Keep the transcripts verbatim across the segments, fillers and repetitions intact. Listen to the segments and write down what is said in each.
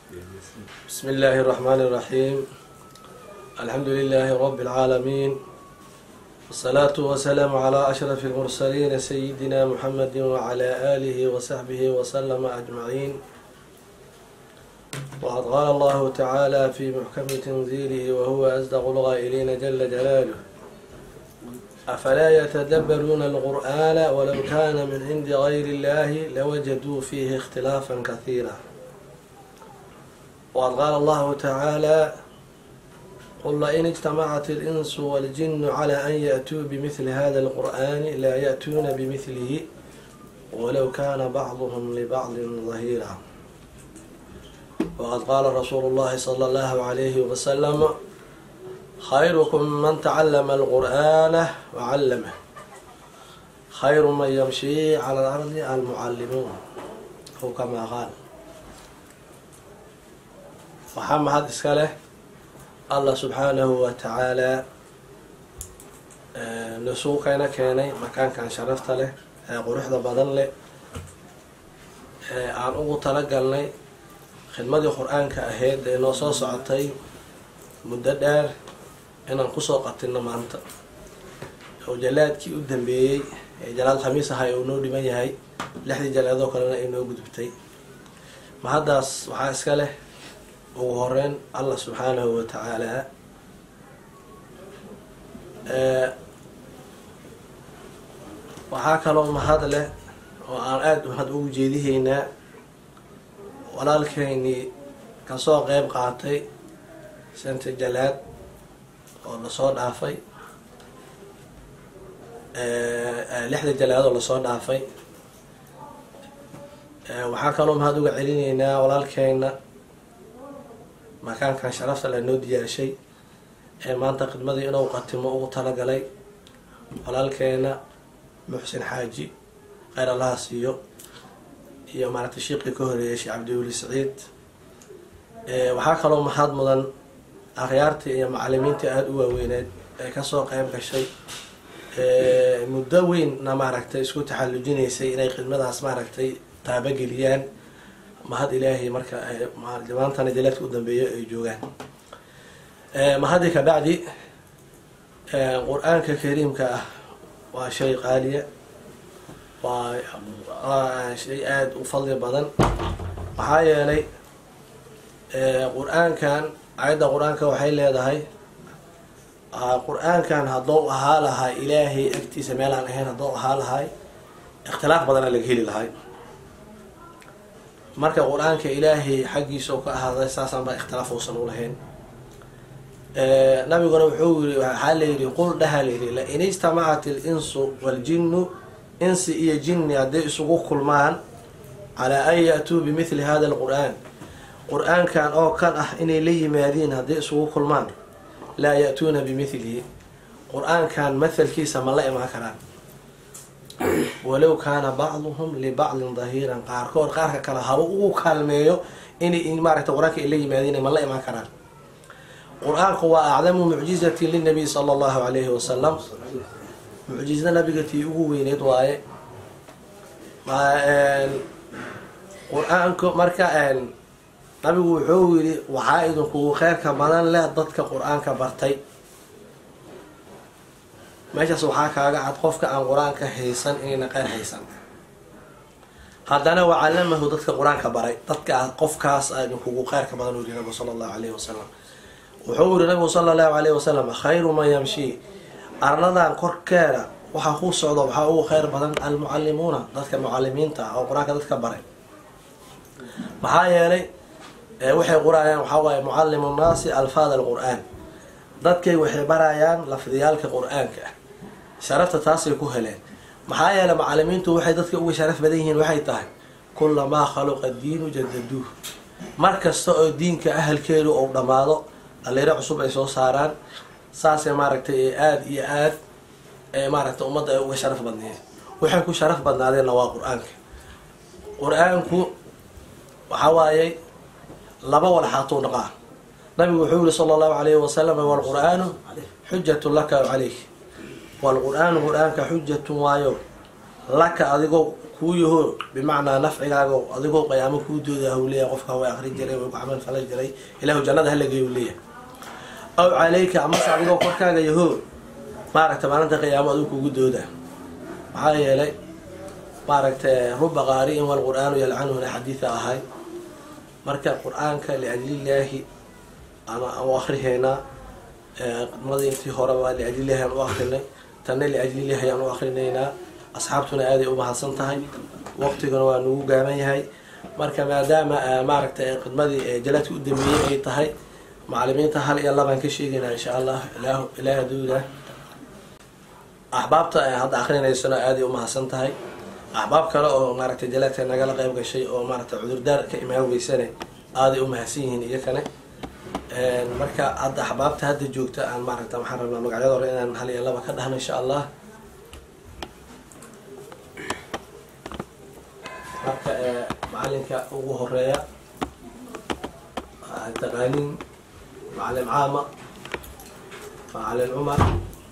بسم الله الرحمن الرحيم. الحمد لله رب العالمين، والصلاة والسلام على أشرف المرسلين سيدنا محمد وعلى آله وصحبه وسلم أجمعين. وقد قال الله تعالى في محكم تنزيله وهو أصدق القائلين جل جلاله: أفلا يتدبرون القرآن ولو كان من عند غير الله لوجدوا فيه اختلافا كثيرا. وقد قال الله تعالى: قل لئن اجتمعت الإنس والجن على أن يأتوا بمثل هذا القرآن لا يأتون بمثله ولو كان بعضهم لبعض ظهيرا. وقد قال رسول الله صلى الله عليه وسلم: خيركم من تعلم القرآن وعلمه، خير من يمشي على الأرض المعلمون، أو كما قال. waxaa mahad iska leh allah subxaanahu wa tacaalaa nasuuqayna keenay makaankan sharafta leh ee quruxda badan leh ee aan ugu talagalnay khidmadii qur-aanka ahayd ee noo soo socotay muddo dheer inaan kusoo qatinno maanta. oo jalaadkii u dambeeyey ee jalaad khamiis ahay uu noo dhiman yahay, lixdii jalaadoo kalena ay noo gudubtay. mahaddaas waxaa iska leh ugu horeyn allah subxaanahu wa tacaalaa. waxaa kaloo mahad leh oo aan aada mahad ugu jeedihaynaa walaalkeynii kasoo qeyb qaatay santa jalaad oo lasoo dhaafay lixda jalaad oo lasoo dhaafay. waxaa kaloo mahad uga celinaynaa walaalkeyna makaankan sharafta la noo diyaarshay ee maanta khidmadii inuu qatimo ugu talagalay walaalkeena muxsin xaaji, kheyr allaha siiyo, iyo maaragtay shiiqii ka horeeyay sheekh cabdiweli saciid. waxaa kaloo mahad mudan akhyaartii iyo macalimiintii aada u waaweyneed ee kasoo qeyb gashay muddo weynna maaragtay isku taxallujinaysay inay khidmadaas maaragtay taabageliyaan. mahad ilaahay marka maantana jalaadka u dambeeyo ay joogaan. mahadii ka bacdi, qur-aanka kariimka ah waa shay qaaliya, waa shay aada u fadli badan. maxaa yeelay qur-aankan ayadda qur-aanka waxay leedahay qur-aankan haddou ahaa lahay ilaahay agtiisa meelaan ahayn haddou ahaa lahay ikhtilaaf badana laga heli lahay. marka qur-aanka ilaahay xaggiisa oo ka ahaaday saasaan baa ikhtilaaf uusan u lahayn. nabiguna wuxuu yiri, waxaa layidhi qul dhaha layidhi lain ijtamacat ilinsu waljinnu, insi iyo jinni hadday isugu kulmaan calaa an ya-tuu bimithli hada alqur-aan, qur-aankan oo kan ah inay la yimaadiin hadday isugu kulmaan, laa ya-tuuna bimithlihi, qur-aankan mathalkiisa ma la imaan karaan. walow kaana bacduhum libacdin dahiiran, qaarkood qaarka kale haba ugu kaalmeeyo inay maaragta qur-aanka ay la yimaadiin ma la imaan karaan. qur-aanku waa acdamu mucjizatin linabiy sala allahu alayhi wasalam, mucjizada nabiga tii ugu weyneyd waaye. qur-aanku marka nabigu wuxuu yidhi waxaa idinkugu kheyrka badan leh dadka qur-aanka bartay. meeshaas waxaa kaaga cad qofka aan qur-aanka haysan inayna qeyr haysan. haddana wacalamahu dadka qur-aanka baray, dadka qofkaas idinkugu kheyrka badan u yihi nabigu sala allahu alayhi wasalam. wuxuu yihi nabigu sala allahu alayhi wasalam: khayru man yamshi, arladan korkeeda waxaa ku socdo waxaa ugu kheyr badan almucallimuuna, dadka mucalimiinta ah oo qur-aanka dadka baray. maxaa yeelay waxay qurayaan waxaa waaye mucallimu nnaasi alfaad alqur-aan, dadkay waxay barayaan lafdiyaalka qur-aanka ah. sharafta taasay ku heleen. maxaa yeelay macalimiintu waxay dadka uga sharaf badan yihiin waxay tahay kulamaa khaluqa diinu jadaduuh, mar kasta oo diinka ahalkeedu ou dhammaado dhaliiro cusub ay soo saaraan. saasay maaragtay aada iyo aad maaragtay ummadda ay uga sharaf badnayeen. waxay ku sharaf badnaadeenna waa qur-aanka. qur-aanku waxaa waayey laba walxaatuu dhaqaa. nabigu wuxuu yihi sala allahu alayhi wasalam: walqur-aanu xujatun laka calayk, walqur-aanu qur-aanka xujatun waayo laka adigoo kuu yaho bimacnaa nafcigaaga adigoo qiyaamo kuu dooda hau leeyahay qofka way aqrin jiray way ku camal falan jiray ilaahu jannada hala geeyo leeyahay aw calayka amase adigoo korkaaga yaho maaragta maalinta qiyaamo adigu kugu dooda maxaa yeelay maaragta ruba qaari'in walqur'aanu yalcanuhuna xadiida ahay marka qur-aanka liajlillaahi ama aan u akrihaynaa qidmadii intii hore waa liajlillahi aan u akrinay tanna liajlillahi aan u akrinaynaa asxaabtuna aaday u mahadsan tahay waqtiguna waa nagu gaaban yahay marka maadaama maaragta qidmadii jalaadka u dambeeyey ay tahay macalimiinta hal iyo labaan ka sheegaynaa insha allah ilaah ilaah hadduu ilaah axbaabta hadda akrinaysana aaday u mahadsan tahay axbaab kale oo maaragtay jalaadka nagala qayb gashay oo maaragtay cudurdaar ka imaan weysane aaday u mahadsan yihiin iyo kale marka hadda axbaabta hadda joogta aan maaragta waxaan rabnaa magacyada hore inaan hal iyo laba ka dhahno insha allah marka macalinka ugu horeeya taqaaniin macalin caama macalin cumar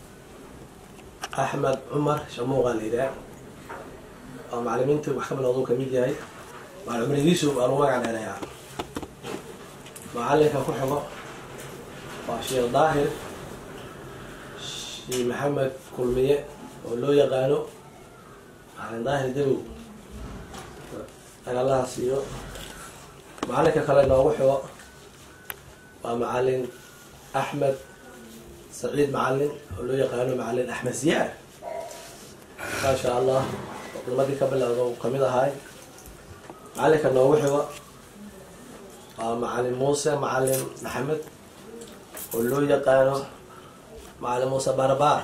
axmed cumar shamuuqa la yidhaah oo macalimiinta wax ka bilowduu kamid yahay macalin cumrigiisu aan u magac dheerayaa macalinka ku xigo waa sheekh daahir sheekh maxamed kulmiye oo loo yaqaano macalin daahir darow agallaha siiyo macalinka kale noogu xigo waa macalin axmed saciid macalin oo loo yaqaano macalin axmed ziyaar maasha allah qidmadii ka bilowda uu kamid ahay macalinka noogu xigo waa macalin muuse macalin maxamed oo loo yaqaano macalin muuse barbaar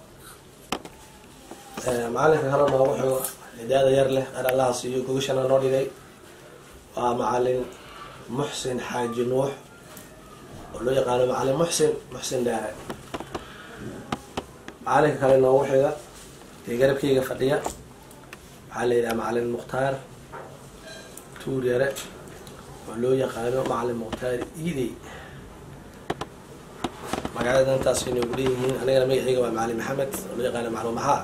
macalinka kale noogu xigo hidaada yar leh agallaha siiyo gogashana noo dhigay waa macalin muxsin xaaji nuux oo loo yaqaano macalin muxsin muxsin dhaare macalinka kale noogu xiga ee garabkeyga fadhiya waxaa la yidhaha macalin mukhtaar tuur yare oo loo yaqaano macalin mukhtaar iidey magacyada intaas inay ugu dhanyihiin anigana magaceyga waa macalin maxamed oo loo yaqaano maclum maxaa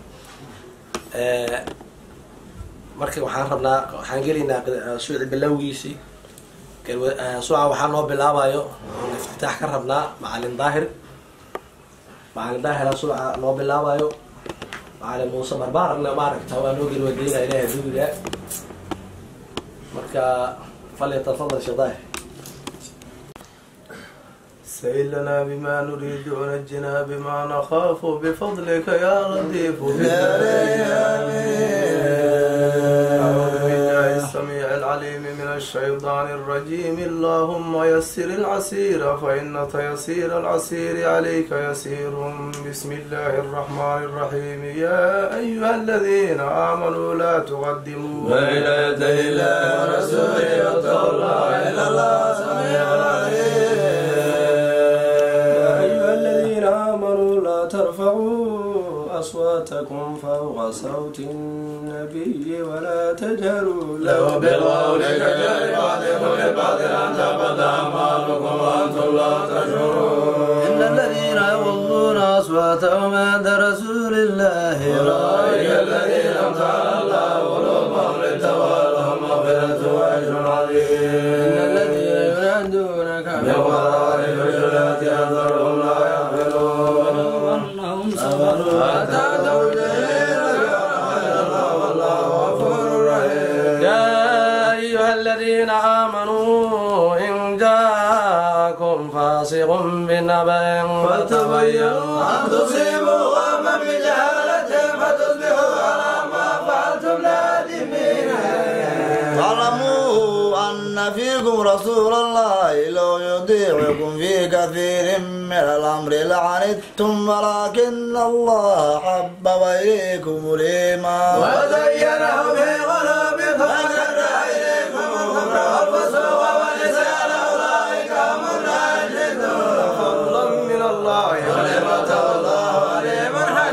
marka waxaan rabnaa waxaan gelaynaa suuci bilowgiisii suuca waxaa noo bilaabayo oon iftitaax ka rabnaa macalin daahir macalin daahira suuca noo bilaabayo macalin muuse barbaarna maaragta waa noo gelwadeyna ilaah duuga marka falyatafadal sheekh daahir سهل لنا بما نريد ونجنا بما نخاف بفضلك يا لطيف أعوذ بالله السميع العليم من الشيطان الرجيم اللهم يسر العسير فإن تيسير العسير عليك يسير بسم الله الرحمن الرحيم يا أيها الذين آمنوا لا تقدموا بين يدي الله ورسوله واتقوا الله إن الله سميع عليم ترفعوا أصواتكم فوق صوت النبي ولا تجهروا له بالقول كجهر بعضكم لبعض أن تحبط أعمالكم وأنتم لا تشعرون إن الذين يغضون أصواتهم عند رسول الله أولئك الذين امتحن الله قلوبهم للتقوى لهم مغفرة وأجر عظيم إن الذين ينادونك من وراء الحجرات أكثرهم لا يعقلون يا أيها الذين آمنوا إن جاءكم فاسق بنبأ فتبينوا أن تصيبوا قوما بجهالة فتصبحوا على ما فعلتم نادمين واعلموا أن فيكم رسول الله لو يطيعكم في كثير من الأمر لعنتم ولكن الله حبب إليكم الإيمان وزينه في قلوبكم وكره إليكم الكفر والفسوق والعصيان أولئك هم الراشدون فضلا من الله ونعمة والله عليم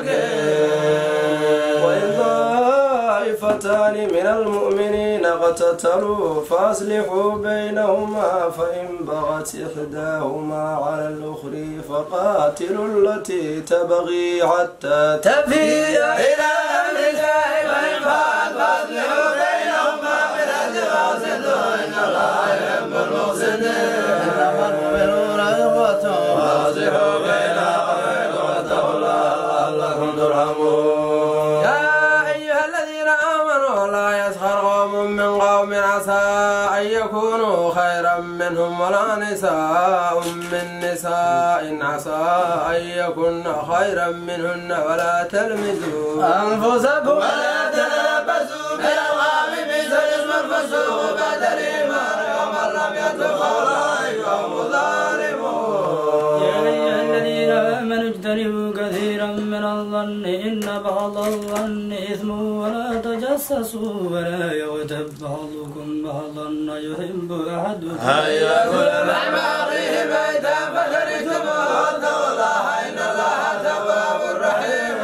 حكيم وإن طائفتان من المؤمنين اقتتلوا فأصلحوا بينهما فإن بغت إحداهما على الأخرى فقاتلوا التي تبغي حتى تفيء إلى أمر الله فأصلحوا بينهما بالعدل وأقسطوا إن الله يحب المقسطين إنما المؤمنون إخوة فأصلحوا بين أخويكم واتقوا الله لعلكم ترحمون. يا أيها الذين آمنوا لا يسخر قوم من قوم عسى أن يكونوا خيرا منهم ولا نساء من نساء عسى أن يكن خيرا منهن ولا تلمزوا أنفسكم ولا تنابزوا بالألقاب بئس الاسم الفسوق بعد الإيمان ومن لم يتب فأولئك هم الظالمون. يا أيها الذين آمنوا اجتنبوا كثيرا من الظن إن بعض الظن إثم ولا تجسسوا ولا يغتب بعضكم بعضا أيحب أحدكم أن يأكل لحم أخيه ميتا فكرهتموه واتقوا الله إن الله تواب رحيم.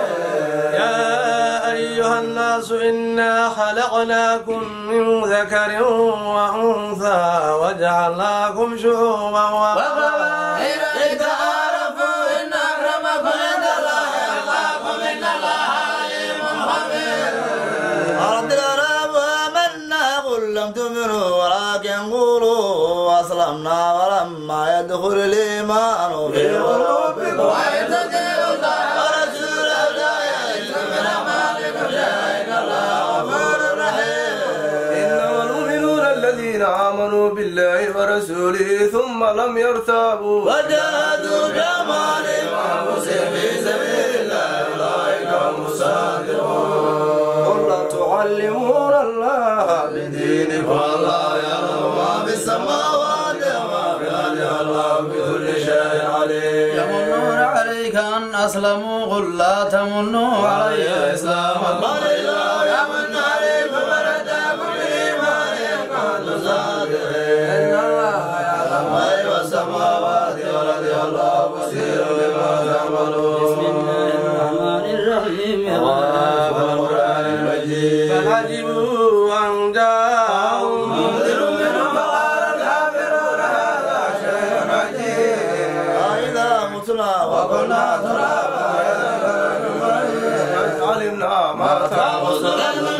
يا أيها الناس إنا خلقناكم من ذكر وأنثى وجعلناكم شعوبا وقبائل لتعارفوا إن أكرمكم عند الله أتقاكم إن الله عليم خبير. قالت الأعراب آمنا قل لم تؤمنوا ولكن قولوا أسلمنا ولما يدخل الإيمان في قلوبكم وإن تطيعوا الله ورسوله لا يأتكم من أعمالكم شيئا إن الله غفور رحيم. إنما المؤمنون الذين آمنوا بالله ورسوله ثم لم يرتابوا وجاهدوا بأموالهم وأنفسهم في سبيل الله أولئك هم الصادقون. قل تعلمون الله بدينكم والله يعلم ما في السماوات وما في الأرض والله بكل شيء عليم. يمنون عليك أن أسلموا قل لا تمنوا علي إسلامكم بل الله يمن عليكم أن هداكم بإيمانكم كنتم صادقين. إن الله يعلم غيب السماوات والأرض والله بصير بما تعملون. بسم الله الرحمن الرحيم القرآن المجيد فعجبوا أن جاءهم منذر منهم فقال الكافرون هذا شيء عجيب أإذا متنا وكنا ترابا علمنا ما تعملون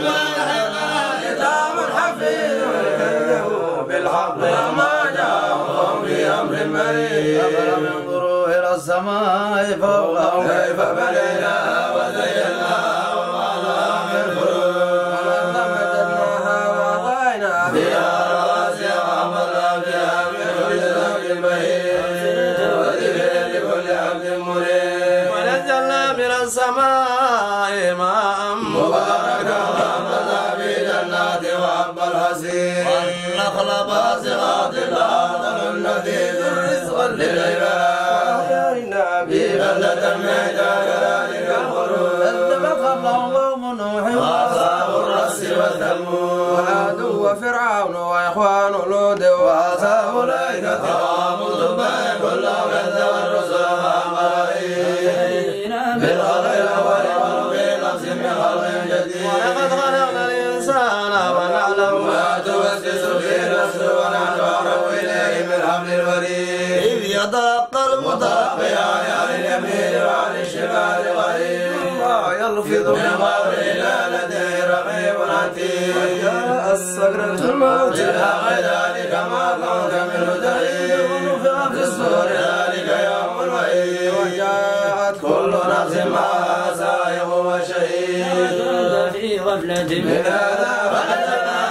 كتاب حفيظ بالحق لما جاءهم بأمر مريض. أفلم ينظروا إلى السماء فوقهم كيف بنيناها وزيناها وما لها من فروج والأرض مددناها وألقينا فيها رواسي وحملنا فيها من كل زوج بهيج وذكر لكل عبد منيب. ونزلنا من السماء ماء مباركا وأنبتنا في جنات وحب الحصيد والنخل باسقات لها طلع نضيد رزقا للعباد. وأحيينا به بلدة ميتا كذلك الخروج. كذب قبلهم قوم نوح وأصحاب الرس وثمود وعاد وفرعون وإخوان لوط وأصحاب الأيكة وعمود تبع كلهم كذب الرسل وأمرئين بالخلق الأول وفي نفس من خلق جديد. ولقد خلقنا الإنسان ونعلم ما توسوس في نفسه ونحن أقرب إليه من حبل الوريد. إذ يتلقى متلقيان عن اليمين وعن الشمال قريب ما يلفظ من قول إلا لديه رقيب عتيد. وجاء السكرة الموت بالحق ذلك ما كنت منه تحيد. ونفخ في الصور ذلك يوم الوعيد. وجاءت كل نفس معها سائق وشهيد. كنت في غفلة من من هذا فنزلنا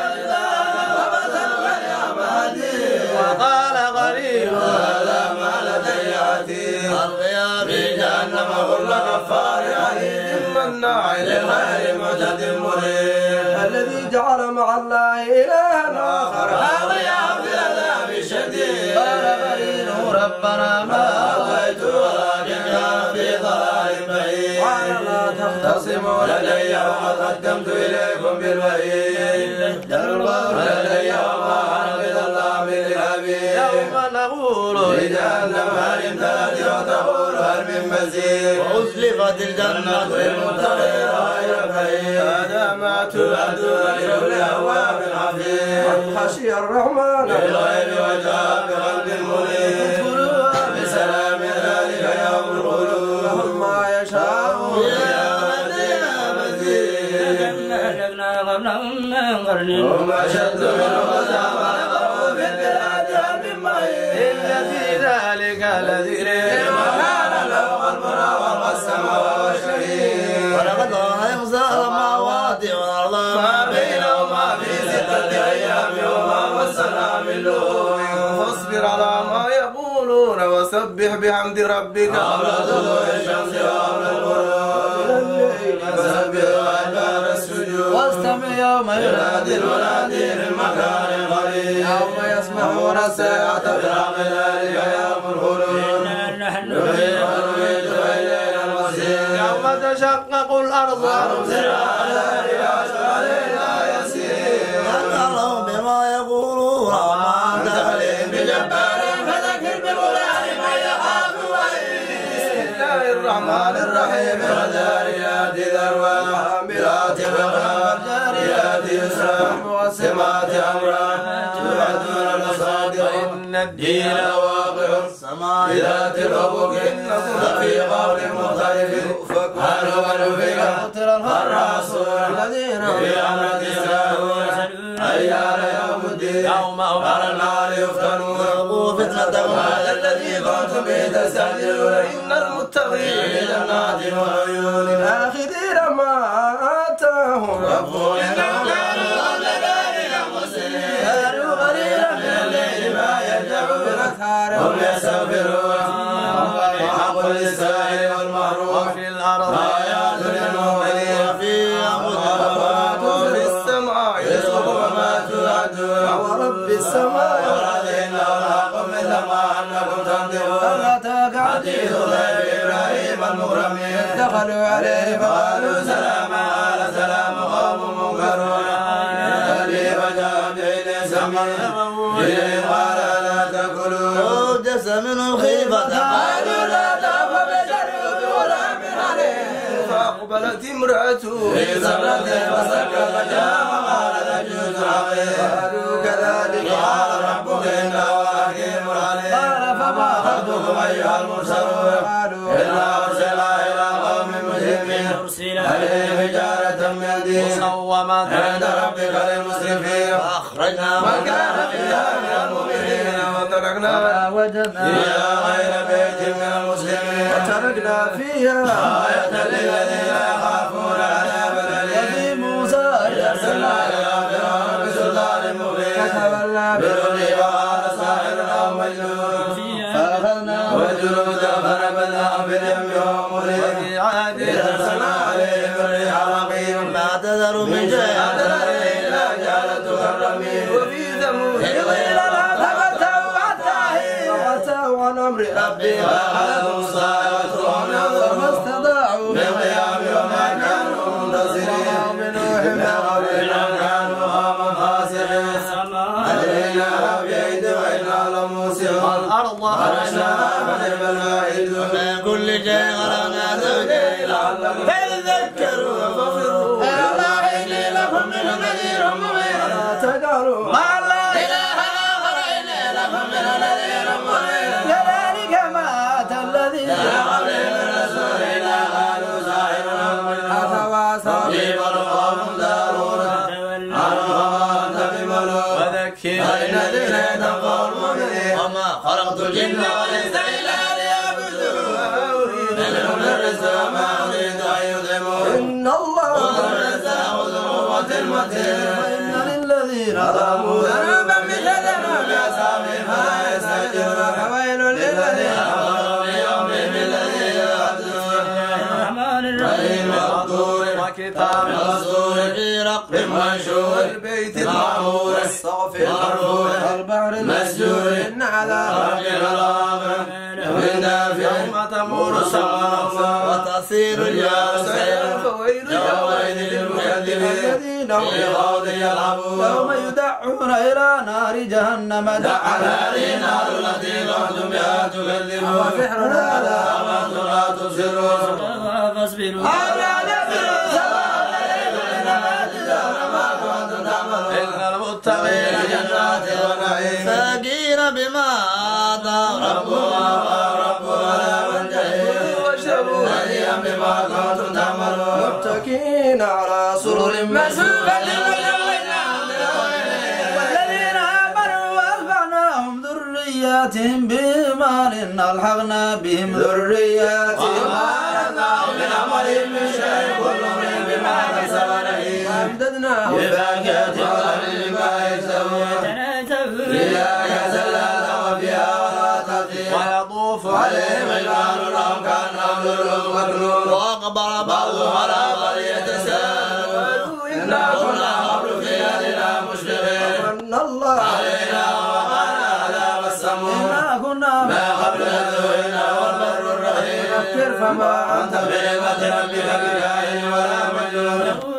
وقال قريب هذا ما لدي عتيد. ألقيا في جهنم كل كفار عنيد مناع للخير معتد مريب. الذي جعل مع الله إلها آخر هذا في العذاب الشديد. قال قرينه ربنا ما أغويت ولكن كان في ضلال بعيد. قال لا تختصموا لدي وقد قدمت إليكم بالوحيد. جربوا لدي وما حنفذ الله من الحبيب. يوم نقول لجهنم هل امتلأت وتقول هل من مزيد. وأزلفت الجنة للمتقين غير بعيد. هذا ما توعدون لكل أواب حفيظ. خشي الرحمن بالغيب وجاء بقلب منيب. ادخلوها بسلام ذلك يوم الخلود. لهم ما يشاءون فيها لدينا مزيد. قرن هم أشد منه غزا ونظروا في البلاد هل من مهين إن في ذلك لذكر وكان له قلبنا والغى السماء والشهيد ولقد رأى السماوات والأرض ما بينهما في ستة أيام وما مسنا من لغوب فاصبر على ما يقولون وسبح بحمد ربك قبل طلوع الشمس وقبل الغروب فسبح وأدبار السجود واستمع يوم ينادي المنادي من مكان قريب يوم يسمعون الساعة بالحق ذلك يوم الخلود نحن نعيد إلينا المصير يوم تشقق الأرض علينا يسير اللهم بما يقولون وما أنت عليهم بجبار فذكر بالقرآن من يخاف وعيد بسم الله الرحمن الرحيم والذاريات ذروا والحاملات وقرا والجاريات يسرا والمقسمات أمرا توعدون لصادق إن الدين واقع السماء بذات الأفق إنكم لفي قول مختلف هل هو نفق الرسول الذين في أمرة ساهون أيان يوم الدين يوم على النار يفتنون وقوا فتنتهم هذا الذي كنتم به تستعجلون إن المتقين في جنات وعيون آخذين ما آتاهم ربهم إنهم كانوا قبل ذلك محسنين كانوا قليلا من الليل ما يرجعون هم يستغفرون وحق للسائل والمحروم في الأرض آيات للمؤمنين وفي أنفسهم في السماء رزقكم وما توعدون ورب السماء والأرض إنه الحق مثل ما أنكم تنطقون أتاك حديث ضيف إبراهيم المكرمين دخلوا عليه فقالوا سلاما قال سلام قوم منكرون أهلي وجاء بعين سمين إليه قال لا تأكلون أوجس منهم خيفة قالوا لا تخف بشر ولا من عليه فأقبلت امرأته في سرة فسكت فجاء وقال تجوز عقيم قالوا كذلك قال ربك إنه حكيم عليم قال فما خطبكم أيها المرسلون قالوا إنا أرسلنا إلى قوم مجرمين عليهم حجارة من دين مسومة عند ربك للمسرفين أخرجنا من كان فيها من المؤمنين وتركنا وجدنا فيها غير بيت من المسلمين وتركنا فيها آية للذين يخافون عذاب الأليم وفي موسى إذ أرسلنا إلى فرعون بسلطان مبين فتولى برده وقال ساحر أو مجنون فأخذناه وجنوده فنبذناهم في اليم وهم مليم وفي عاد إذ أرسلنا عليهم الريح الرقيم ما تذر من شيء إلا جعلته كالرميم وفي ثمود إذ قيل لهم تمتعوا حتى حين وأتوا عن أمر ربهم فأخذهم الصاعقة وهم ينظرون ما استطاعوا من قيام وما كانوا منتصرين ومن نوح من قبلنا كانوا قوما فاسقين أدرينا بأيد وإنا لموسعون والأرض فرشناها فنعم الماهدون من كل شيء خلقنا زوجين لعلكم تذكرون فاغفروا يا الله إني لكم منه نذير مبين ولا تجعلوا مع الله إلها آخر إني لكم منه نذير مبين كذلك ما أتى الذين من قبلهم من رسول إلا قالوا ساحر أو مجنون أتواصوا به بل قوم دارون عنه وما أنت بملوم وذكر فإن الذكر تنفع المؤمنين وما خلقت الجن والإنس إلا ليعبدون ما أريد منهم من رزق وما أريد أن يطعمون إن الله هو الرزاق ذو القوة المتين وإن للذين ظلموا ذنوبا مثل ذنوب أصحابهم فلا يستعجلون فويل للذين كفروا بيومهم الذي يوعدون الرحمن الرحيم مقدور وكتاب مسطور في رق منشور البيت المعمور السقف المرفوع البحر المسجور إن على ربك لغافر من دافع يوم تمور السماء وتصير الجبال سيرا فويل يومئذ للمكذبين الذين هم في خوض يلعبون يوم يدعون إلى نار جهنم دعا هذه النار التي كنتم بها تكذبون وسحر هذا وأنتم لا تبصرون فاصبروا إن المتقين جنات ونعيم فاقين بما آتاهم ربهم وربهم لا منتهي واشربوا هنيئا بما كنتم تعملون متكئين على سرر مصفوفة وجعلنا ذرياتهم بإيمان ألحقنا بهم ذرياتهم من عملهم من شيء كل امرئ بما كسب رهين وأمددناهم بباقيات الأرض ما يكسبون فيها كسلات وفيها ولا تقيم ويطوف عليهم غلمان لهم كأنهم لؤلؤ مكنون وأقبل بعضهم على بعض يتساءلون إنا كنا قبل في أهلنا مشفقين ومن الله علينا ووقانا عذاب السموم إنا كنا ما قبل ندعونا والبر الرحيم فكر فما أنت بنعمة ربك بكائن ولا مجنون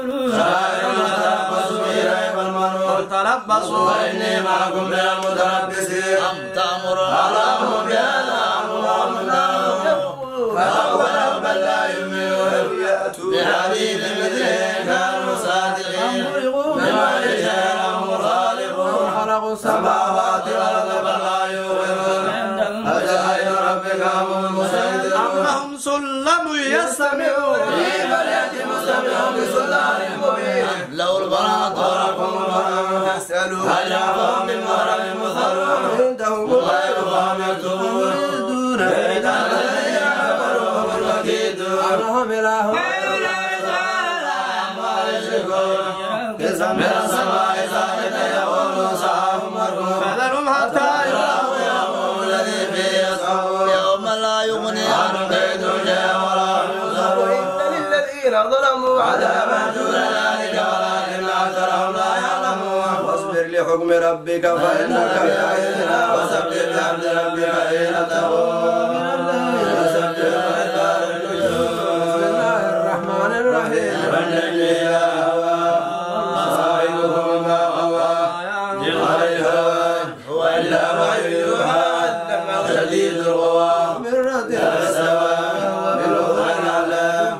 تربصوا فإني معكم من المتربصين أم تأمرون اللهم بهذا أمرنا فأولا بل لا يؤمنون بحديث مثله كانوا صادقين بما رجالهم خالقون خلقوا السماوات والأرض بل لا يؤمنون أجل ربك هم المسيطرون أم سلم يستمعون في بلية مستمع بسلطان مبين لو البنات وركم البنات تسألوا هل يعفهم من مرم مثلون عندهم غير فهم يكتبون يريدون كيدا الذين كفروا بالمكيدون أنهم إله غير ما يشركون كسا من السماء ساكتا يقول سحاب مركوب فذرهم حتى يروا يوم الذي فيه يسعون يوم لا يغني عنهم كيدهم شيئا ولا ينصرون الذين ظلموا عذابا دون ذلك ولكن أكثرهم لا يعلمون واصبر لحكم ربك فإنك بأعيننا وسبح بحمد ربك حين تقوم بسم الله الرحمن الرحيم والنجم إذا هوى صاحبكم ما غوى بغير هوى هو إلا وحي يوحى علمه شديد القوى مرة فاستوى بالأفق الأعلى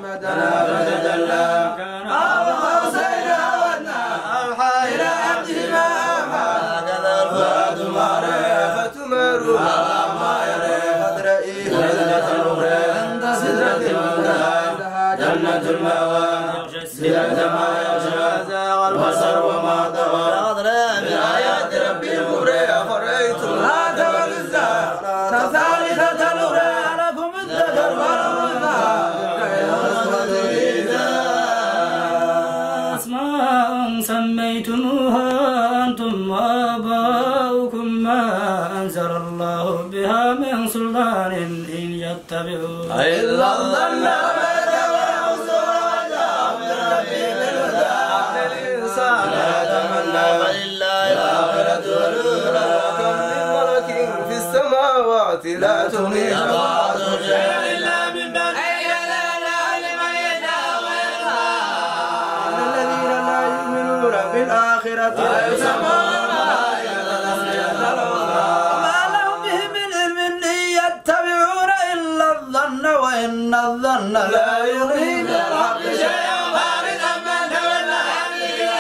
جنة المأوى سدرة ما يغشى زاغ البصر وما طغى بآيات ربي الكبرى أفرأيتم اللات والعزى ثالثة الأخرى لكم الذكر والأنثى أسماء سميتموها أنتم وآباؤكم ما أنزل الله بها من سلطان إن يتبعون إلا الظن لا تغني شفاعتهم شيئا إلا من بعد أن يأذن لمن يشاء ويرضى الذين لا يؤمنون بالآخرة لا يسمعون الملائكة تسمية الأنثى ما لهم به من علم إن يتبعون إلا الظن وإن الظن لا يغني من الحق شيئا فارغا من تولى عن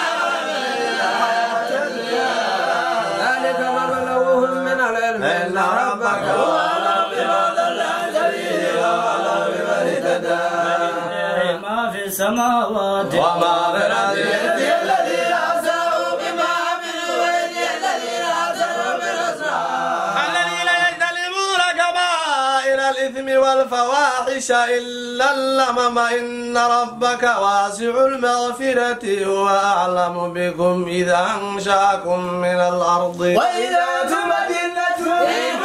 ذلك مبلغهم من العلم إن ربك هو ما في السماوات وما في الأرض يهدي الذين أساءوا بما عملوا ويهدي الذين أحسنوا بالحسنى الذين يجتنبون كبائر الإثم والفواحش إلا اللمم إن ربك واسع المغفرة هو أعلم بكم إذا أنشأكم من الأرض وإذا أنتم أجنة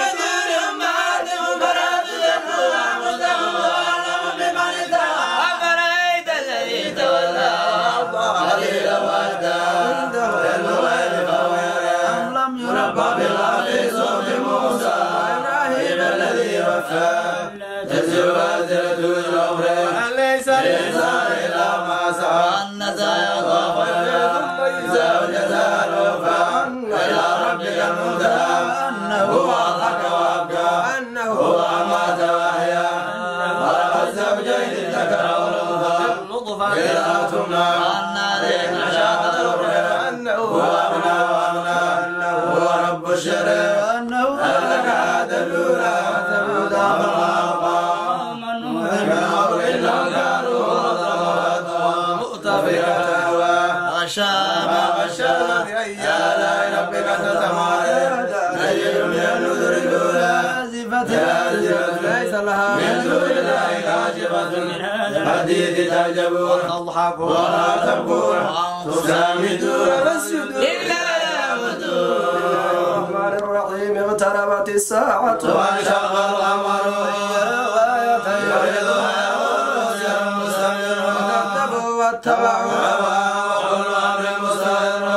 تزر وازرة وزر أخرى ليس الإنسان إلا ما سعى أن سعيه ثم يجزاه الجزاء الوفاء إلى ربك المنتهى أنه هو أضحك وأبكى أنه هو أمات وأحيا خلق الزوجين الذكر والأنثى إذا تمنى أن ذيك نشاط الأخرى أنه هو أغنى وأغنى أنه هو رب الشرع أنه أهلك عاد الأولى وثمود فما غشاها غشاها بأي آلاء ربك تتمارى نذير من النذر الأولى الحديث تعجبون تضحكون ولا تبكون تسامدون فاسجدوا لله الرحمن الرحيم اقتربت الساعة وانشق القمر وكذبوا واتبعوا هواهم وكل أمر مستقر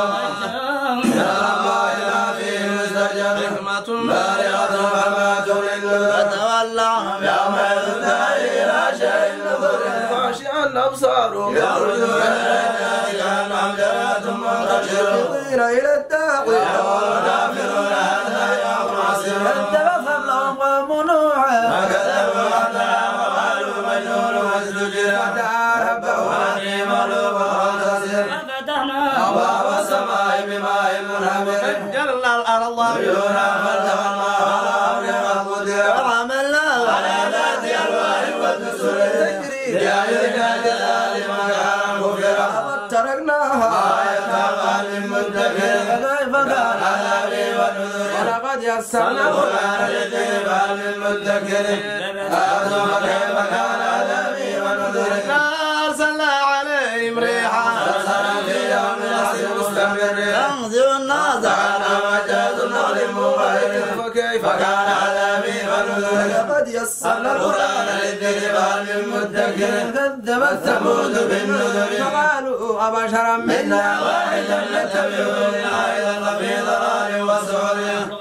ربنا فيه مستجر حكمة بالغة فما تغني النذر فتولهم يومئذ إلى شيء نظر خاشعا أبصارهم يخرجون كأنهم جنات منتشرة إلى الداعي يقول كافرون هذا يوم عسير كذب قبلهم قوم نوح فكذبوا عنها وقالوا مجنون وازدجر فدعا ربه أني مغلوب فانتصر ففتحنا أبواب السماء بماء منهمر فجرنا الأرض عيونا فالتقى الماء على أمر مقدر وعملناه على ذات ألواح والدسر تجري بأعيننا جزاء لمن كان كفرا تركناها آية من مدكر فكيف كان عذابي ونذر ولقد يسرنا القرآن للذكر من مدكر فأتوا فكيف كان عذابي ونذر أرسلنا عليهم ريحا صرصرا في يوم نحس مستمر تنزل الناس على مجاز النخل منقعر فكيف كان عذابي ونذر لقد يسرنا القرآن للذكر من مدكر كذبت ثمود بالنذر فقالوا أبشرا منا واحدا نتبعه أيضا في ضلال وسعر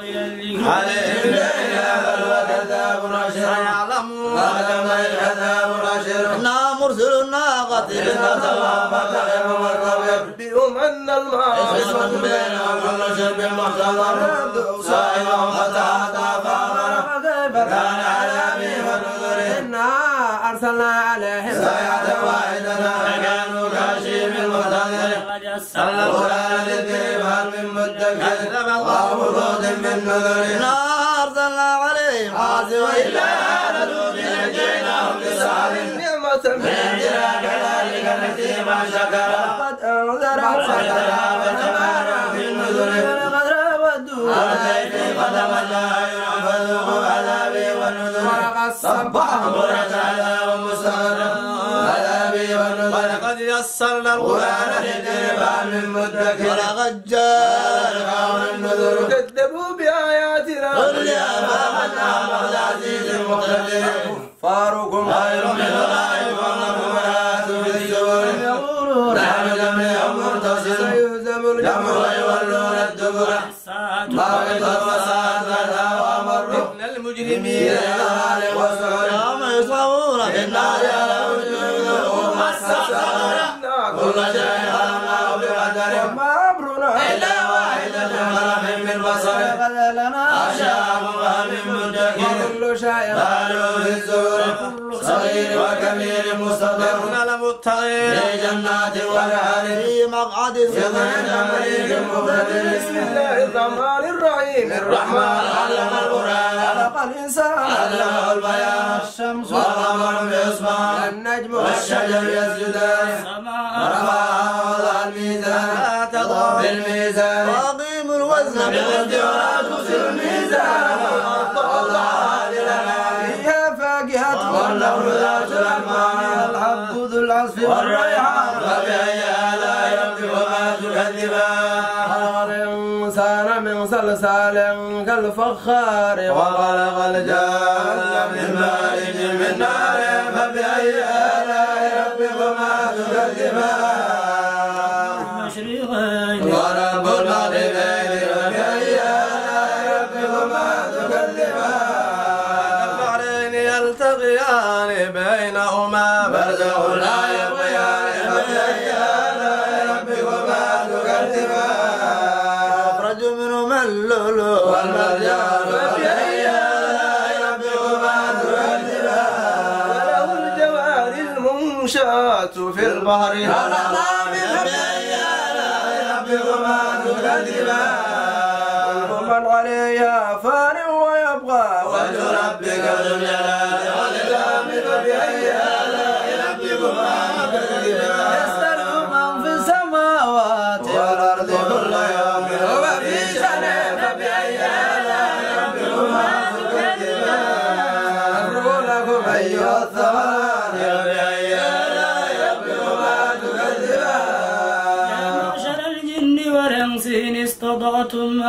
عليهم ليلة بل وكذاب نشر يعلمون وكما الكذاب نشر إنا مرسل الناقة بالنسوى فتغم والطبيب بهم أن الماء قسمة بينهم كل شرب محتضر صائمهم فتحت فأمر فكيف كان عذابي ونذر إنا أرسلنا عليهم صيحة واحدة فكانوا كهشيم المحتضر أرسلنا القرآن للذكر فهل من مدكر الله ذود من نذر إنا أرسلنا عليهم حاصبا إلا آل لوط نجيناهم بسحر نعمة من عندنا كذلك نجزي من شكر قد أنذر فكر فتمارى في النذر لقد راودوا على كيف فتمنى فذوقوا عذابي ونذر ولقد صبحهم برة عذاب مستمر عذابي ونذر ولقد يسرنا القرآن للذكر فهل من مدكر ولقد جاء فرعون النذر كذبوا بآياتنا قل يا فآمنا مولى عزيز مقتدر كفاركم خير من أولئكم لكم آيات في الزبر يقولون نحن جميع منتصر سيهزم الجمع ويولون الدبر باغتا وساءت لها وأمر إن المجرمين لضلال وسعر يوم يصابون في النار على وجوههم مسحا كل شيء خلقناه بقدر وما أمرنا إلا واحدة كلمح بالبصر قد لنا أشياء وهم مدكر وكل شيء قالوا في الزبر صغير وكبير مستقر للمتقين في جنات ونهر في مقعد صدق مليك مقتدر بسم الله الرحمن الرحيم الرحمن علم القرآن خلق الإنسان علمه البيان الشمس والقمر بإصبع النجم والشجر يسجدان رفع وضع الميزان لا تطغوا بالميزان وأقيموا الوزن بالقسط ولا تخسروا الميزان ووضعها للأنام فيها فاكهة والنخل ذات الأكمام الحب ذو العصف والريحان فبأي آلاء ربكما تكذبان خلق الإنسان من صلصال كالفخار وخلق الجان من مارج من نار فبأي آلاء ربكما تكذبان ورب المغربين فبأي آلاء ربكما تكذبان البحرين يلتقيان بينهما برزخ لا يبغيان فبأي آلاء ربكما تكذبان يخرج منهما اللؤلؤ والمرجان فبأي آلاء ربكما تكذبان وله الجوار المنشآت في البحر فبأي آلاء ربكما تكذبان ومن عليها فان ويبقى وجه ربك ذو الجلال والإكرام فبأي آلاء ربكما تكذبان يسأل من في السماوات والأرض كل يوم هو في شأن فبأي آلاء ربكما تكذبان أمر لكم أيها الثمانية فبأي آلاء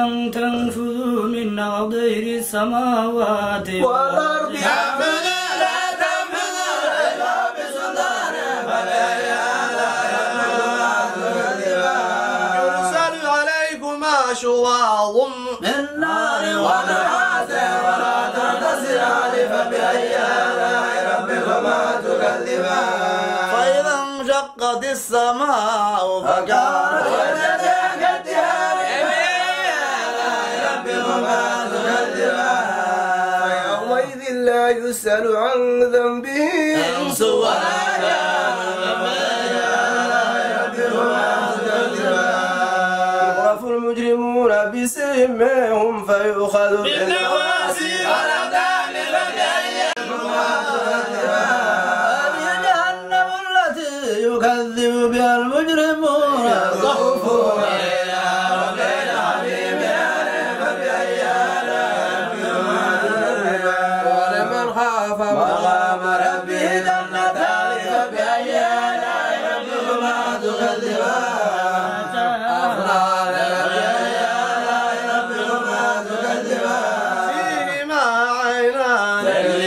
أن تنفذوا من أقدار السماوات والأرض يرسل عليكما شواظ من نار ونحاس ولا تنتصران فبأي آلاء ربكما تكذبان فإذا انشقت السماء فكانت وردة كالدهان فبأي آلاء ربكما تكذبان يومئذ لا يسأل عن ذنبه إنس ولا جان يعرف المجرمون بسيماهم فيؤخذ بالنواسي والأقدام فبأي هذه جهنم التي يكذب بها المجرمون يطوفون إليها وبين حبيبها فبأي آلاء ولمن خاف مقام ربه جنتان فبأي آلاء ربكما تكذبان فيهما عينان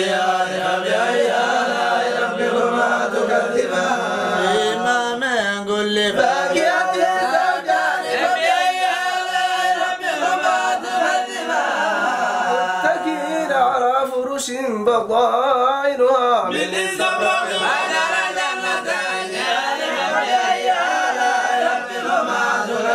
فيما من كل فاكهة زوجان فبأي آلاء ربكما تكذبان متكئين على فرش بطائنها من الزبرق أجل جنتين فبأي آلاء ربكما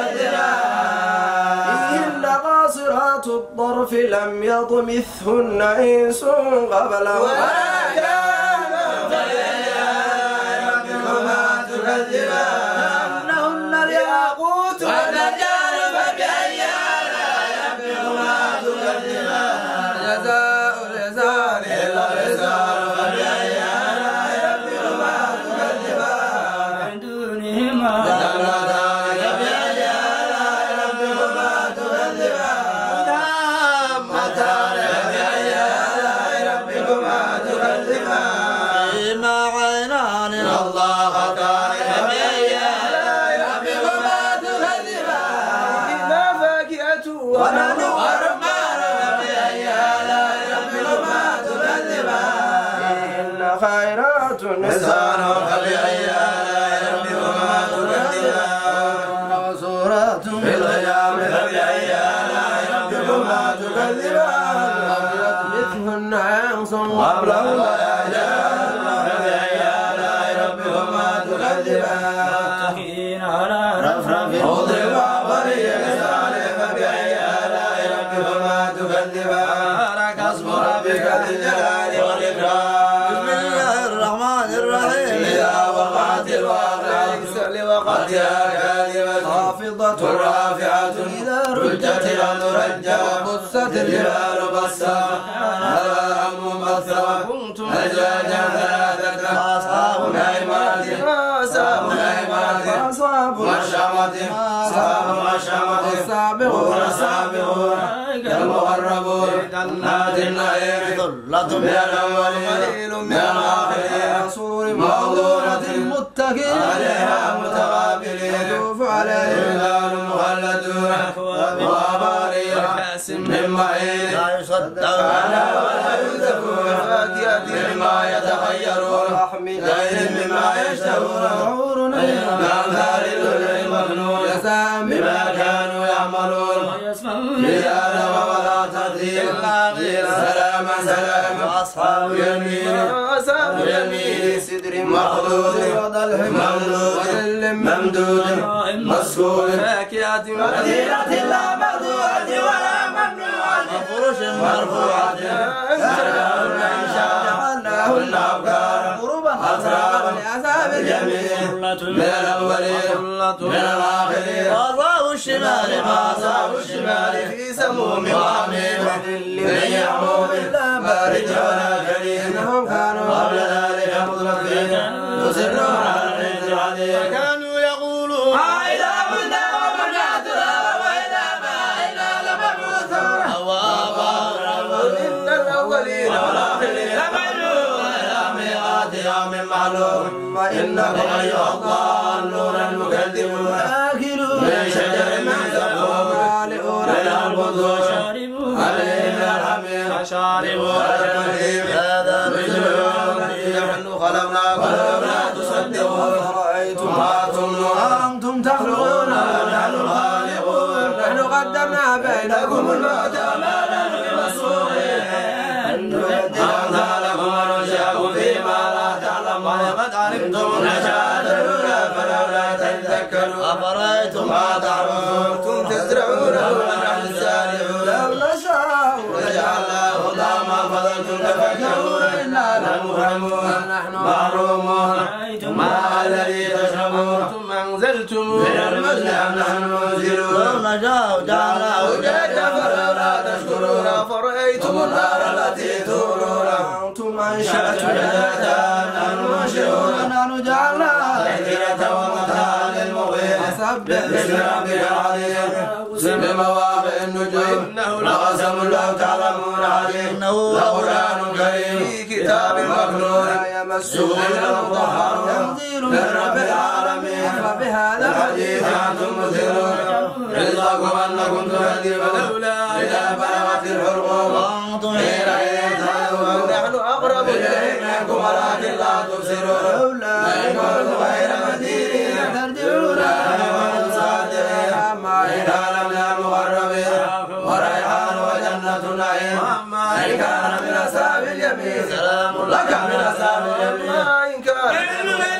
تكذبان فيهن قاصرات الطرف لم يطمثهن إنس قبلهم ولا كان فبأي آلاء ربكما تكذبان إنهن الياقوت والمرجان فبأي آلاء ربكما تكذبان جزاء الإحسان إلا الإحسان فبأي آلاء ربكما تكذبان من دونهما جنتان فبأي آلاء ربكما تكذبان مدهامتان فبأي آلاء ربكما تكذبان فيما عينان نضاختان فبأي آلاء ربكما تكذبان فيهما فاكهة ونحن ورمان فبأي آلاء ربكما تكذبان فيهن خيرات نسان فبأي آلاء ربكما تكذبان وسورات بالغيام فبأي آلاء ربكما تكذبان مثلهن عنص قبله ولا جان فبأي آلاء ربكما تكذبان متكئين على رفرف خضر وعبري لسان فبأي آلاء ربكما تكذبان بارك اسم ربك ذي الجلال والإكرام بسم الله الرحمن الرحيم إذا وقعت الواقعة ليس لوقتها كاذبة خافضة رافعة إذا رجت الأرض رجا وبست الجبال بسا هذا منبثا كنتم أزواجا ثلاثة أصحاب نعمات أصحاب نعمات أصحاب مشأمة أصحاب مشأمة السابقون السابقون المقربون جنات النعيم ثلة من الأولين قليل من الآخرين رسول موضونة متكئين عليها متقابلين يطوف عليهم رجال مخلدون وأبارير من معين لا يصدقون ولا يؤذكون فاكهة مما يتخيرون غير مما يشتهون حور بأمثال اللؤلؤ المكنون جزاء بما كانوا يعملون ويسمعون بآدم ولا تأتيهم سلاما سلاما أصحاب اليمين أصحاب اليمين سدر مخضود وضلح ممدود وظل ممدود مسكون فاكهة مدينة لا مقطوعة ولا ممنوعة وفرش مرفوعة جعلناهن أبكارا أترابا لأصحاب اليمين من الأولين من الآخرين وأصحاب الشمال ما أصحاب الشمال في سموم وحميم من يعموم لا بارد ولا كريم إنهم كانوا قبل ذلك مترفين يصرون على الحنث العظيم كانوا يقولون إذا متنا ومنعتنا وإذا مائنا لمبعوثون أو آباؤنا إن الأولين والآخرين لمجنون إلى ميقات يوم معلوم وإنكم أيها الضالون المكذبون آكلون من شجر من زقوم مالئون منها المنصور شاربوا عليه من الحميم شاربوا هذا مثل نحن خلقناكم ولا تصدقون فرأيتم ما تمنون أنتم تخلقون نحن الخالقون نحن قدرنا بينكم الموت وما نحن بمسؤولين أن نبدل أمثالكم وننشأكم فيما لا تعلمون قد علمتم نشأة الأولى فلولا تذكرون أفرأيتم ما تعبدون أنتم تزرعونه ونحن الزارعون لو نشاء لجعلناه طعاما فظلتم تفكرون إنا لمغرمون نحن محرومون ما الذي تشربون ثم أنزلتم من المزن أم نحن المنزلون لو نشاء جعلناه جهنم فلولا تشكرون أفرأيتم النار التي تورون أنتم أنشأتم شجرتها نحن المنشئون نحن جعلناها تذكرة ومتاعا للمقوين فسبح باسم ربك العظيم بمواقع النجوم إنه لقسم لو تعلمون عليم إنه لقرآن كريم في كتاب مكنون لا يمسه إلا المطهرون تنزيل من رب العالمين فبهذا الحديث أنتم مدهنون رزقكم أنكم تكذبون لولا إذا بلغت الحلقوم وأنتم حينئذ تنظرون نحن أقرب إليه منكم ولكن لا تبصرون لولا إن كنتم غير مدينين ترجعون وأنتم صادقين أما إن كان من المقربين وريحان وجنة نعيم أما إن كان من أصحاب اليمين سلام لك من أصحاب اليمين إن كان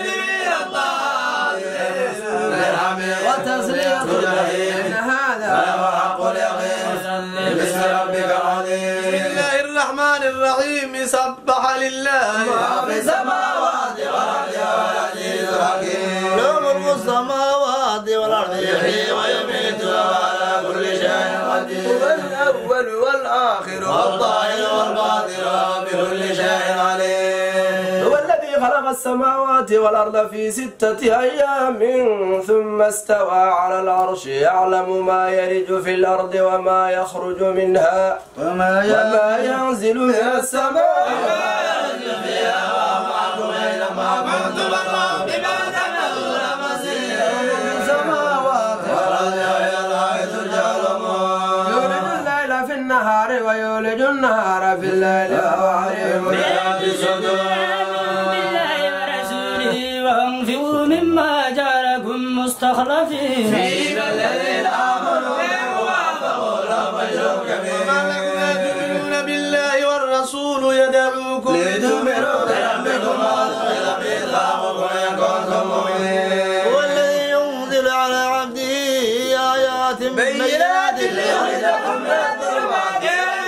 وتسلية الجحيم إن هذا لهو حق اليقين باسم ربك العظيم بسم الله الرحمن الرحيم سبح لله ما في السماوات والأرض والعزيز الحكيم له ملك السماوات والأرض يحيي ويميت وعلى كل شيء قدير هو الأول والآخر والظاهر والباطن بكل شيء عليم هو الذي خلق السماوات والأرض في ستة أيام ثم استوى على العرش يعلم ما يلج في الأرض وما يخرج منها وما ينزل من السماء وما ينزل فيها ومعكم أينما كنتم الله بما تعملون بصير السماوات والأرض وإليه ترجعون يولج الليل في النهار ويولج النهار في الليل وهو عليم بذات الصدور وأنفقوا مما جعلكم مستخلفين فيه الذين آمنوا وأنفقوا لهم أجر كبير ومن بالله والرسول يدعوكم لتؤمنوا بربكم وتؤمنوا بإطلاقكم إن كنتم مؤمنين هو الذي ينزل على عبده آيات بينات ليخرجكم من الظلمات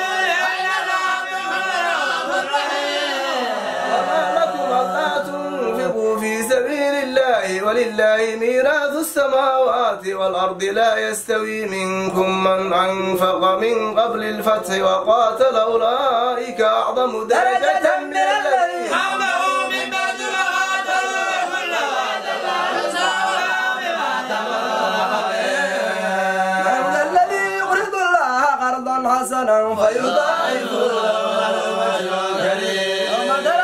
في سبيل الله ولله ميراث السماوات والأرض لا يستوي منكم من أنفق من قبل الفتح وقاتل أولئك أعظم درجة من الذين آمنوا من بعد وقاتلوا كل وعد الله من الذي يقرض الله قرضا حسنا فيضاعفه له أجرا كريما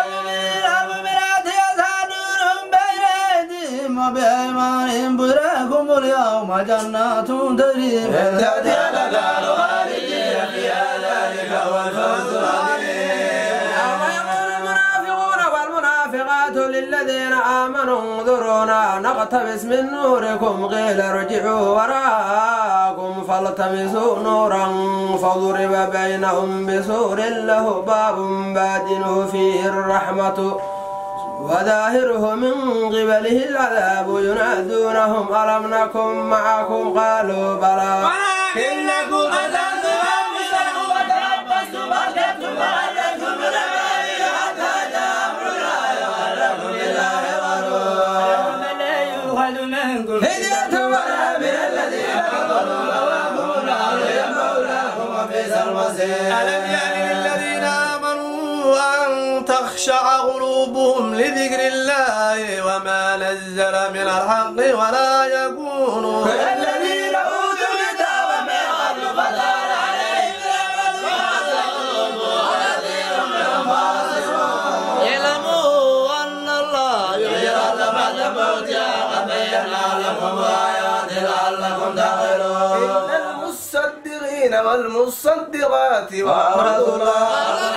بأيمانهم بشراكم اليوم جنات تجري من تحتها الأنهار خالدين فيها ذلك هو الفوز العظيم يوم يقول المنافقون والمنافقات للذين آمنوا انظرونا نقتبس من نوركم قيل ارجعوا وراءكم فالتمسوا نورا فضرب بينهم بسور له باب بادنه فيه الرحمة وظاهره من قبله العذاب ينادونهم ألم نكن معكم قالوا بلى ولكنكم قتلتم أنفسكم وتربصتم فارتبتم وغرتكم الأماني حتى جاء أمر الله وغركم بالله الغرور يوم لا يؤخذ منكم فدية ولا من الذين كفروا مأواكم النار هي مولاكم وبئس المصير ألم يأن للذين آمنوا أن تخشع قلوبهم لذكر الله وما نزل من الحق ولا يكونوا كالذين أوتوا الكتاب من قبل فطال عليهم الأمد وكثير منهم فاسقون اعلموا أن الله يحيي الأرض بعد موتها وبينا لكم آيات لعلكم تعقلون إن المصدقين والمصدقات وأقرضوا الله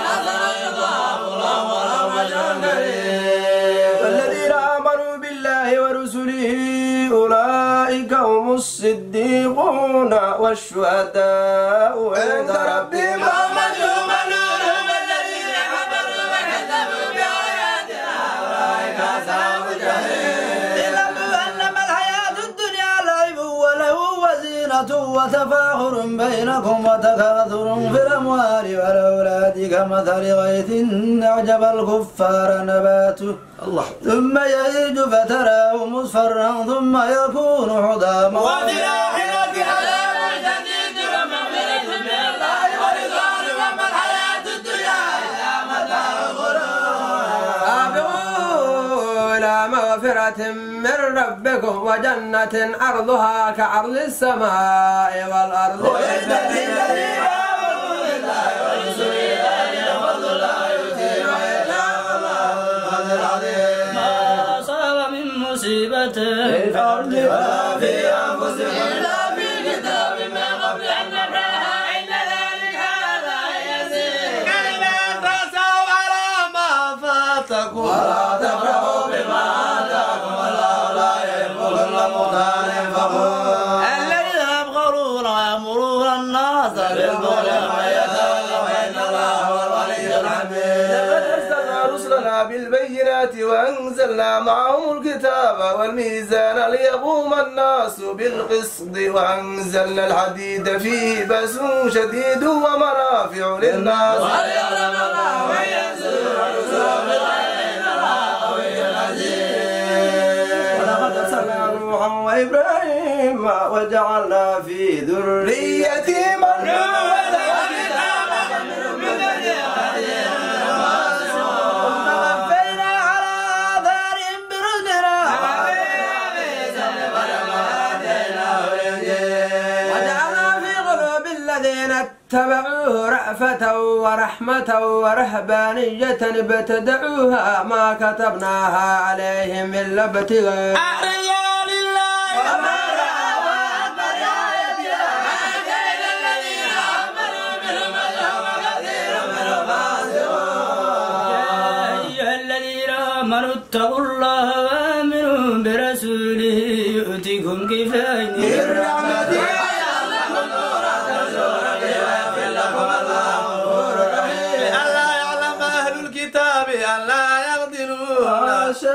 والذين آمنوا بالله ورسله أولئك هم الصديقون والشهداء عند ربهم وتفاخر بينكم وتكاثر في الأموال والأولاد كمثل غيث أعجب الكفار نباته الله ثم يهيج فتراه مصفرا ثم يكون حطاما وفي الآخرة عذاب شديد ومغفرة من الله ورضوان وما الحياة الدنيا إلا متاع الغرور. سابقوا إلى مغفرة من ربكم وجنة عرضها كعرض السماء والأرض وإن للذين آمنوا بالله ورسله ذلك فضل الله يؤتيه من يشاء والله ذو الفضل العظيم. ما أصاب من مصيبة في الأرض ولا في أنفسكم إلا في كتاب من قبل أن نبرأها إن ذلك على يسير. كلا تأسوا على ما فاتكم ولا تفرحوا بما آتاكم والله لا يحب كل مختال فخور. الذين يبخلون ويأمرون الناس بالبخل وإن الله هو الغني الحميد. لقد أرسلنا رسلنا بالبينات وأنزلنا معهم الكتاب والميزان ليقوم الناس بالقسط وأنزلنا الحديد فيه بأس شديد ومنافع للناس وليعلم الله من ينصر رسله بالغيب إن الله قوي عزيز. ولقد أرسلنا نوحا وإبراهيم وجعلنا في ذريتهما النبوة وقفينا على آثارهم برسلنا وجعلنا في قلوب الذين اتبعوه رأفة ورحمة ورهبانية ابتدعوها ما كتبناها عليهم إلا ابتغاء رجال الله وما رأوا أكبر آياتها فأتينا الذين آمنوا منهم اليوم كثير منهم فاسقون. يا أيها الذين آمنوا اتقوا الله وآمنوا برسوله يؤتكم كفلين من رحمته ألا يعلم أهل الكتاب ألا يقدرون بسم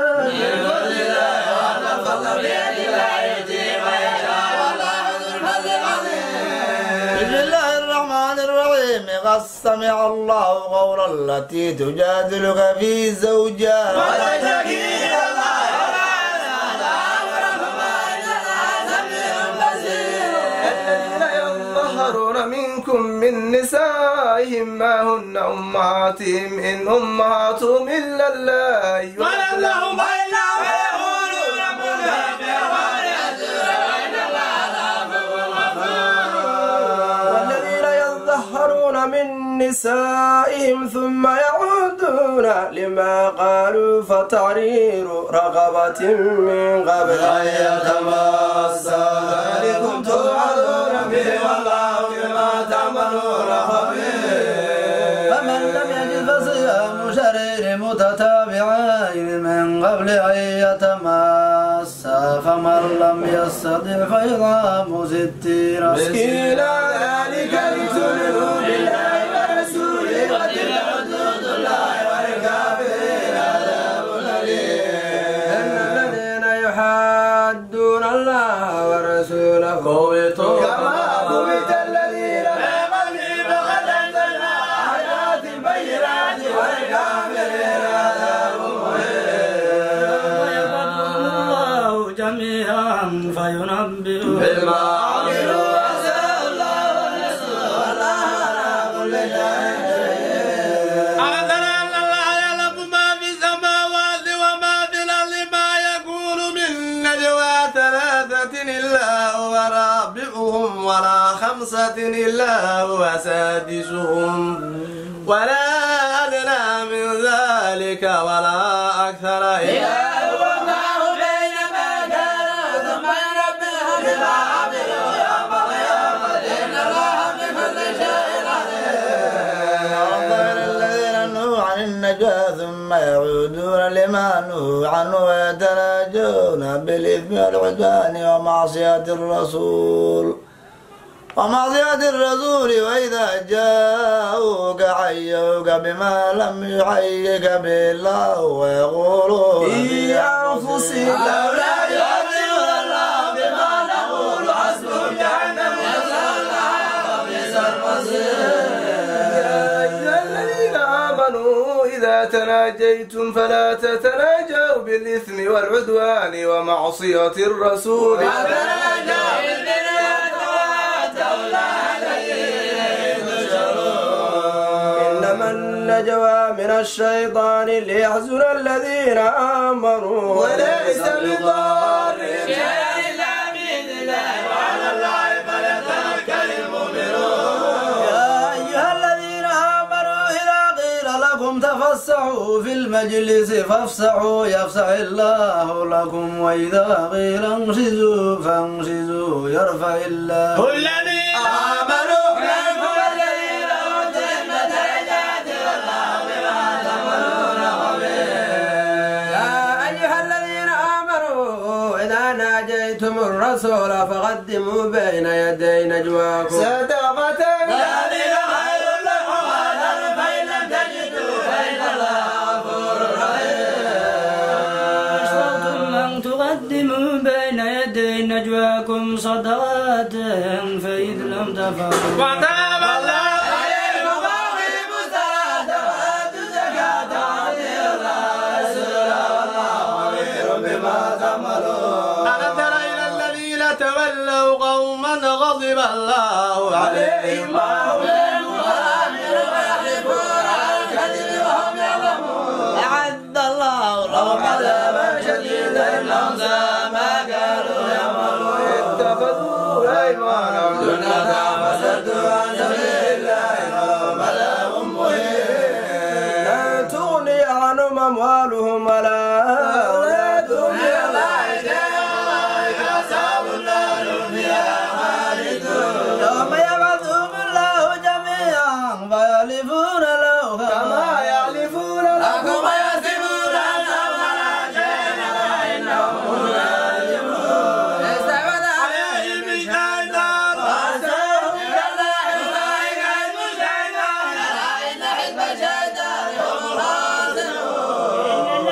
الله الرحمن الرحيم قد سمع الله قول التي تجادلك في زوجها وتشتكي إلى الله الذين يظهرون منكم من نسائهم ما هن أمهاتهم إن أمهاتهم إلا الله ولم لهم إلا ويقولون منافع وإن الله غفور غفور. والذين يظهرون من نسائهم ثم يعودون لما قالوا فتحرير رقبة من قبل أن يتماسا ذلكم توعدون به والله بما تعملون خبير. فمن لم يجد فصيام شهرين متتابعين من قبل أن يتماسا فمن لم يستطع فإطعام ستين مسكينا ذلك لتؤمنوا بالله ورسوله وتلك حدود الله وللكافرين عذاب أليم. إن الذين يحادون الله ورسوله كبتوا كما كبت الذين من قبلهم فقد أنزلنا آيات بينات وللكافرين عذاب مهين. ويقبض الله جميعا فينبئهم بما عملوا عسى الله ونسوا والله على كل شيء شهيد. أعلم أن الله يعلم ما في السماوات وما في الأرض ما يكون من نجوى ثلاثة إلا هو رابعهم ولا خمسة إلا هو سادسهم ولا أدنى من ذلك ولا أكثر إلا هو معه بينما كانوا ثم ينبئهم بما عملوا يوم القيامة إن الله بكل يعودون لما نهوا عنه ويتناجون بالإثم والعدوان ومعصية الرسول ومعصية الرسول وإذا جاءوك حيوك بما لم يحيك به الله ويقولون في أنفسهم لولا يعذبنا الله بما نقول حسبهم جهنم يصلونها وبئس المصير. يا أيها الذين آمنوا إذا تناجيتم فلا تتناجوا بالإثم والعدوان ومعصية الرسول إنما النجوى من الشيطان ليحزن الذين آمنوا وليس بضارهم شيئا إلا بإذن الله وعلى الله فليتوكل المؤمنون. يا أيها الذين آمنوا إذا قيل لكم تفسحوا في المجلس فافسحوا يفسح الله لكم وإذا قيل انشزوا فانشزوا يرفع الله الذين آمنوا منكم والذين أوتوا العلم درجات والله بما تعملون خبير. يا أيها الذين آمنوا إذا ناجيتم الرسول فقدموا بين يدي نجواكم صدقة ذلك خير لكم وأجر فإن لم تجدوا فإن الله غفور رحيم. أشفقتم أن تقدموا بين يدي نجواكم صدقات فإذ لم تفعلوا وتاب الله عليكم وأقيموا الصلاة وآتوا الزكاة وأطيعوا الله ورسوله والله خبير بما تعملون. ألم تر إلى الذين تولوا قوما غضب الله عليهم وهم آمنوا ويحلفون على الكذب وهم يعلمون. أعد الله لهم عذابا شديدا إنهم ساء ما كانوا يعملون. اتخذوا أيمانهم جنة فصدوا عن سبيل الله ولهم عذاب مهين. لا تغني عنهم أموالهم ولا أولادهم من الله شيئا أولئك أصحاب النار هم فيها خالدون. يوم يبعثهم الله جميعا فيحلفون له كما يحلفون لكم ويحسبون أنهم على شيء وإنهم هم كاذبون. استحوذ عليهم الشيطان فأنساهم بالله أولئك حزب الشيطان ألا إن حزب الشيطان هم الخاسرون.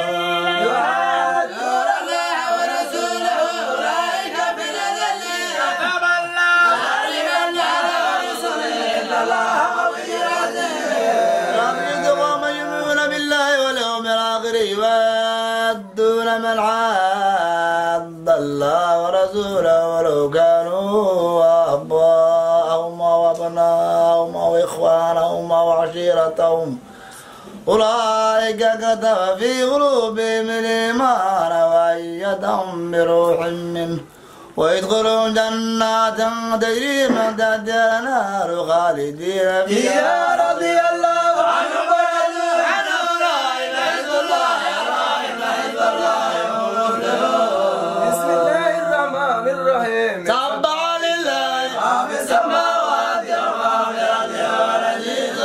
يحادون الله ورسوله أولئك في الأذلين. كتب الله عليهم ورسله إن الله قوي عزيز. رب يؤمنون بالله واليوم الآخر يوادون من عاد الله ورسوله ولو كانوا آباءهم وأبناءهم وإخوانهم وعشيرتهم أولئك كتب في قلوبهم الإيمان وأيدهم بروح منه ويدخلون جنات تجري من تحتها الأنهار خالدين فيها يا رضي الله عنهم ورضوا عنه أولئك حزب الله أولئك حزب الله هم المفلحون. بسم الله الرحمن الرحيم. سبح لله ما في السماوات وما في الأرض وهو العزيز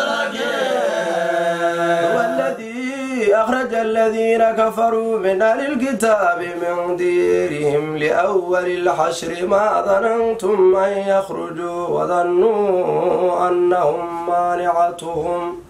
الحكيم. هو الذي أخرج الذين كفروا من أهل الكتاب من ديرهم لأول الحشر ما ظننتم أن يخرجوا وظنوا أنهم مانعتهم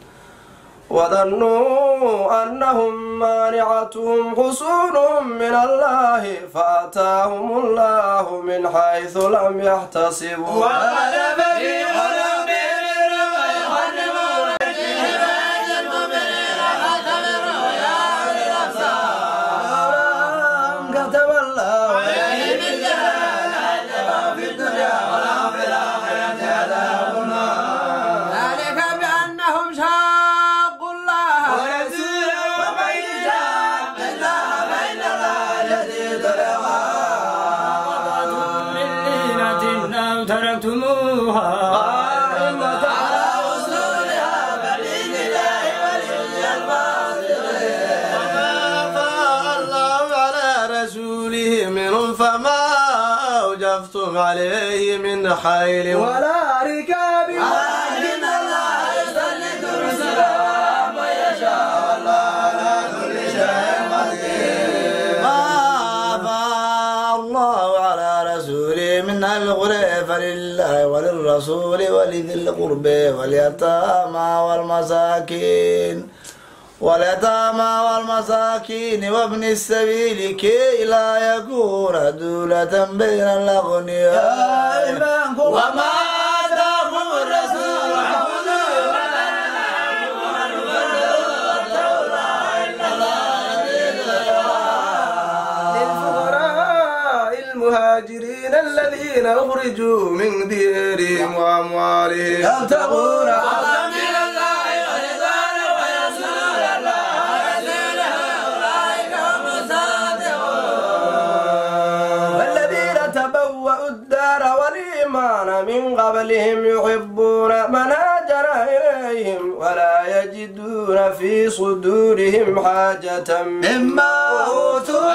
وظنوا أنهم مانعتهم حصونهم من الله فأتاهم الله من حيث لم يحتسبوا وقذف في قلوبهم الرعب يحرمون الشرك بين المؤمنين فاعتبروا يا أولي الأبصار. كتب الله عليهم الجنة في الدنيا ولا في الآخرة عذاب النار. ذلك بأنهم شاقوا الله ورسوله ومن يشاق الله فإن الله شديد العقاب. من لينة أو تركتموها قائمة على أصولها فدين الله ولي الفاضلين. وما أفاء الله على رسوله منهم فما أوجفتم عليه من خيل ولا ركاب ولكن الله يسلط رسله من يشاء والله على كل ولله وللرسول ولذي القرب واليتامى والمساكين واليتامى والمساكين وابن السبيل كي لا يكون دولة بين الأغنياء منكم وما آتاكم الرسول للفقراء المهاجرين الذين أخرجوا من ديارهم وأموالهم يبتغون من قبلهم يحبون من هاجر إليهم ولا يجدون في صدورهم حاجة مما أوتوا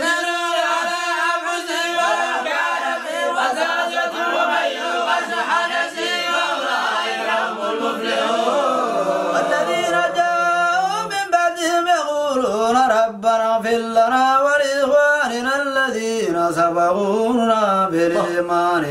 والذين جاءوا من بعدهم يقولون ربنا اغفر لنا ولإخواننا الذين سبقونا بالإيمان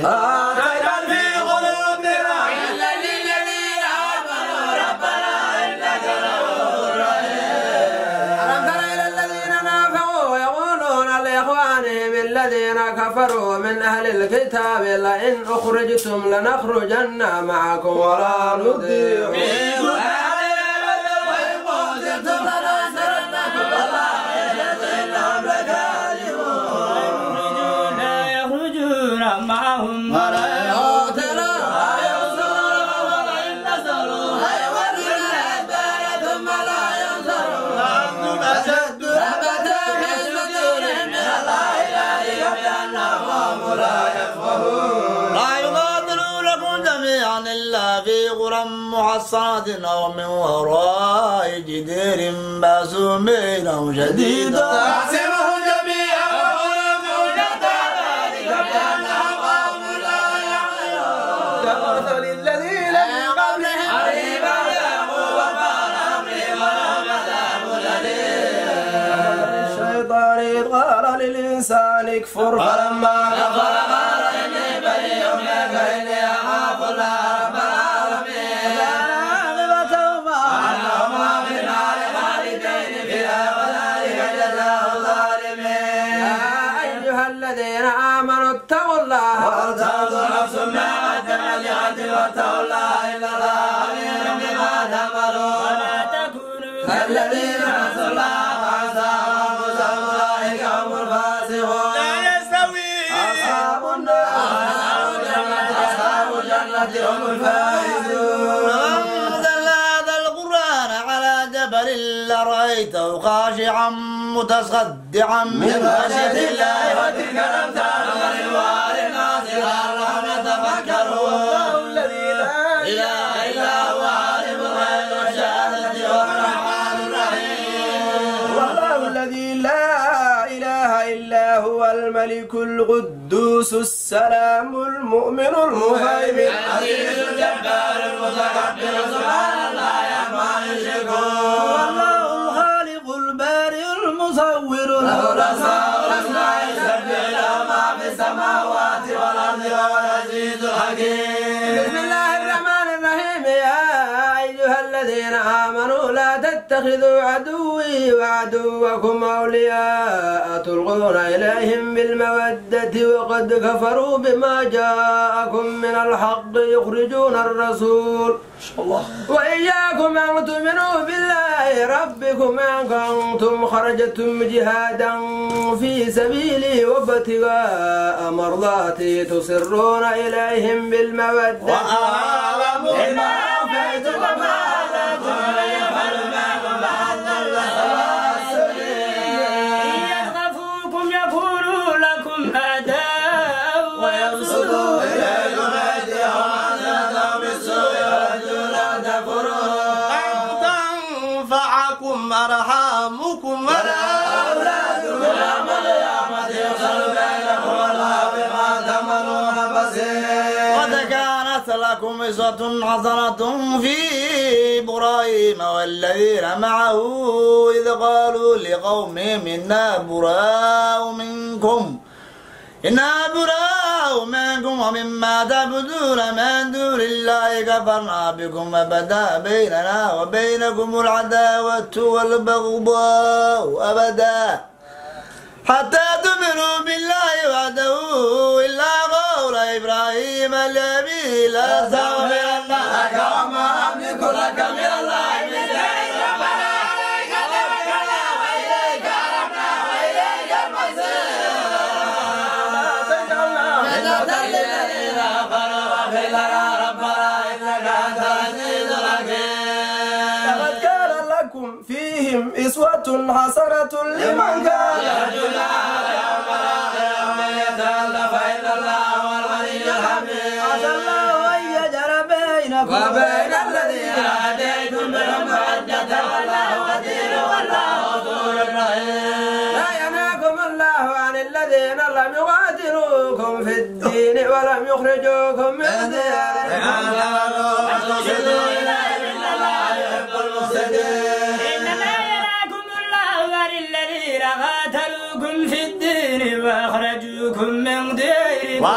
الذين كفروا من أهل الكتاب لئن أخرجتم لنخرجن معكم ولا نطيع فيكم وإن قتلتم لننصرنكم والله إنهم لكاذبون لا يخرجون معهم ولا إلا في قرى محصنة أو من وراء جدير بأس بينهم شديد تحسبهم جميعا وقلوبهم شتى ذلك بأنهم قوم لا يعقلون كمثل الذين من قبلهم قريبا ذاقوا وبال أمرهم ولهم عذاب أليم الشيطان إذ قال للإنسان اكفر فلما كفر قال إني بريء منك إني أخاف الله اتقوا الله وتنظر نفس ما قدمت لغد واتقوا الله إن الله خبير بما تعملون ولا تكونوا كالذين نسوا الله فأنساهم أنفسهم أولئك هم الفاسقون لا يستوي أصحاب النار أصحاب الجنة هم الفائزون أنزل هذا القرآن على جبل لرأيته خاشعا متصدعا من خشية الله وتلك الأمثال وللوالد الناس لعلهم يتفكرون الذي لا إله إلا هو عالم الغيب والشهادة هو الرحمن الرحيم والله الذي لا إله إلا هو الملك القدوس السلام المؤمن المهيمن العزيز الجبار المتكبر سبحان الله عما يشركون والله الخالق البارئ المصور له الأسماء الحسنى يسبح له ما في السماوات والأرض وهو العزيز الحكيم بسم الله الرحمن الرحيم يا أيها الذين آمنوا لا تتخذوا عدوي وعدوكم أولياء تلقون إليهم بالمودة وقد كفروا بما جاءكم من الحق يخرجون الرسول وإياكم أن تؤمنوا بالله ربكم إن كنتم خرجتم جهادا في سبيلي وابتغاء مرضاتي تصرون إليهم بالمودة وأعلم بما أوفيتم وما أتاكم يفعل معكم بعد الله إن يثقفوكم يكونوا لكم أعداء ويبسطوا إليكم أيديهم وألسنتهم بالسوء ويودون أن تكفروا أن تنفعكم أرحامكم ولا أولادكم من القيامة يفصل بينكم والله بما تعملون بصير قد كانت لكم أسوة حسنة في إبراهيم والذين معه إذ قالوا لقومهم إنا براء منكم إنا براء الله منكم ومما تعبدون من دون الله كفرنا بكم وبدا بيننا وبينكم العداوة والبغضاء أبدا حتى تؤمنوا بالله وحده إلا قول إبراهيم الذي لا تغفرن لك وما أملك لك من الله من شيء ربنا عليك توكلنا وإليك أنبنا وإليك المصير فتنة للذين كفروا واغفر لنا ربنا إنك أنت العزيز الحكيم لقد كان لكم فيهم أسوة حسنة لمن كان يرجو الله واليوم الآخر ومن يتولى فإن الله هو الغني الحميد عسى الله أن يجعل بينكم وبين الذين عاديتم منهم مودة والله قدير والله غفور رحيم لا ينهاكم الله عن الذين لم يقاتلوكم في الدين ولم يخرجوكم من دياركم إنما يراكم الله عن الذين قاتلوكم في الدين وأخرجوكم من ديركم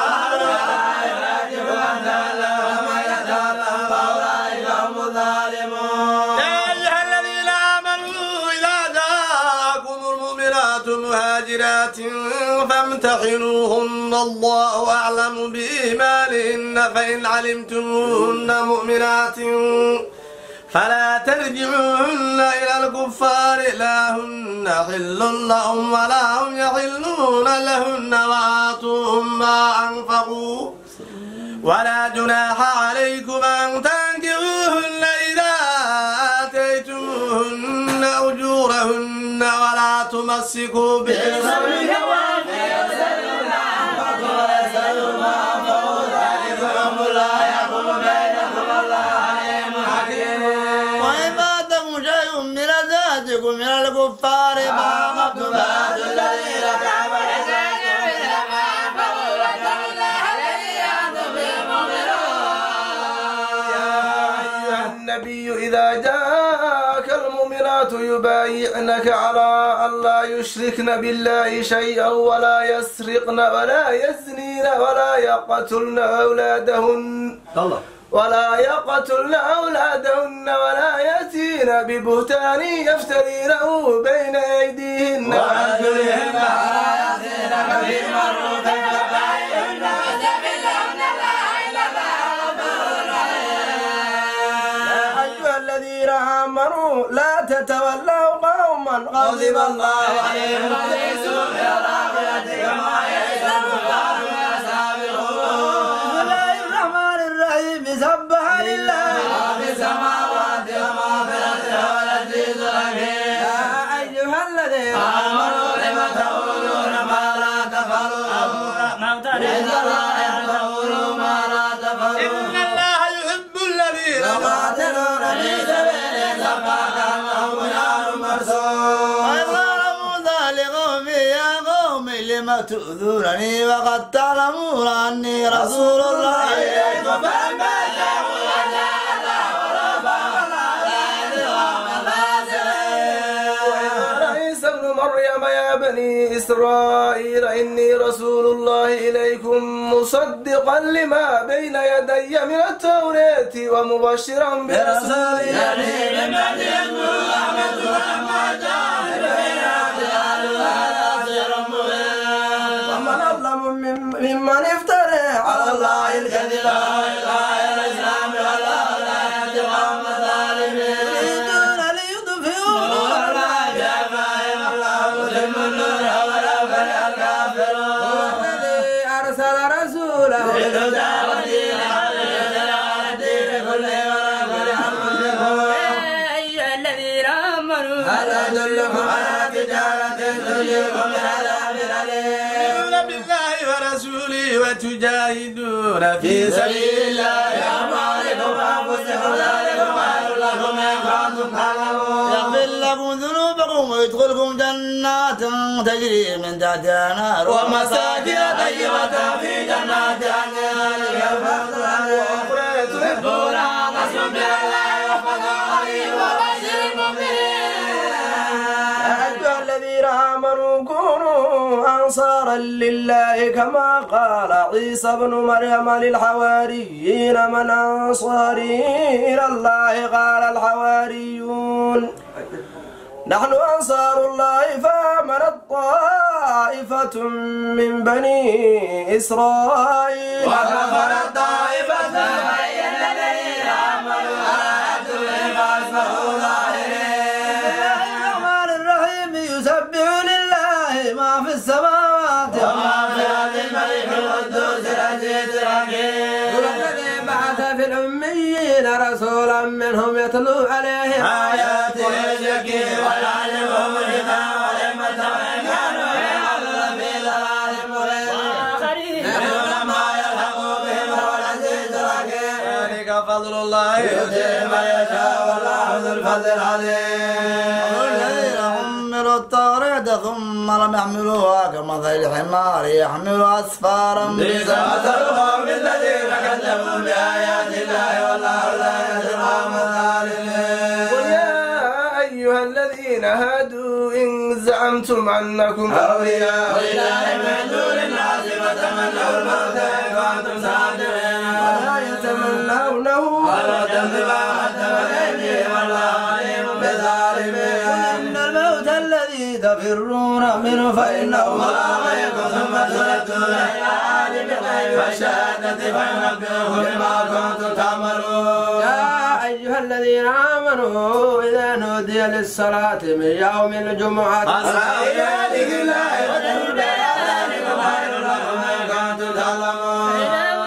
مهاجرات فامتحنوهن الله أعلم بإيمانهن فإن علمتموهن مؤمنات فلا ترجعوهن إلى الكفار لا هن حل لهم ولا هم يحلون لهن وآتوهم ما أنفقوا ولا جناح عليكم أن تنكحوهن إذا آتيتموهن أجورهن ولا تمسكوا بالعصم كوافر يسألون عنكم ويسألوا ما أنفقوا ذلكم الله يحكم بينكم الله عليم حكيم وإن فاتكم شيء من ذاتكم من الكفار فعاقبتم فآتوا الذين كفروا إذا جاءك المؤمنات يبايعنك على أن لا يشركن بالله شيئا ولا يسرقن ولا يزنين ولا يقتلن أولادهن ولا يقتلن أولادهن ولا يأتين ببهتان يفترينه بين أيديهن وأرجلهن ولا يأتينك بمعروف فبايعهن واستغفر لهن الله إن الله غفور رحيم الذين آمنوا لا تتولوا قوما غضب الله عليهم وليسوا في الآخرة كما يئس الكفار من أصحاب القبور بسم الله الرحمن الرحيم سبح لله ما في السماوات وما في الأرض هو العزيز الحكيم يا أيها الذين آمنوا لم تقولون ما لا تفعلون إن الله يقول ما لا تفعلون إن الله يحب الذين يقاتلون في سبيله صفا كأنهم بنيان مرصوص وإذ قال موسى لقومه يا قوم لم تؤذونني وقد تعلمون أني رسول الله إليكم فلما جاءوا وجاء الله ورفع عيسى ابن مريم يا بني إسرائيل إني رسول الله إليكم مصدقا لما بين يدي من التوراة ومبشرا برسول يأتي من بعد اسمه أحمد ولما جاء بالبينات قالوا هذا سحر مبين ومن أظلم ممن افترى على الله الكذب وإلغاء الإسلام والله لا يهدي القوم الظالمين يريدون ليطفئوا نور الله بأفواههم الله متم النور ولو كره الكافرون الذي أرسل رسوله بالهدى ودين الحق ليظهره على الدين كله ولو كره المشركون يا أيها الذين آمنوا هل أدلكم على تجارة تنجيكم من عذاب أليم تؤمنون بالله ورسوله وتجاهدون في سبيل الله بأموالكم وأنفسكم ذلكم خير لكم إن كنتم تعلمون يغفر لكم ذنوبكم ويدخلكم جنات تجري من تحتها أنهار ومساكن طيبة في جنات عدن وأخرى تحبونها نصر من الله وفضل قريب وبشر المؤمنين يا أيها الذين آمنوا كونوا أنصارا لله كما قال عيسى ابن مريم للحواريين من أنصاري إلى الله قال الحواريون نحن أنصار الله فآمنت طائفة من بني إسرائيل وكفرت طائفة بين الذين آمنوا آياتهم فأصبحوا ظاهرين. الرحمن الرحيم يسبح لله ما في السماوات وما في الأرض الملك القدوس العزيز الحكيم. والذي بعث في الأميين رسولا منهم يتلو عليهم آياته ويزكيهم ويعلمهم الكتاب والحكمة وإن كانوا من في ضلال مبين. منهم ما يلحق بهم وهو العزيز الحكيم. ذلك فضل الله يؤتيه من يشاء والله ذو الفضل العظيم. والذين حملوا التوراة ثم لم يحملوها كمثل الحمار يحمل أسفارا بئس مثل القوم الذين كذبوا بآيات الله والله لا يهدي القوم الظالمين. قل يا أيها الذين هادوا إن زعمتم أنكم أولياء لله من دون الناس فتمنوا الموت إن كنتم صادقين. ولا يتمنونه أبدا بما قدمت أيديهم والله عليم بالظالمين. إن الموت الذي تفرون منه فإنه ملاقيكم ثم تردون إلى عالم الغيب والشهادة فينبئكم بما كنتم تعملون. يا أيها الذين آمنوا إذا نودي للصلاة من يوم الجمعة فاسعوا إلى ذكر الله وذروا البيع ذلكم خير لكم إن كنتم تعلمون.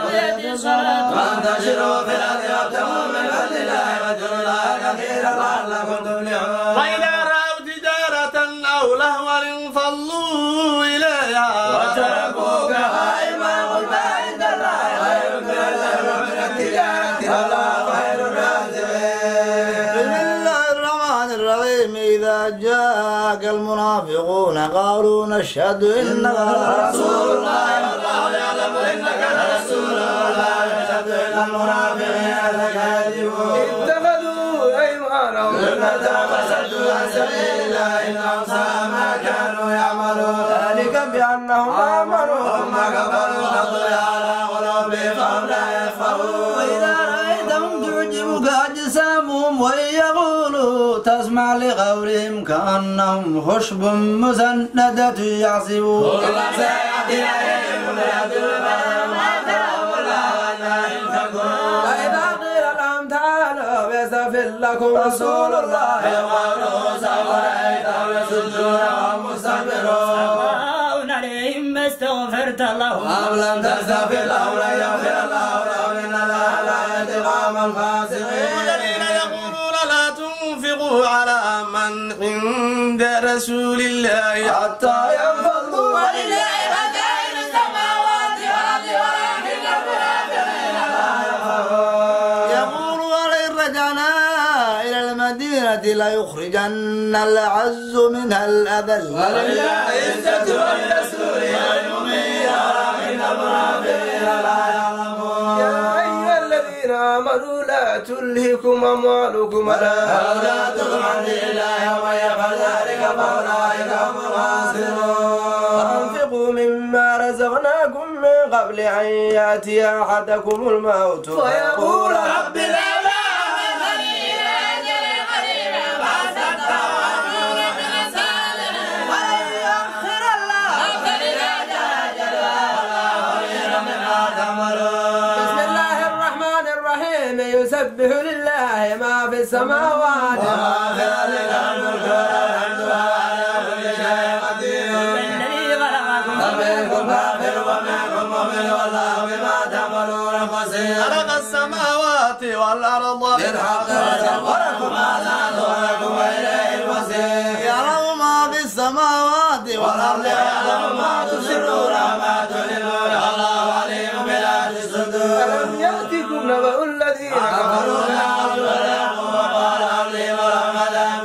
وانتشروا في الأرض وابتغوا من فضل الله واذكروا الله كثيرا لعلكم تفلحون. وإذا رأوا تجارة أو لهوا انفضوا إليها وتركوك قائما قل ما عند الله خير من اللهو من التجارة والله خير الرازقين. بسم الله الرحمن الرحيم إذا جاءك المنافقون قالوا نشهد إنك لرسول الله والله يعلم إنك لرسوله والله يشهد إن المنافقين لكاذبون. اتخذوا أيمانهم جنة وصدوا عن سبيل الله إنهم ساء ما كانوا يعملون. ذلك بأنهم آمنوا ثم كفروا فطبع على قلوبهم فهم لا يفقهون. وإذا رأيتهم تعجبك أجسامهم وإن يقولوا تسمع لقولهم كأنهم خشب مسندة يحسبون كل سيأتي عليهم يدل بهم أكثرهم الله ولا ينفقون. وإذا قيل لهم تعالوا يستغفر لكم رسول الله يقولوا سوف رأيتهم يصدون وهم مستكبرون. سواء عليهم ما استغفرت لهم أم لم تستغفر لهم لن يغفر الله لهم إن الله لا يهدي القوم الفاسقين. والذين يقولون لا تنفقوا على من عند رسول الله حتى ينفضوا ولله خزائن السماوات والأرض ولكن المنافقين لا يفقهون. يقول ولئن رجعنا إلى المدينة ليخرجن الأعز منها الأذل ولله عزة ولرسوله والمؤمنين ولكن المنافقين لا يعلمون. يا أيها الذين آمنوا لا تلهكم أموالكم ولا أولادكم عن دين الله ومن يفعل ذلك فأولئك هم الخاسرون. أنفقوا مما رزقناكم من قبل أن يأتي أحدكم الموت فيقول رب لولا أخرتني إلى أجل قريب فأصدق وأكون من الصالحين ولن يؤخر الله إذا جاء أجله والله خبير بما تعملون. بسم الله الرحمن الرحيم يسبح لله ما في السماوات وما في ذلك الملك والحمد وعلى كل شيء قدير. الذي خلقكم ومنكم كافر ومنكم مؤمن والله بما تعملون بصير. خلق السماوات والأرض بالحق وصوركم على صوركم وإليه المصير. يعلم ما في السماوات والأرض والأرض يعلم ما تسرون وما تعلنون والله عليم بذات الصدور. ألم يأتكم نبأ الذين كفروا كفروا وقال عليم ولهم عذاب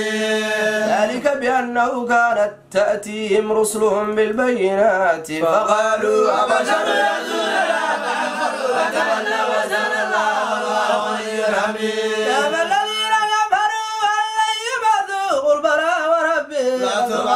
أليم. ذلك بأنه كانت تأتيهم رسلهم بالبينات فقالوا أبشر يأتوننا فكفروا وتولوا وزن الله والله غني حميد. يا الذين كفروا أن لن يبعثوا قل بلى وربي لا تبعثون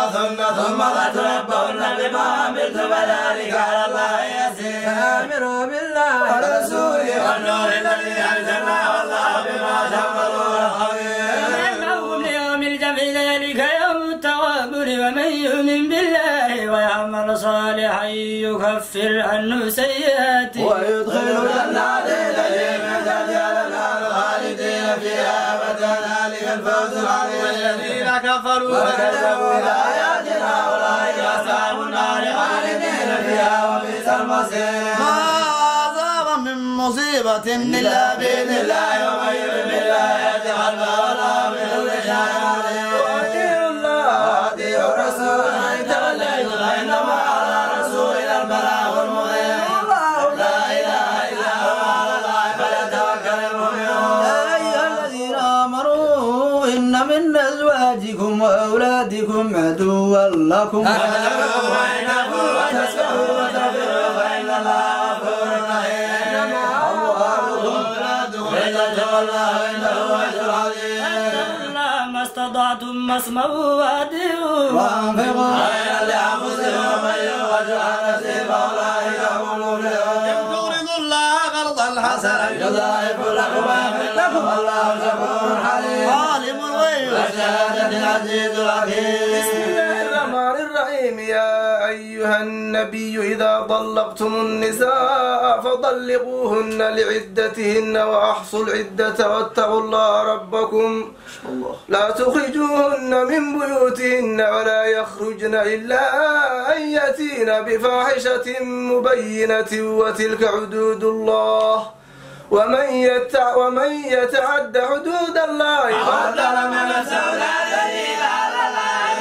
تبعثن ثم لتنبؤن بما عملتم وذلك على الله يسير آمنوا بالله ورسوله والنور الذي أنزلنا والله بما تعملون خبير يوم ليوم الجمع ذلك يوم التغابن ومن يؤمن بالله ويعمل صالحا يكفر عنه سيئاته ويدخل جنات تجري من تحتها الأنهار خالدين فيها أبدا ذلك الفوز العظيم الذين كفروا وكذبوا بآياتنا أولئك أصحاب النار خالدين فيها وبئس المصير ما أصاب من مصيبة إلا بإذن الله ومن يؤمن بالله يهد قلبه والله بكل شيء عليم وأطيعوا الله وأطيعوا الرسول فإن توليتم فإنما على رسولنا البلاغ المبين الله لا إله إلا هو على الله فليتوكل المؤمنون يا أيها الذين آمنوا إن من أزواجكم وأولادكم عدوا لكم فاحذروه وإن تكفروا وتسكروا وتغفروا فإن الله غفور رحيم إنما أموالكم وأولادكم والله إنه أجر عظيم ما استطعتم ما اسمعوا وأطيعوا وأنفقوا خيرا لأنفسهم ومن يوق شح نفسه فأولئك هم المفلحون إن تقرضوا الله قرضا حسنا يضاعف لكم ويغفر لكم والله شكور حليم عالم الغيب والشهادة العزيز الحكيم بسم الله الرحمن الرحيم يا أيها النبي إذا طلقتم النساء فطلقوهن لعدتهن وأحصوا العدة واتقوا الله ربكم لا تخرجوهن من بيوتهن ولا يخرجن إلا أن يأتين بفاحشة مبينة وتلك حدود الله ومن يتع ومن يتعد حدود الله فقد ظلم نفسه لا دليل على الله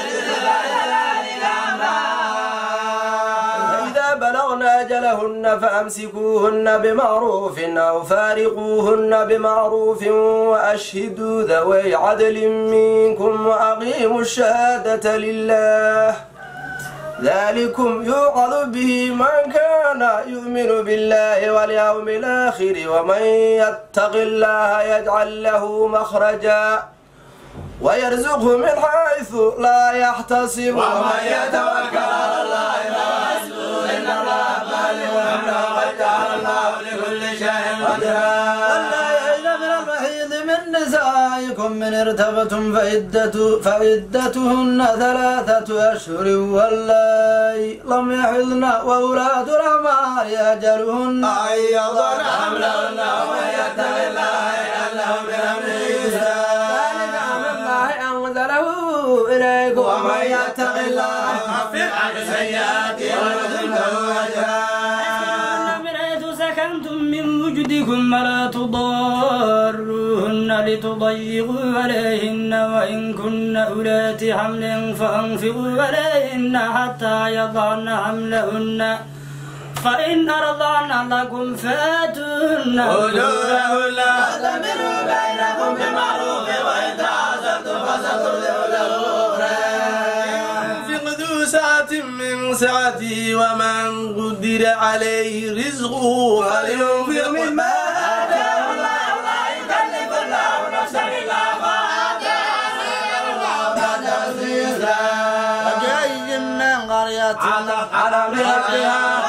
فإذا بلغن أجلهن فأمسكوهن بمعروف أو فارقوهن بمعروف وأشهدوا ذوي عدل منكم وأقيموا الشهادة لله ذلكم يوعظ به من كان يؤمن بالله واليوم الآخر ومن يتق الله يجعل له مخرجا ويرزقه من حيث لا يحتسب ومن يتوكل على الله فهو حسبه إن الله بالغ أمره قد جعل الله لكل شيء قدرا ولا يئن من المحيض من نسائكم من ارتبتم فعدة فعدتهن ثلاثة أشهر واللائي لم يحضن وأولاة الأعمال أجلهن أن يضعن حملهن ومن يتق الله يجعل له من أمره يسرا ذلك أمر الله أنزله إليكم ومن يتق الله يكفر عنه سيئاته ويعظم له أجرا من حيث سكنتم من وجدكم ولا تضاروهن لتضيقوا عليهن وإن كن أولات حمل فأنفقوا عليهن حتى يضعن حملهن فإن أرضعن لكم فآتوهن أجورهن واعتمروا بينكم بمعروف وإن تعاسرتم فسترضع له أخرى ينفق ذو سعة من سعته ومن قدر عليه رزقه فلينفق مما آتاه الله لا يكلف الله نفسا إلا ما آتاها الله عزيزا وكأي من قرية على ربها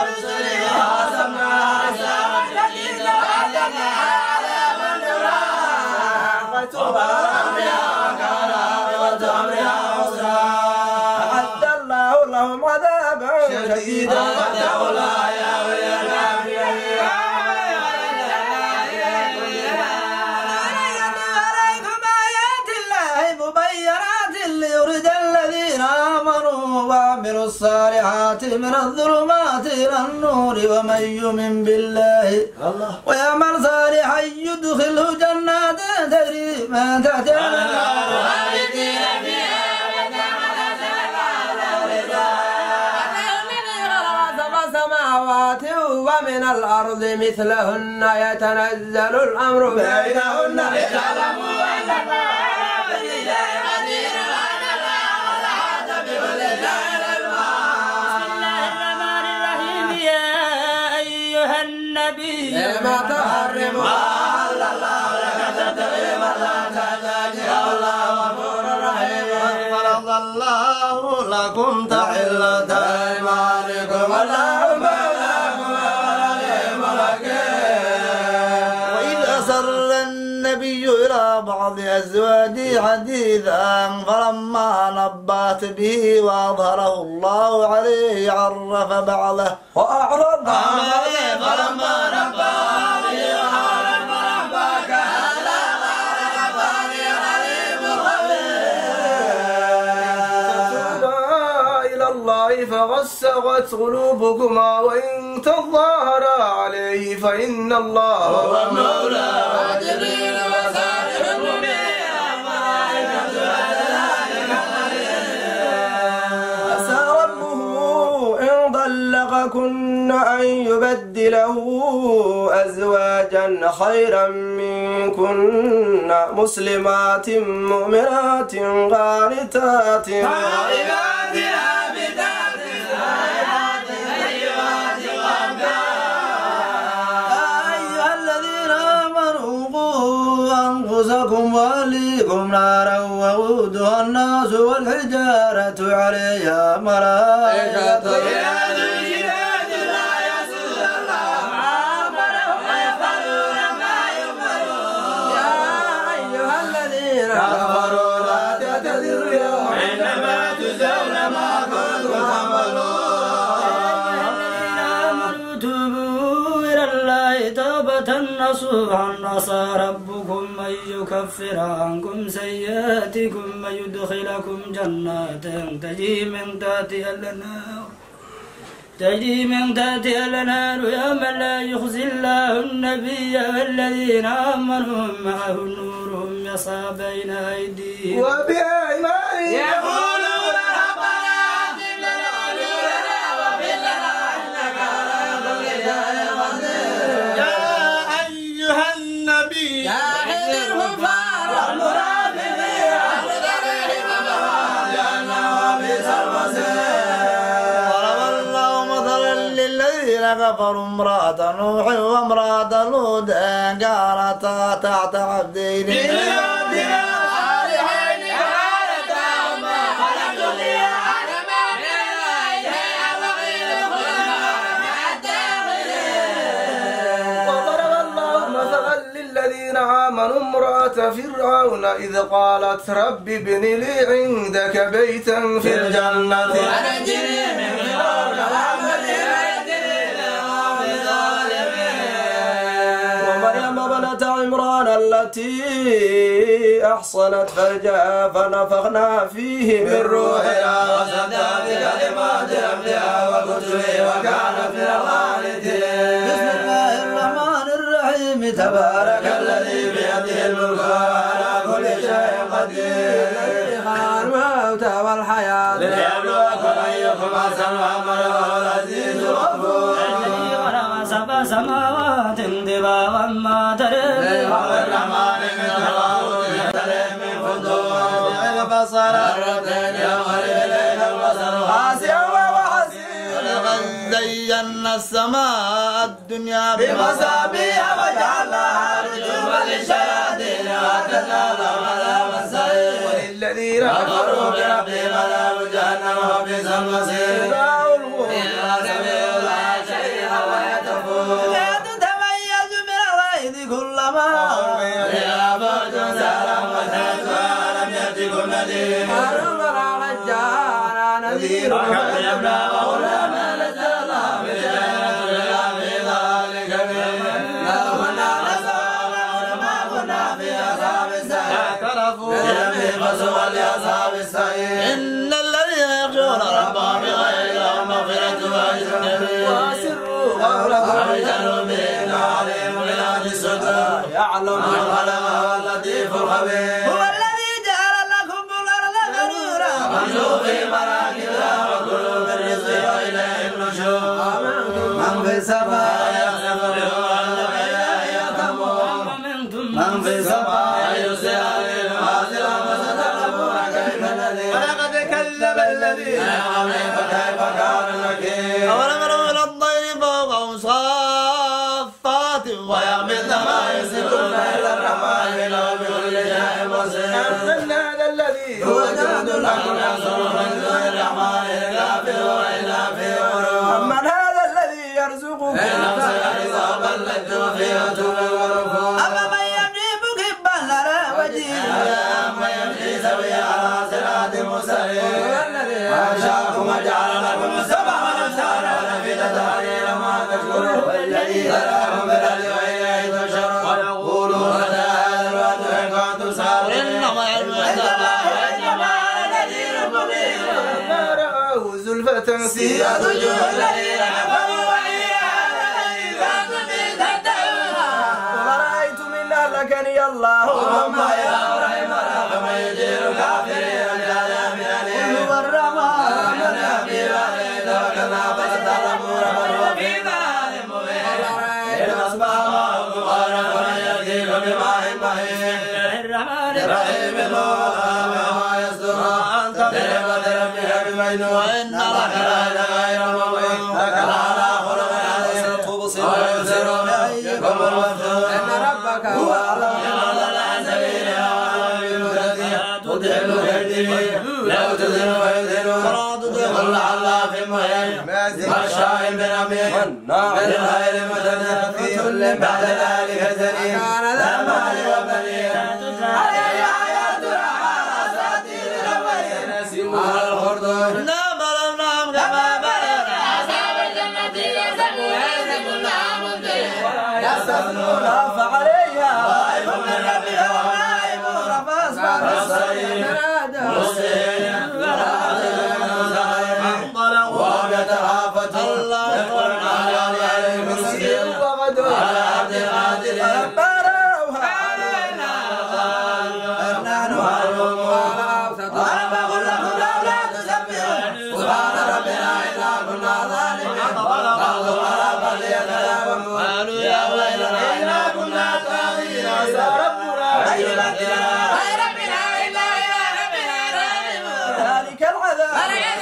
أعد الله لهم عذابا شديدا واتقوا الله يا أولي الألباب عليكم آيات الله مبينات ليرد الذين آمنوا وعملوا الصالحات من الظلمات إلى النور ومن يؤمن بالله ويعمل صالحا يدخله جنات تجري من تحتها الأنهار خالدين فيها سبع سماوات ومن الأرض مثلهن يتنزل الأمر بينهن لتعلموا أن الله بكل شيء قدير وأن الله قد أحاط بكل شيء علما. بسم الله الرحمن الرحيم يا أيها النبي لما تحرم ما أحل الله لك تبتغي مرضات أزواجك والله غفور رحيم. قد فرض الله لكم تحلة أيمانكم اللهم لكم وللملك وإذ أسر النبي إلى بعض أزواجه حديثا فلما نبأت به وأظهره الله عليه عرف بعضه وأعرض عن بعضه فلما نبأت به وعرف ربك على غير عليم تتوبا إلى الله فغسغت قلوبكما وإن تظاهرا عليه فإن الله هو المولى وجبريل وسائر المؤمنين عسى ربه إن طلقكن أن يبدله أزواجا خيرا منكن مسلمات مؤمنات قانتات عابدات عابدات سائحات طيبات أيها الذين آمنوا قوا أنفسكم وأهليكم نارا وقودها الناس والحجارة عليها ملائكة غلاظ شداد لا يعصون الله ما أمرهم ويفعلون ما يؤمرون يا أيها الذين كفروا لا تعتذروا اليوم إنما تجزون ما كنتم تعملون الذين آمنوا توبوا إلى الله توبة نصوحا عسى ربكم أن يكفر عنكم سيئاتكم ويدخلكم جنات تجري من تحتها الأنهار تجري من تحتها الأنهار يوم لا يخزي الله النبي والذين آمنوا معه نورهم يسعى بين أيديهم وبأيمانهم يقولون ربنا أعطنا لنا نورنا واغفر لنا إنك على كل شيء قدير يا أيها النبي جاهد الكفار والمنافقين واغفر لنا وبئس المصير ضرب الله مثلا للذين كفروا امرأة نوح وامرأة لوط كانتا تحت عبدين من عبادنا صالحين كانتاهما فلم تغنيا عنهما من الله شيئا وقيل ادخلا مع الداخلين وضرب الله مثلا للذين آمنوا امرأة فرعون إذ قالت رب ابن لي عندك بيتا في الجنة ونجني من فرعون وعمله ونجني من القوم الظالمين ومريم ابنة عمران التي أحصنت فرجها فنفخنا فيه من روحنا وصدق بكلمات ربها وكتبه وكانت من القانتين بسم الله الرحمن الرحيم تبارك الذي بيده الملك وعلى كل شيء قدير الذي خلق الموت والحياة ليبلوكم أيكم أحسن عملا وهو العزيز الغفور الذي خلق سبع سماوات طباقا ما ترى الرحمن من تفاوت يختلف من فضول البصر مرتين ينقلب إليك البصر خاسئا وحسير ولقد زينا السماء الدنيا بمصابيح وجعلناها رجوما للشياطين وأعتدنا لهم عذاب السعير وللذين كفروا بربهم عذاب جهنم وبئس المصير إلا سميع لا شيء ويتفور لا تتميز من الغيظ كلما إذا فوجوا سهلا وسهلا لم يأتكم نذير حرم على جاءنا نذير وكذبنا وغلنا نزل الله بشيء إلا في ضلال كبير لو كنا نسمع ما كنا في أصحاب السعير اعترفوا بذنبهم فسوى لأصحاب السعير إن الذين يخشون ربهم بغير لهم مغفرة وأجر كبير وأسروا قولكم وأجروا به إنه عليم بذات الصدور يعلم من خلق هو اللطيف الخبير هو الذي جعل لكم الأرض ذلولا وامشوا في مراكبها وكلوا من رزقه وإليه النشور من في السماء يخلق له من في السماء يرسل عليهم حاصلا فستعلمون كيف نذير ولقد كذب الذين فكيف كان نكير أولم يروا إلى الطير فوقهم صافات ويقبضن ما يمسكون إلا الرحمن إنه بكل شيء بصير أمن هذا الذي هو جند لكم ينصر من دون الرحمن سويا على صراط مستقيم أنشأكم وجعل لكم السمع والأبصار والأفئدة قليلا ما تشكرون والذي ذراكم بالأرض وإليه تحشرون ويقولون متى هذا الوعد إن كنتم صادقين إنما علم عند الله وإنما أنا نذير مبين رآه زلفة سيئة وجوه الذين كفروا وهي الذي كنتم به تدعون ورأيتم إن أهلكني الله اللهم يا إبراهيم فمن يجير الكافرين من عذاب أليم هو الرحمن آمنا به وعليه توكلنا فستعلمون من هو في ضلال مبين إن أصبح ماؤكم غورا فمن يأتيكم بماء مهين الرحيم المؤمن وما يصدرون أنت بنعمة ربك بمجنون وإن لك لغير مبين لك على خلق عظيم ويبصرون بأيكم المفتون إن ربك هو أعلم بمن ضل عن سبيله وأعلم بالمهتدين تضل المهتدين لو تضل ويضلون كل حلاف مهين مشاء بنميم بالخير متنفذ كل بعد ذلك زنيم لا مال وبنين عليه آيات الرحمن أساطير الأولين نسيمها الخردون نعم نعم كما بلغنا أصحاب الجنة يحسبونها يستثنون فعليها غائب من ربك وغائب فأصبح الصريم مسلم وهم يتهافتون يقولون على عليهم مسلم على عبد القادر فروها علينا نحن معلومون ولما قل لكم لولا تسبحون سبحان ربنا إنا كنا ظالمين بعضهم على بعض يتلاومون قالوا يا ويلنا إنا كنا طاغين عسى ربنا أن يبدلنا غير ربنا إلا إلى ربنا راغبون ذلك العذاب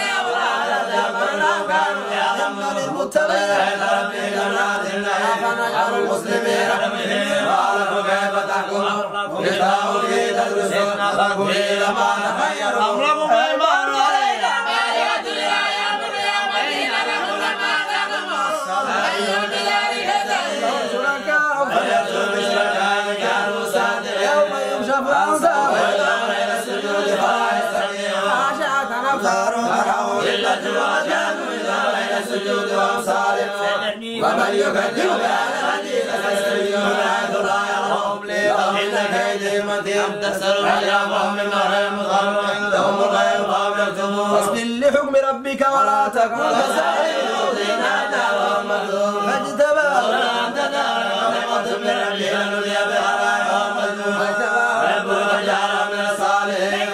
كانوا يعلمون للمتقين عند ربهم جنات النعيم فنجعل المسلمين قالوا كيف تحكمون كتاب فيه تدرسون لكم إلى ما تخيرون أمركم أيمان علينا بالغة الأيام القيامة لكم لما تحكمون أيهم بذلك زعيم شركاء فليأتوا بشركاء كانوا صادقين يوم يكشف عن ساق ويدعون إلى السجود فلا يستطيعون خاشعة أبصارهم ترهقهم ذلة وكانوا يدعون إلى السجود وهم صالحون ومن يكذب بهذا الحديث فسيجزون حيث لا يرحمهم ليقهم إن كيدهم متين تسألون أيامهم من مريم ظلم عندهم الغيب فهم يكتبون واصبر لحكم ربك ولا تكن كسائر الذين أتاهم مكتوب فاجتباه أن تدار نعمة من ربك لنذيب بحرائهم مكتوب ويبون وجعلهم من الصالحين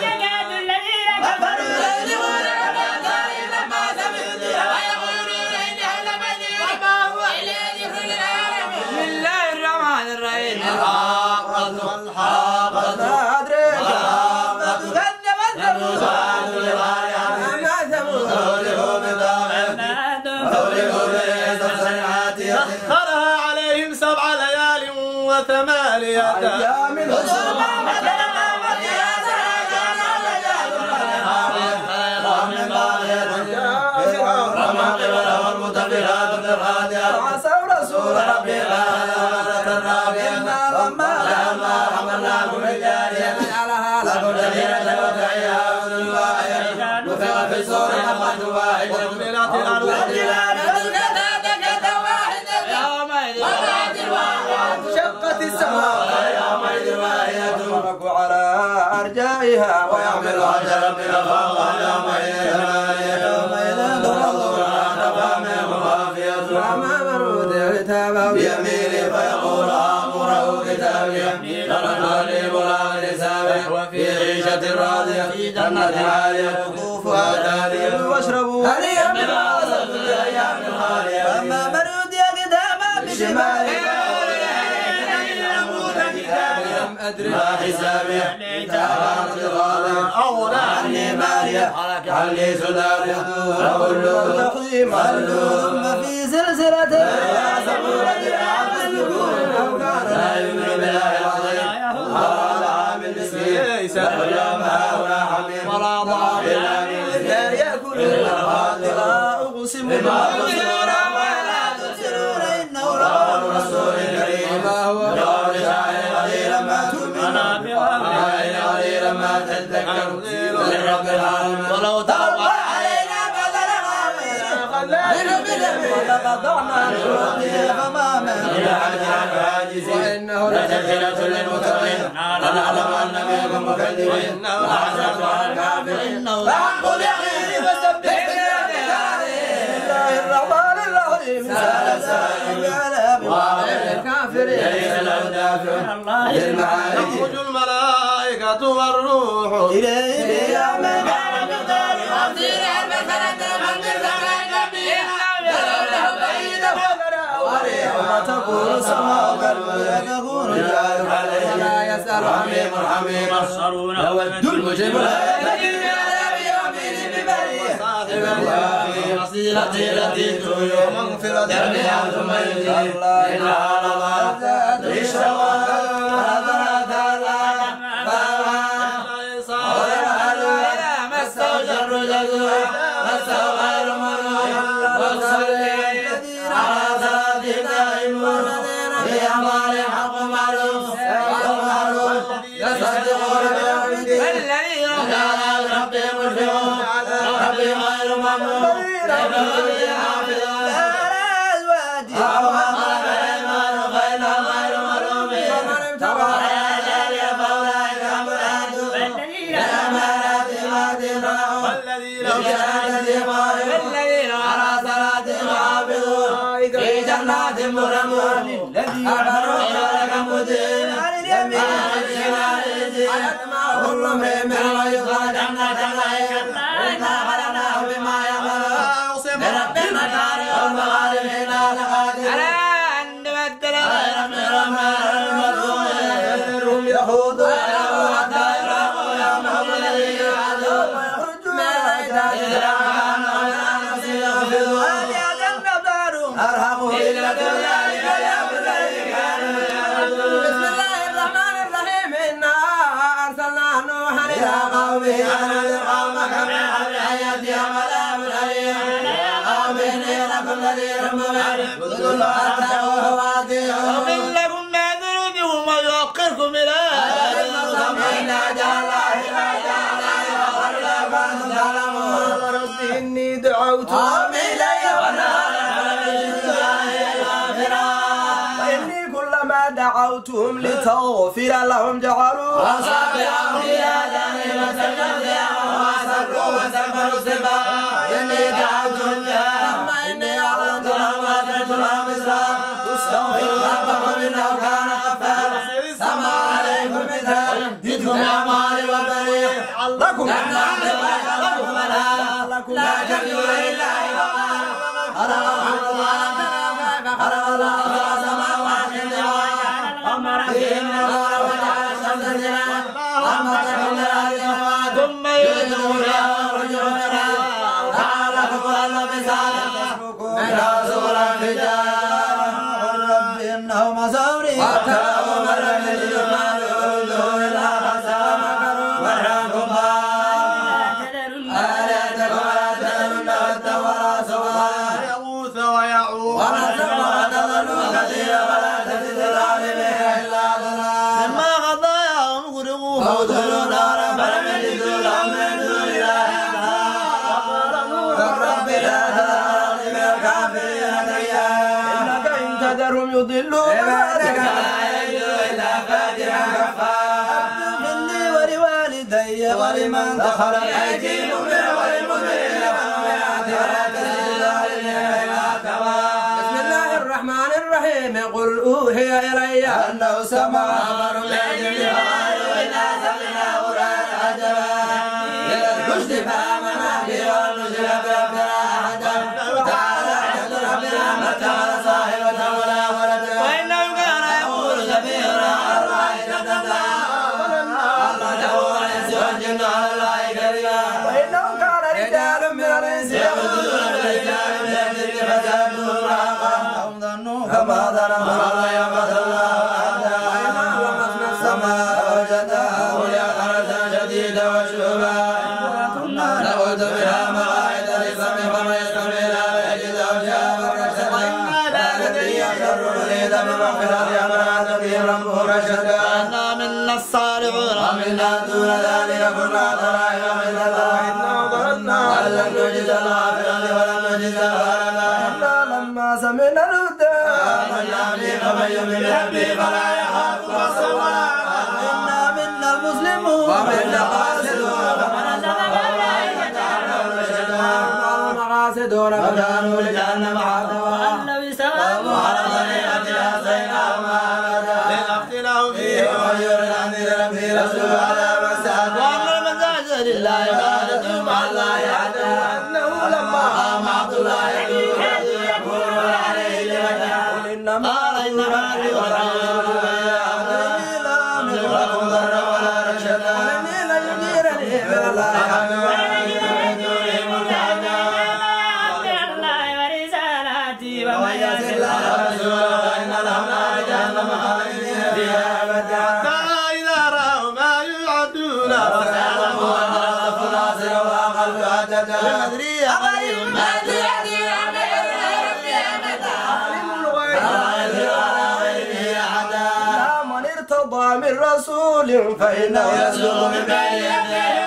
سخرها عليهم سبع ليال وثمانية أيام حسوما فترى فيها سراجا من باغية وما قبله المتبعات بالخادعة وعصوا رسول ربي فهذا الرابية وما لما حملناكم الجارية نجعلها لكم جريرة وتعيها أذن واحدة نفخ في الصور نفخة واحدة وحملت الأرض شقت السماء يومئذ واحدة تمرق على أرجائها ويحمل عرش ربك فوقها يومئذ ثمانية يومئذ ترضون أنفا منهم خافية أمام الرود كتابه بيمينه فيقول أمره كتابي لنحن لي بلاغ حسابه وفي عيشة راضية في جنة عالية قطوفها دانية واشربوا هنيئا بما أصبتم في الأيام الخالية أما من أوتي كتابه بشماله أدري ما حسابي تعالى غاضب أو عني مالية عني سدارية وكل تقييم ثم في سلسلة سبورة عبدكم لا يؤمن بالله العظيم ولا طعام المسكين ولا ماء ولا حميم ولا طعام لا يأكل إلا الخاطئ أقسم بما تبصرون ولا تبصرون إنه لقول رسول كريم وما هو قول شاعر قليلا ما تؤمنون قليلا وما تذكر من رب العالمين ولو تقول علينا بدل ولقطعنا الشوطي فما من العاجز وإنه لتذكرة للمتقين ونعلم أن منكم مكذبين وحسرة على الكافرين فحق اليقين فسبح الرحمن الرحيم سال سائل الكافرين ليس له دافع للمعارج تخرج الملائكة والروح إليه يا من كان بقدر خمسين ألف سنة من وما تكون السماء كالمهل تكون الجار عليه لا يسأل حميم حميم يبصرون المجيب وصيلتي التي تؤيو مغفرة دربها ثم يجيب إلا على ما اشتوى هذا تعالى إلى ما استوجر جزوه ما استوغير مرموم وصلي على صلاة دائمون في أعمال حق معروف ومعروف يصدقون والذي على ربي مشفقون ربي غير ممنون ربي حافظون والذين على صلاتهم حافظون في جنات مكرمون أمروا لك مدين عن اليمين عن الشمال كل امرئ منهم يدخل جنة نعيم إنا خلقناهم بما يعملون لربنا الشارق والمغارب إنا لقادرون على أن نبدل غير من المرسوم يخوضون حتى يلاقوا يومهم الذي يوعدون ويخرجون أرهقوا إلا ذلك اليوم الذي كانوا يعملون بسم الله الرحمن الرحيم إنا أرسلنا نوحا إلى قومه أن أنذر قومك من قبل أن يأتيهم عذاب أليم قوم إني لكم نذير مبين اذكروا الله واتقوه وأطيعوه يغفر لكم من ذنوبكم ويؤخركم إلى أجل مسمى إن أجل الله لا جعل يؤخر لكم تعلمون رب إني دعوت قومي ليلا ونهارا وإني كلما دعوتهم لتغفر لهم جعلوا أصابعهم في آذانهم واستكبروا وأسروا واستكبروا استكبارا إني دعوتهم جهارا إني أعلنت لهم وأسررت لهم إسرارا استغفروا ربكم إنه كان غفارا سما عليكم مثلا يمددكم بأموال وبنين لكم جنات لكم أنهارا لا ترجون لله وقارا خلق الله سبع سماوات طباقا قمرا فيهن نورا وجعل الشمس ضياء وأنبتكم من الأرض ثم يعيدكم فيها ويخرجكم منها لعلكم أن بسالكم منها سبلا فجاجا قل رب إنه مصوري واتقوا من لم يجد ما يعوده إلا خسارا ومكروا ألا تكن ولا تذرن واتقوا سبحانه يغوث ويعوق ونصر وتضلوا كثيرا ولا تزد الظالمين إلا ضلالا مما خطاياهم غرقوا فادخلوا نارا فلم يجدوا لهم من دون الله وقال نوح رب لا تذر على الأرض من الكافرين ديارا إنك إن تذرهم يضلوا عبادك لا يجدوا إلا فاجرا كفارا مني ولوالدي ولمن دخل بيتي مؤمنا وللمؤمنين والمؤمنات ولا تزد الظالمين إلا تبارا بسم الله الرحمن الرحيم قل أوحي إلي أنه سمع خبر من جميع قالوا إنا سمعنا قرآنا عجبا إلى الرشد فآمنا به والنشر بربنا أحدا تعالى عهد ربنا ما اتخذ صاحبة ولا ولدا وإنه كان يقول سفيهنا على الله شددا الله له والإنس والجن على الله كذبا وإنه كان رجال من الإنس يعبدون الرجال من الجن فزادوهم رهقا هم ظنوا كما ظنوا الله يبعث الله أحدا وإنا لمسنا السماء وجدناها مليئة شديدا وشهبا كنا نعوذ بها مقاعد للسمع فمن يستمع لها يجد أوجاها رشدا لا ندري أشر أريد بمغفرة أم أراد بهم ربه رشدا إنا منا الصالحون ومنا دون ذلك كنا طرائق من الله إنا ظننا أن لن نجد الله في الأرض ولن نجد له إلا لما سمعنا الهدى آمنا به فمن يؤمن بربه فلا يخاف بخسا إنا منا المسلمون ومنا القاسطون فكانوا فكانوا لجهنم حطبا لو استقاموا على طريقة أتيناهم لنفتنهم فيه ومن يرد عن دين ربه رسول على من سأل وأمر المساجد لله عبادته مع الله حتى أنه لما قام عبد الله يقول عليه لمن يقول إنما إنما لكم ضرا ولا رشدا ولن يجيرني من الله أدري أقريب ما تأتي من ارتضى من رسول فإنه يسلك من بين يديه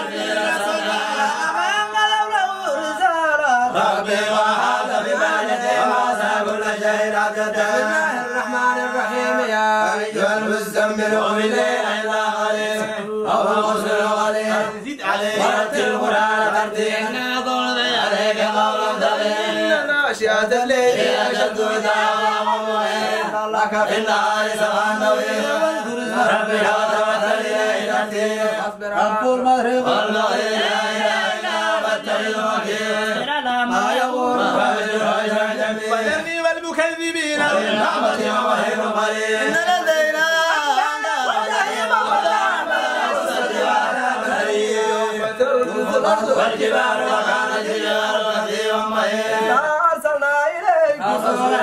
ربي وحاط بما لديه واسع كل شيء عددا بسم الله الرحمن الرحيم يا أيها المزمل قم الليل إلا قليلا أو الغسل قليلا زد عليه ورتل القرآن ترتيلا ضرب عليك قولا ثقيلا إن ناشئة الليل أشد وثاقا ومهينا لك في النهار سبحا طويلا واذكر اسم ربك وتوكل إليه ترتيلا رب المغرب والمغرب لا إله إلا هو فاتخذه وكيلا ما يقول وذرني والمكذبين بالنعمة ومهل قليل إن لدينا والجبال وكانت جبال كثيرا مهيلا أرسلنا إليكم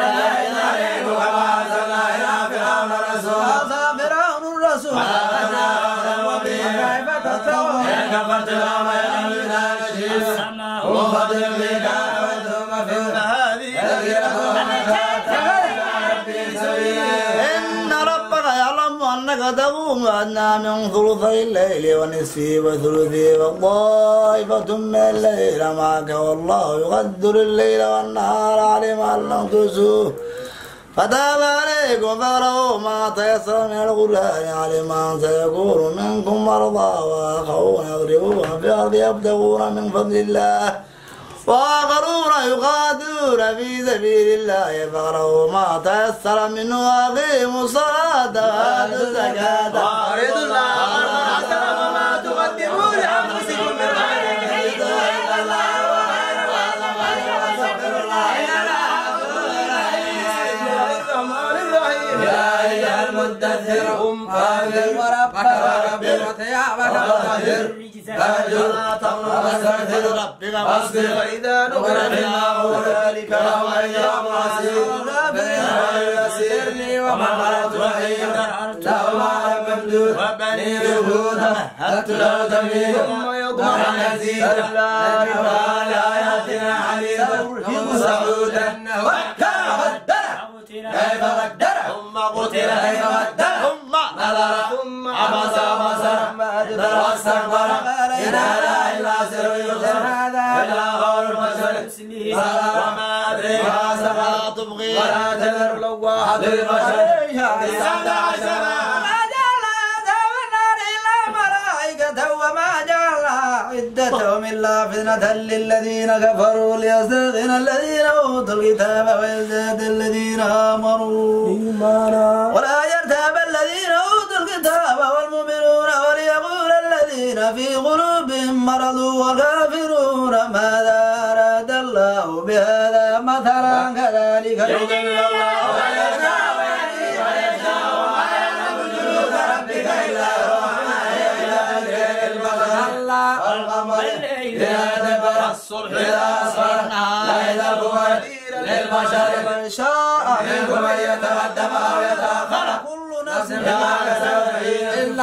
كما أرسلنا إلى فرعون رسولا فرعون الرسول كيف كفرتم يوم يأمرنا نشيرا وفضل بك وانتم في هذه إن ربك يعلم أنك تقوم أدنى من ثلثي الليل ونصفه وثلثه وطائفة من الليل معك والله يقدر الليل والنهار علم أن لم تحصوه فتاب عليكم فاقرؤوا ما تيسر من القرآن علم أن سيكون منكم مرضى وآخرون يضربون في الأرض يبتغون من فضل الله وآخرون يقاتلون في سبيل الله فاقرؤوا ما تيسر منه وأقيموا الصلاة وآتوا الزكاة وأقرضوا الله قرضا وما تقدموا لأنفسكم من خير تجدوه عند الله وخير وأعظم أجرا واستغفروا الله يا أيها المدثر قم فأنذر وربك وثيابك فطهر فاهجر واستغفر ربك واصبر فإذا نقر في الناقور ذلك لهم أيام عسير يسرني وما خلقت وحيدا له معنى ممدود وبني شهودا مهدت له تمهيدا ثم يطمع أن يزيد لا يقال آياتنا عنيدا يرهب سعودا كيف قدر ثم قتل كيف قدر ثم نظر ثم عبس وبصر ثم أدبر واستكبر إن هذا إلا سر يبصر إلا قول البشر وما أدري ما سبق تبغي ولا تذر لواحة للبشر تسعة عشر وما جعلها عدتهم إلا فتنة للذين كفروا ليستيقن الذين أوتوا الكتاب ويزداد الذين آمنوا ولا يرتاب الذين أوتوا الكتاب والمؤمنون وليقول الذين في قلوبهم مرض والكافرون ماذا أراد الله بهذا مثلا كذلك يضل الله ويشاء ويهدي ويشاء وما يعلم جنود ربك إلا هو والقمر إذا دبر الصبح إذا أصبح ليله كثيرا للبشر من شاء منكم أن يتقدم أو يتأخر كل نفس بما كسبت إلا أتى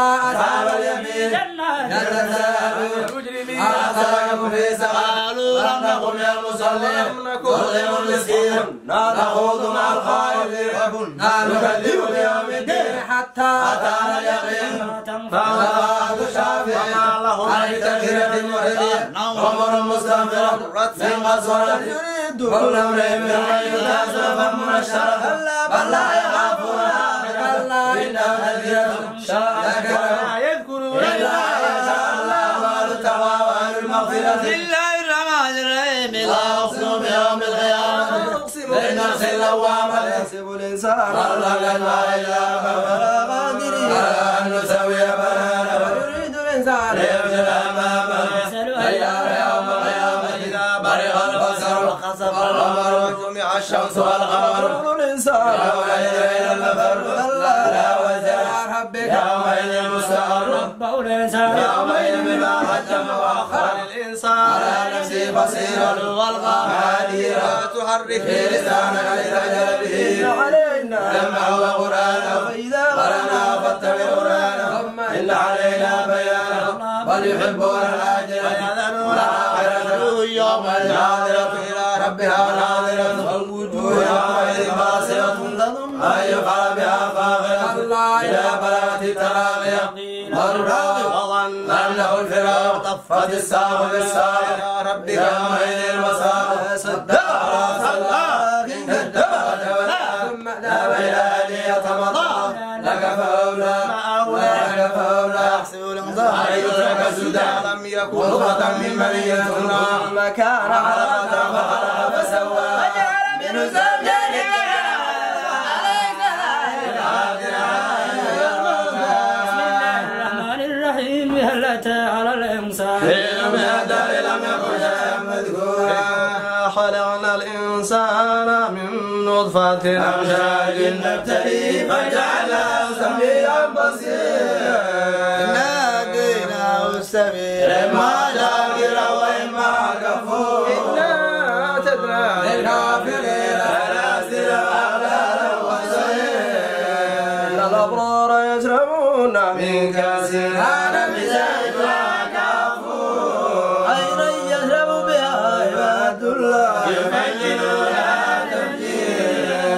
أصحاب اليمين جنات المجرمين أسلكم في سقر قالوا لم نكن من المصلين نطعم المسكين نخوض مع الخائضين وكنا نكذب بيوم الدين حتى أتانا اليقين فأخذ الشافعين عن تذكرة المعرضين عمر مستنفرة من قسوة يريد كل امرئ منهم أن يتأسف منشرا بل لا يخافون كلا إنه تذكرة شاكرة يذكرون إلا يشاء الله أهل التقوى وأهل المغفرة بسم الله الرحمن الرحيم لا أقسم بيوم القيامة بالنفس اللوامة يحسب الإنسان أن لن نجمع إلا فلا قادرين على أن نسوي بنانه يريد الإنسان ليبذل أمامه أيام يوم القيامة إذا برق البصر وخسف القمر وجمع الشمس والقمر يقول الإنسان يومئذ إلى المفر كلا لا وزر عن ربك يومئذ المستقر ربه الإنسان يومئذ بما قدم وأخر الإنسان على نفسه بصيرا والقى معاذيرا تحرك لسانك لتعجل به علينا جمعه وقرآنه فإذا قرأناه فاتبع قرآنه ثم إن علينا بيانه بل يحبون العاجلة ويذرون الآخرة يومئذ ناظرة إلى ربها ناظرة والوجوه يومئذ باسرة تظن أن يفعل بها فاخرة إذا بلغت التراقية والراقي وظن أنه الفراق طفت الساق بالساق إلى ربك يومئذ المساق صدق صدق كذب وتولى ثم ذهب إلى أهله يتمطى لك فأولى لك فأولى يحسب الإنسان أن يترك سدى لم يكن نطفة من مني يمنى ثم كان علقة فخلق فسوى منه زوجين هل أتى على الإنسان حين من الدهر لم يكن شيئا مذكورا خلقنا الإنسان من نطفة أمشاج نبتليه فجعلناه سميعا بصيرا ناديناه السبيل إما شاكرا وإما كفورا إنا أعتدنا للكافرين سلاسل وأغلالا وسعيرا إن الأبرار يشربون من كأس كان مزاجها كافور عينا يشرب بها عباد الله يفجرونها تفجيرا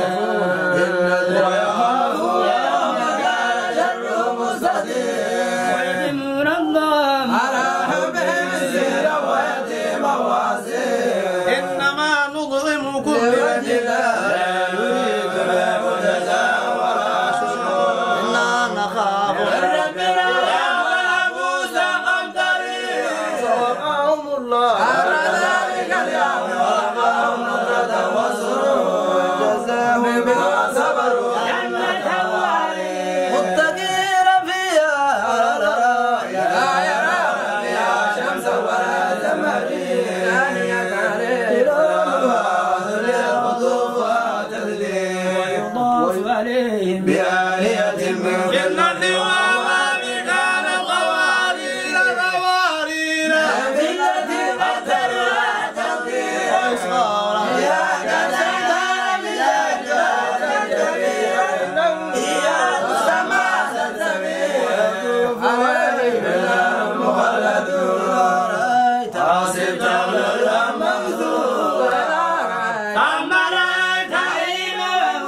إن ويخافون يوما كان شره مستطيرا ويتمون الظلم على حبه مسكينا ويتيما واسيرا إنما نظلمكم لوجه الله لا نريد منكم جزاء ولا شكورا إنا نخاف من ربنا يوما عبوسا قمطريرا فوقاهم الله شر ذلك اليوم ولقاهم نضرة وسرورا جزاهم بما صبروا جنة وحرير متكئين فيها على الأرائك لا يرون فيها شمسا ولا زمهريرا دانية عليها ذلل قطوفها تذليل يطاف عليهم بآنية من جنة وأكواب كانت قوارير قوارير بنة قدرها تقديرا وإسقارا يا كسيدان بذاتها تجريا هي تسمى سلسبيلا يطوف عليهم ولدان مخلدون حاسب جملها ممثولا ثم رأيت عيما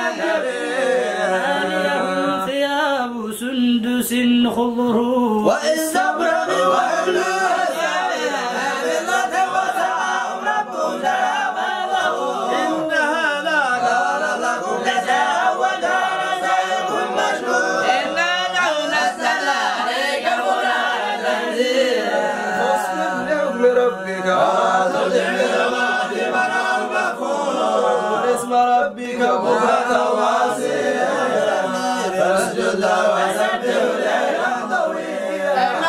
متكبرا لهم ثياب سندس خضر واستبرق وحلوا أسامنا بلة وسعاهم ربهم ترابضه إن هذا كان لكم جزاء وكان سعيكم مشكورا إنا نحن نزلنا عليك القرآن تنزيلا فاصبر لحكم ربك ولا تطع بالغوات من هو مكفور واذكر اسم ربك بكرة وأصيلا فاسجد له وسبح ليلا طويلا إن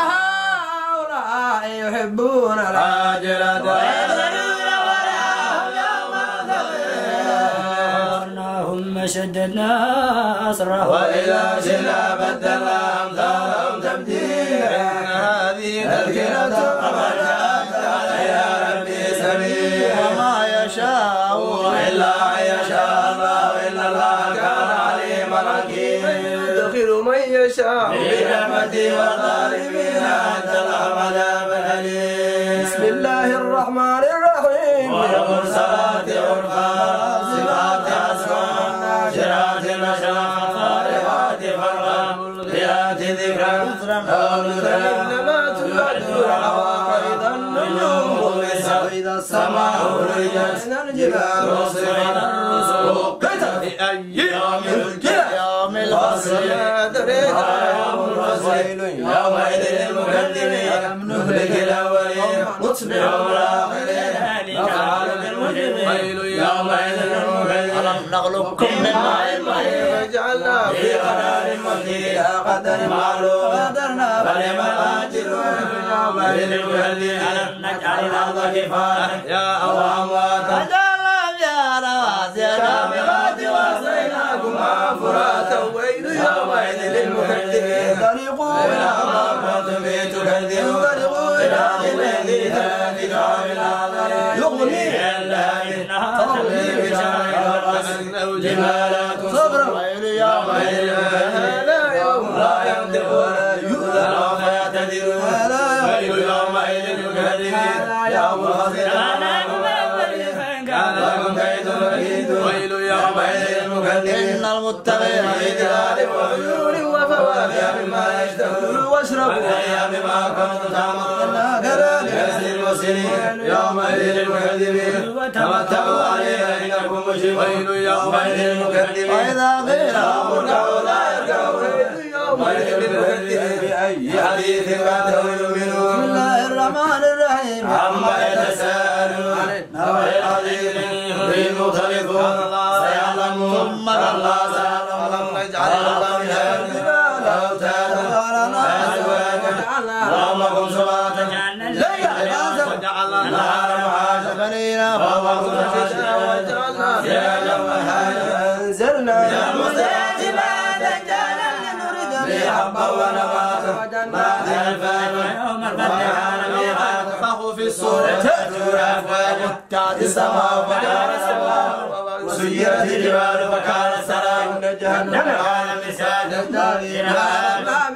هؤلاء يحبون العاجلة ويذرون وراءهم يوما ثقيلا أمرناهم شددنا أسرهم وإذا شئنا بدلنا أمثالهم تبديلا إن هذه تذكرة فمن شاء عليها ربي سبيلا وما يشاءون إلا أن يشاء الله إن الله كان عليما حكيما يدخل من يشاء برحمته والظالمين أنت العذاب الأليم. بسم الله الرحمن الرحيم. والمرسلات عرفا صفات أسماء ناشرات نشرا فارغات فرقا ملقيات ذكرا إنما توعدون وإذا النجوم طمست وإذا السماء فرجت وإذا الجبال نصفت الرسل لأي يوم يوم الفصل يوم الفصل يومئذ للمكذبين نهلك الأولين نتبع الآخرين نفعل بالمجرمين يومئذ للمكذبين ألم نخلقكم من ماء مهين وجعلنا في قرار مكين إلى قدر معلوم قدرنا فلم الآجلون يومئذ للمكذبين ألم نجعل الأرض كفاتا يا وأمواتا وجعلنا فيها رواسي شامخات وأسقيناكما فراتا ويل يومئذ للمكذبين انطلقوا إلى ما كنتم به تكذبون إلى الذي ذات جعل الأعظم يغني اللهب ترمي بشرر الرأس جبالات صبرا ويل يومئذ هذا يوم لا ينطقون يؤذن فيعتذرون ويل يومئذ للمكذبين يوم الفصل كان لكم كيد مكيد ويل يومئذ للمكذبين إن المتقين في ظلال وعيون وفواكه مما يشتهون واشربوا والأيام ما كنتم تعملون كذلك نجزي المحسنين يومئذ للمكذبين تمتعوا عليها إنكم مجرمون ويل يومئذ للمكذبين وإذا قيل لهم اركعوا لا يركعون ويل للمكذبين بأي حديث بعده يؤمنون بسم الله الرحمن الرحيم عما يتساءلون نبأ عظيم به مختلفون سيعلمون ثم كلا سيعلمون ألم نجعل الأرض مهادا أوتادا أزواجا وأمكم سباتا وجعلنا النهار معاشا بنينا وأمكم وجعلنا معاشا سراجا وهاجا أنزلنا حبا ونباتا ما الفاما يوم الفتح على ميقات فهو في الصورة تأتون أفواجا تأتي السماء فكان سماء وسيرت الجبال فكان سراب جهنم كان مساجا إنها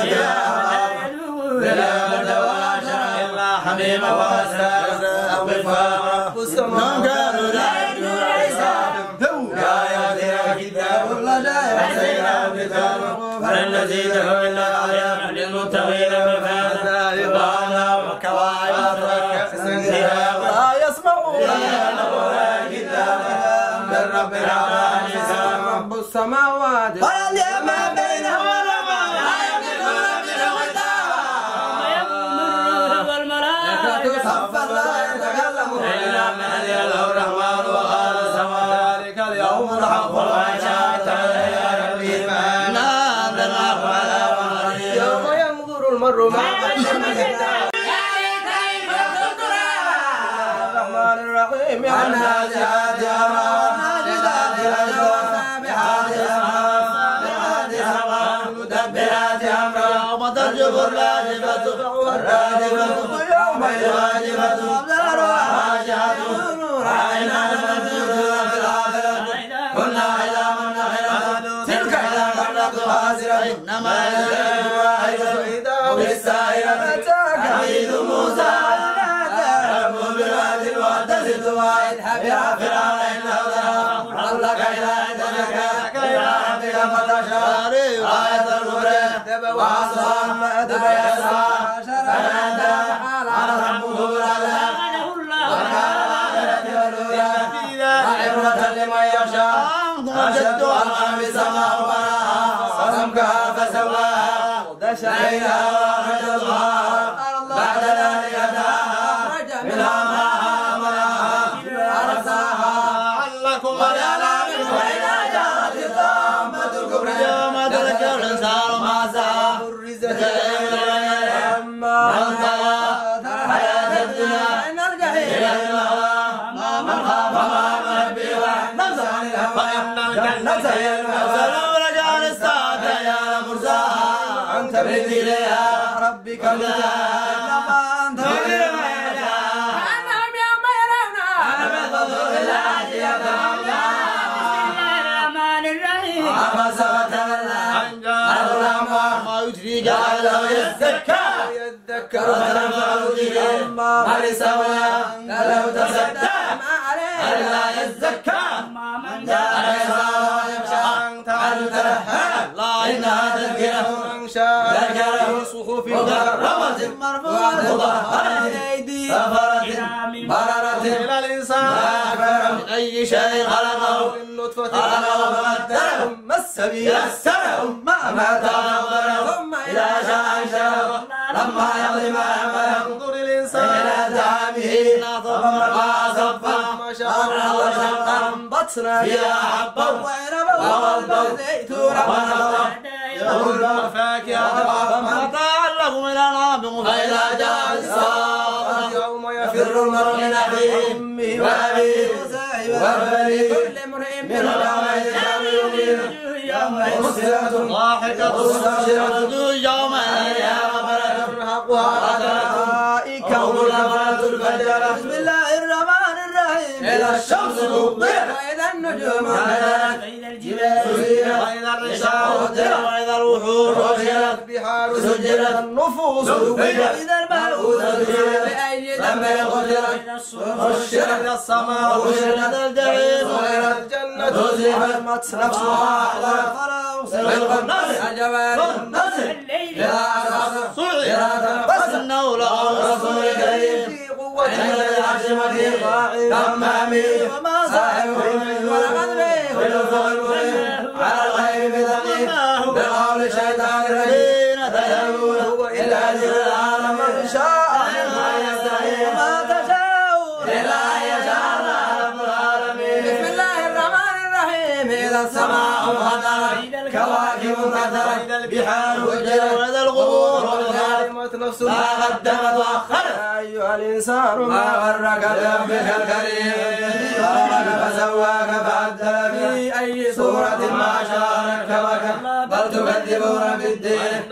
بلا دواشا إلا حميما وغساقا أو بالفاقة من كانوا لا يرجون حسابا لا يأتينا كتاب حسينا بكتاب فلن نزيده إلا عذابا للمتقين مفازا وأعناب وكواعب لا يسمعون من رب العالمين رب السماوات والأرض ما بينهما لا يملكون منه ويقوم والملائكة صفا لا يتكلمون إلا من أذن له الرحمن وقال سواء ذلك اليوم الحق وما شاء يا ربي ما نادناه على وعليه يوم ينظر المرء ما قدمت الرحمن الرحيم يا النازعات أمرا ناجزات أجرا سابحات أمرا سابحات أمرا مدبرات أمرا يوم ترجف الراجفة الراجفة يوم الواجبة أبصارها خاشعة عينها تنظر في الآخرة كنا عظاما نخرة تلك الكرة خاسرة إنما يزيد واحدة وبالسائرة حديث موسى رب بالواد المعتزل واذهب إلى فرعون إنه طغى لك إلى عندك إلى ربك فتشاء آية الكبرى وعصى ما أدب يسعى فنادى على ربه بالأعلى وكان الآخرة والأولى وعبرة لمن يخشى أشد ألقى بالسماء وبناها وسمكها فسواها ليلها وأخرج ضحاها بعد ذلك دعاها منها ماءها ومناها أرساها علكم ولأنعامكم وإذا جاءت الطامة الكبرى يوم تذكر الإنسان ما سعى من طغى الحياة الدنيا إلى المأوى من خاف مقام ربه ونفس عن الهوى فإن الجنة هي المأوى سلام عن الساعة يا مرساها أنت بإذن إليها ربك المنتهى إنما أنت مجرم أنهم يوم يرونها بفضل الله يتمنى الرحمن الرحيم عبس وتولى أن جاءه الأعمى فيه جعله يزكى يذكر فتنفع ذكره من سوى لو تصدى ما عليه ألا يزكى من جاء يمشى تعال ترحى لا إنها تذكره من شاء ذكره صحف مكرمة مرفوعة مطهرة أيدي سفرة بررة إلى الإنسان أكبر من أي شيء خلقه النطفة خلقه فقدره ثم السبيل يسره ثم أماته أماته ثم إذا شاء أنشره لما يقضي ما أمره ينظر الإنسان إلى طعامه ناطق وصفا ما شاء الله وشقا أنبتنا فيها حبا وعنبا وغلبا وزيتونا ونخلا يقول فاكهة متاعا لكم إلى أنعامكم فإذا جاء الساعة يوم يفر يفر المرء من أخيه وأبيه وبنيه كل امرئ من يومئذ شر مسلمة ضاحكة مستبشرة يومئذ يا غفرة ترهقها أولئك هم الكفرة الفجرة بسم الله الرحمن الرحيم إذا الشمس كورت وإذا النجوم كانت وإذا الجبال سجلت وإذا الرسالة وإذا وإذا الوحوش حشرت البحار سجلت النفوس سجلت وإذا الموءودة سجلت بأي لما ذنب قدرت وإذا الصحف حشرت السماء وحشرت الجحيم وإذا الجنة أزلفت نفسها أحضرت بالقناص الجوار والنصر الليل إلى عصر بس إنه لقول رسول كريم في قوة عند العرش مكين تمامين وما صاحبه ولقد به بالأفق المبين على الغيب بذنبه بقول الشيطان الرجيم تدعون إلا ذكر العالم من شاء ما يستحيل وما تشاءون إلا أن يشاء الله رب العالمين بسم الله الرحمن الرحيم إذا السماء انفطرت كواكب انكسرت إذا البحار فجرت وإذا القبور وضعت علمت نفس ما قدمت وأخرت يا أيها الإنسان ما غرك بربك الكريم خلقك فسواك فعدلك في أي سورة سورة ما شاء ركبك بل تكذبون بالدين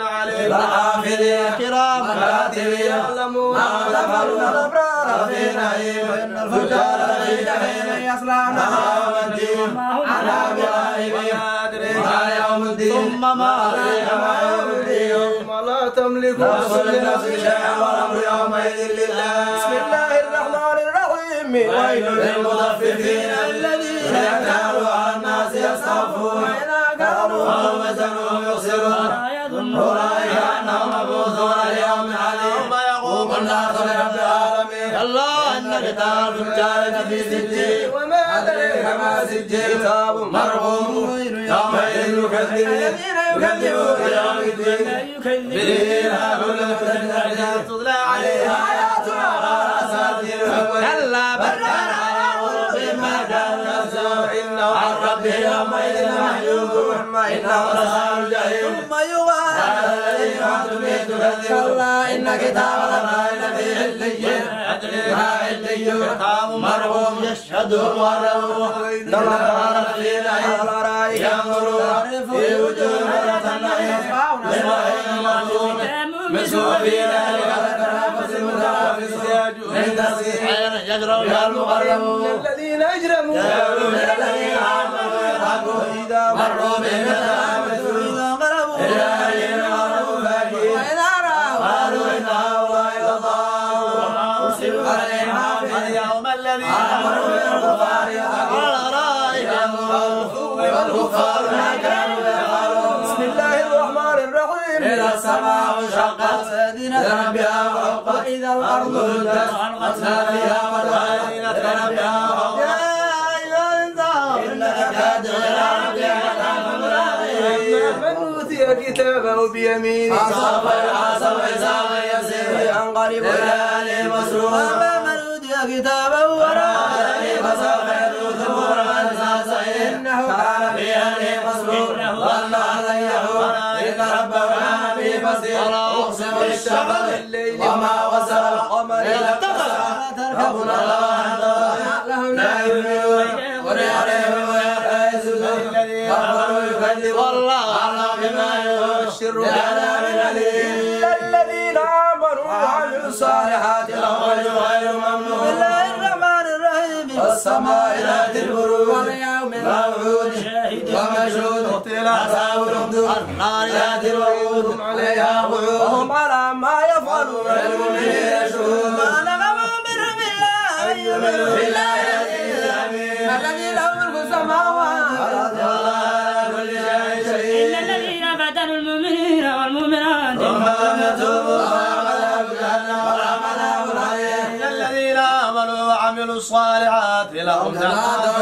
الحافظين كرام كاتبين يعلمون ما غفروا الأبرار في نعيم وإن الفجار لفي جحيم يصلونها يوم الدين على بغائبين ما يوم الدين ثم ما عليك ما يوم الدين ثم لا تملك نفس نفس لنفس لنفس شيئا والأمر يومئذ لله بسم الله الرحمن الرحيم ويل للمطففين الذين كانوا على الناس يستوفون وإذا كانوا وهم وزنهم يخسرون لا يظن أولئك أنهم مبعوثون ليوم عليم يقوم الناس لرب العالمين الله إن كتاب الفجار في سجين وما أدريك ما سجين كتاب مرقوم يومئذ يكذب الذين يكذبون بيوم الدين يكذب فيها كل محدث تتلى عليها آياتنا أساطير كلا بل كان على قلوبهم ما كانوا يكسبون إنه عن ربه يومئذ محجوب إنه لصال الجحيم ثم يغاد الذي كنتم به تكذبون كلا إن كتاب الرحمن في عليين ما عليين كتاب مرقوم يشهده المقربون نظر في العين ينظرون في وجوه مرة النعيم للرحيم المرجوم مسوا في ذلك التنافس المتنافس من تصحيح يجرون المقربون الذين أجرموا يقولون الذين آمنوا يضحكون إذا مروا بهم يتنافسون إذا غلبوا إلى أن يغلبوا فاكهين وإذا رأوا قالوا إن هؤلاء لضالون أرسلوا عليهم اليوم الذين آمنوا بالكفار يضحكون على الأرائك ينظرون والكفار ما كانوا يفعلون بسم الله الرحمن الرحيم إذا السماء انشقت لربها وحقت وإذا الأرض مدت ألقتنا فيها والوالدين لربها وحقت يا أيها الإنسان إنك كادح إلى ربك كدحا ملاقيه من أوتي كتابه بيمينه فسوف يحاسب حسابا يسيرا وينقلب إلى أهله مسرورا أما من أوتي كتابه وراء ذلك فسوف يدعو ثبورا وينسى سعير إنه كان في أهله مسرور ظن أن لن يحور إن ربه كان به بصير أقسم بالشفق وما وسط القمر إذا اتخذ ربنا الله لهم لا يؤمنون وليعلمهم ويحيزون كفروا يكذب والله أعلم بما يبشر بعذاب أليم إلا الذين آمنوا وعملوا الصالحات لهم أجر غير بسم ممنون الله الرحمن الرحيم والسماء ذات البروج واليوم موعود ومشهود أصحاب الأخدود النار ذات الوقود عليها قعود وهم على ما يفعلون المؤمنين شهود ما نقموا منهم إلا أن يؤمنوا بالله الذي له ملك السماوات كل شيء شهيد إن الذين فتنوا المؤمنين والمؤمنات ثم لم يتوبوا إن الذين آمنوا وعملوا الصالحات لهم جنات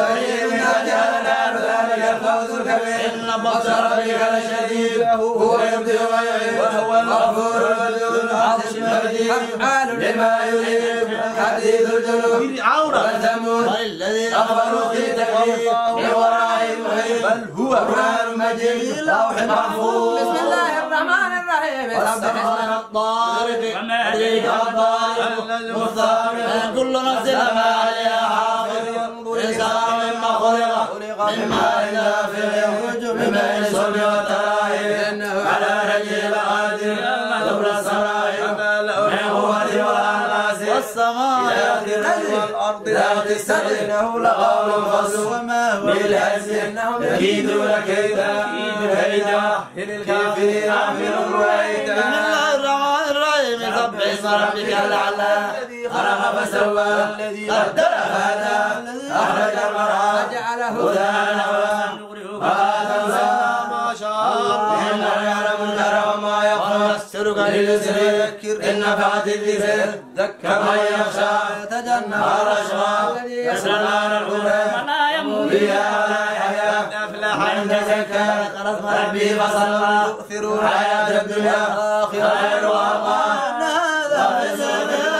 ذلك الفوز الكبير إن بطش ربك لشديد هو يبدئ ويعيد وهو الغفور الودود العرش المجيد فعال لما يريد حديث الجنود فرعون وثمود والذين كفروا في تكذيب من ورائهم محيط بل هو قرآن مجيد في لوح محفوظ بسم الله الرحمن الرحيم والسماء الطارق وما أدريك ما الطارق والطارق كل نفس لما عليها حافظ إنسان مما خلق من ماء دافق يخرج من بين الصلب والترائب على رجل القادر دبر السرائر من قوة والأناس والسماء ذات الرجل والأرض ذات السر إنه لقول فصل وما هو بالهزل إنهم يكيدون كيدا كيدا للكافرين عامل رويدا بسم الله الرحمن الرحيم سبح اسم ربك الأعلى خلق فسوى الذي قدر فهدى أخرج المرعى جعله غثاء ما شاء إنه يعلم الجهر وما يخفى ونيسرك لليسر إن نفعت الذكر ذكر من يخشى يتجنبها الأشقى يصلى نار الكبرى ولا يموت فيها ولا يحيا أفلح من تزكى اسم ربه فصلى تؤثرون الحياة الدنيا خير وأبقى هذا في الدنيا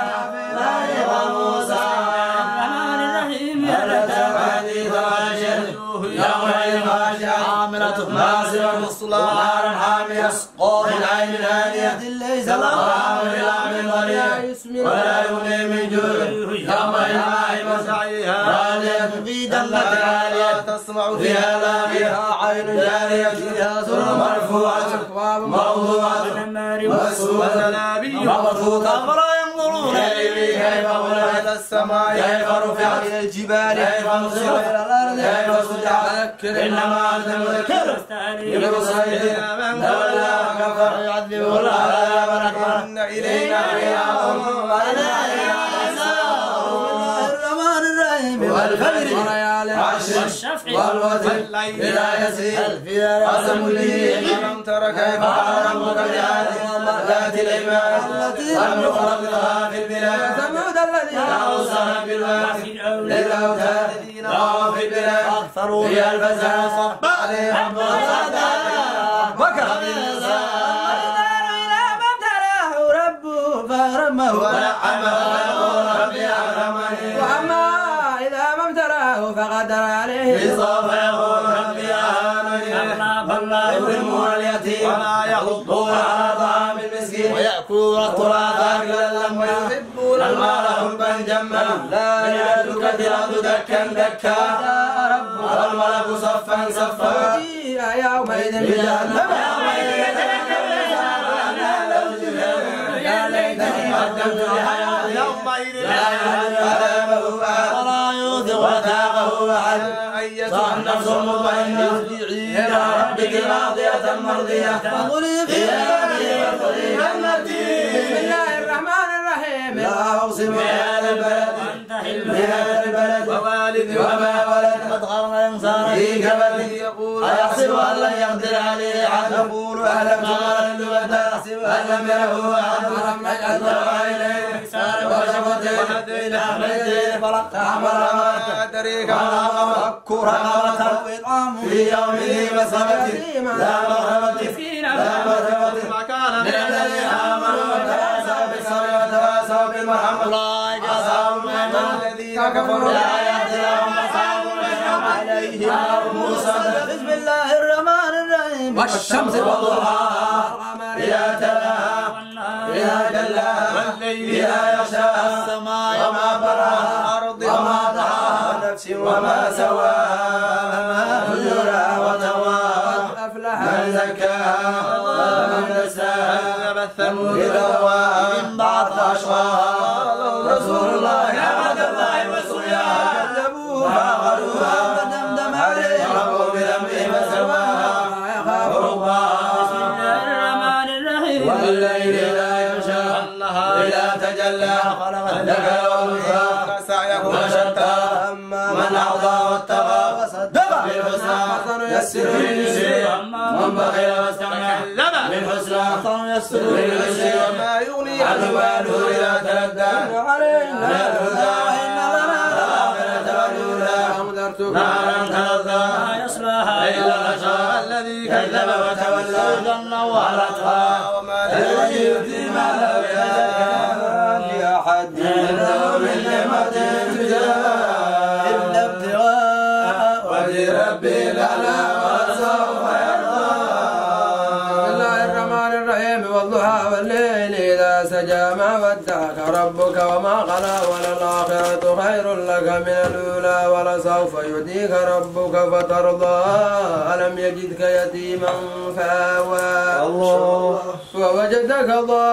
الرحمن الرحيم يومئذ خاشعة عاملة ناصرة تصلى نارا حامية تسقى من عين آنية ليس لها طعام إلا من ضريع ولا يغني من جوع يومئذ عين سعيها راضية في جنة عالية تسمع فيها لاغية عين جارية فيها سرر مرفوعة أكواب موضوعة وزنابي مبثوثة أفلا ينظرون إليه كيف خلقت السماء كيف رفعت إلى الجبال كيف نصبت إلى الأرض كيف سجعت إنما أنت مذكر لبصير من تولى وكفر يعذبه العذاب الأكبر إن إلينا إيابهم وإلى والفجر والشفع والوتر إلى يسير قسم لي ألم تر كيف فعل ربك بعاد ذات العماد التي لم يخلق لها في البلاد ثمود الذين أوصاها بالواد للأوتاد رأوا في البلاد أكثروا فيها الفساد صب عليهم وكفى فرمه ونعمه ويقول ربي أكرمني وأما إذا ما ابتلاه فقدر عليه سوف يقول ربي أهانني فلا يكرمون اليتيم ولا يحضون على طعام المسكين ويأكلون التراث أكلا لما ويحبون المال حبا جما لا يدك الأرض دكا دكا يا رب والملك صفا صفا وجيء يومئذ بجهنم قدمت لحياتي يومئذ لا يهدي عذابه أحد ولا يوثق وثاقه أحد أيتها النفس المطمئنة ارجعي إلى ربك راضية مرضية فادخلي في عبادي وادخلي جنتي بسم الله الرحمن الرحيم لا أقسم بهذا البلد بهذا البلد ووالد وما ولد قد خلقنا الإنسان في كبد يقول أيحسب أن لن يقدر عليه أحد يقول أهلكت مالا لبدا أحسب أن لم يره أحد ولم نجعل له عينين وشفتين وهديناه النجدين فلقد حمل ما أدريك ما فك رقبة وإطعام في يوم ذي مسغبة لا مغربة لا مغربة من الذين آمنوا وتواصوا بالصبر وتواصوا بالمرحمة أولئك أصحاب الميمنة الذين كفروا بآيات لهم أصحاب المشأمة عليهم نار موصدة بسم الله الرحمن الرحيم والشمس وضحاها إذا تلاها إذا جلاها والليل إذا يغشاها السماء وما بناها الأرض وما طحاها ونفس وما سواها فجورها وتقواها أفلح من زكاها ومن دساها كذبت ثمود إذ رواها من بعد أشقاها رسول الله نعمة الله وسقياها كذبوها فعقروها فدمدم كلا ذكر وأنثى سعيكم شتى أما من أعطى واتقى وصدق بالحسنى يسر لليسر من بخل واستغنى بالحسنى يسر لليسر وما يغني عنه ماله إذا تردى علينا الهدى إن لنا الآخرة والأولى نارا تلظى يصلاها إلا الأشقى الذي كذب وتولى ونورتها وما تدري يؤتي ماله لأحد عنده من نعمة تجزى إلا ابتغاء وجه ربي الأعلى ولسوف يرضى. بسم الله الرحمن الرحيم والضحى والليل إذا سجى ما ودعك ربك وما قلى وللآخرة خير لك من الأولى ولسوف يؤتيك ربك فترضى. ألم يجدك يتيما فآوى الله ووجدك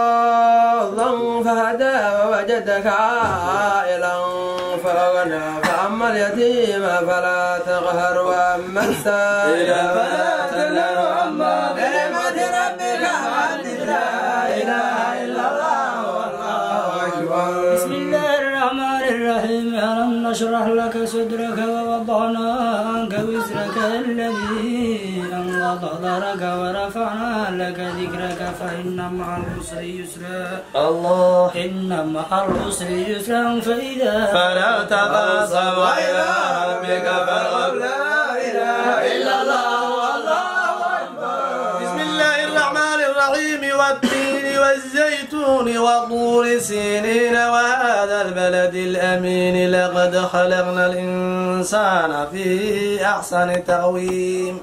ضالا فهدى ووجدك عائلا فأغنى فأما اليتيم فلا تقهر وأما السائل فلا تنهر وأما بنعمة ربك فحدث. لا إله إلا الله والله أكبر. بسم الله الرحمن الرحيم. ألم نشرح لك صدرك ووضعنا عنك وزرك الذي أنقض ظهرك ورفعنا لك ذكرك فإن مع العسر يسرا الله إن مع العسر يسرا فإذا فلا تقاسم وإلى ربك فارغب. لا إله إلا الله والله أكبر. بسم الله الرحمن الرحيم والتين والزيتون وطور سينين وهذا البلد الأمين لقد خلقنا الإنسان في أحسن تقويم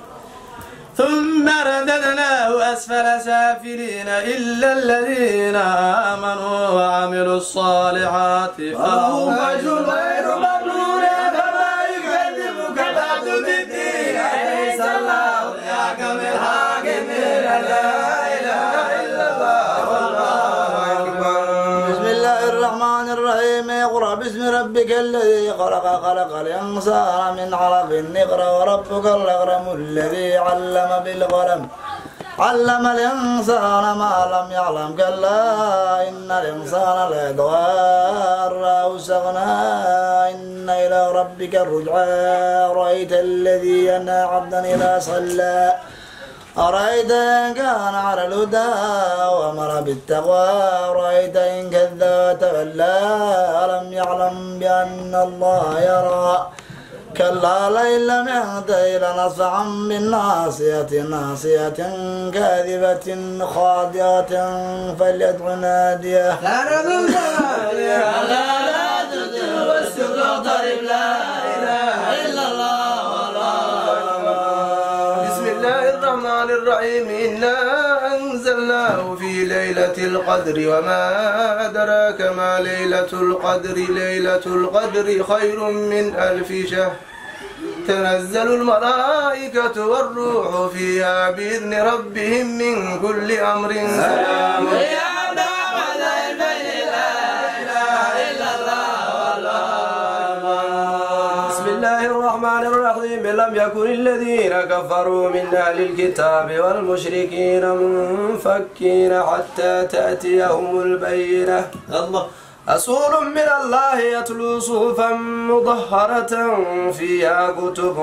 ثم رددناه أسفل سافلين إلا الذين آمنوا وعملوا الصالحات فلهم أجر غير ممنون. فما يكذبك بعد بالدين أليس الله يحكم الحاكمين. لا إله إلا الله والله أكبر. بسم الله الرحمن الرحيم. اقرأ باسم ربك الذي خلق خلق الإنسان من علق اقرأ وربك الأكرم الذي علم بالقلم علم الإنسان ما لم يعلم كلا إن الإنسان ليطغى أن رآه استغنى إن إلى ربك الرجعى. رأيت الذي ينهى عبدا إذا صلى أرأيت إن كان على الهدى وأمر بالتقوى. أرأيت إن كذب وتولى ألم يعلم بأن الله يرى كلا لئن لم ينته لنصفعا بالناصية ناصية كاذبة خاطئة فليدع ناديه. لا نظن لا لا تدل والسوق اقترب. لا إله إلا الله والله أكبر. بسم الله الرحمن الرحيم. إنا أنزلناه في ليلة القدر وما أدراك ما ليلة القدر. ليلة القدر خير من ألف شهر تنزل الملائكة والروح فيها بإذن ربهم من كل أمر سلام هي حتى مطلع الفجر. لا إله إلا الله والله. بسم الله الرحمن الرحيم. لم يكن الذين كفروا من أهل الكتاب والمشركين منفكين حتى تأتيهم البينة. الله رسول من الله يتلو صحفا مطهرة فيها كتب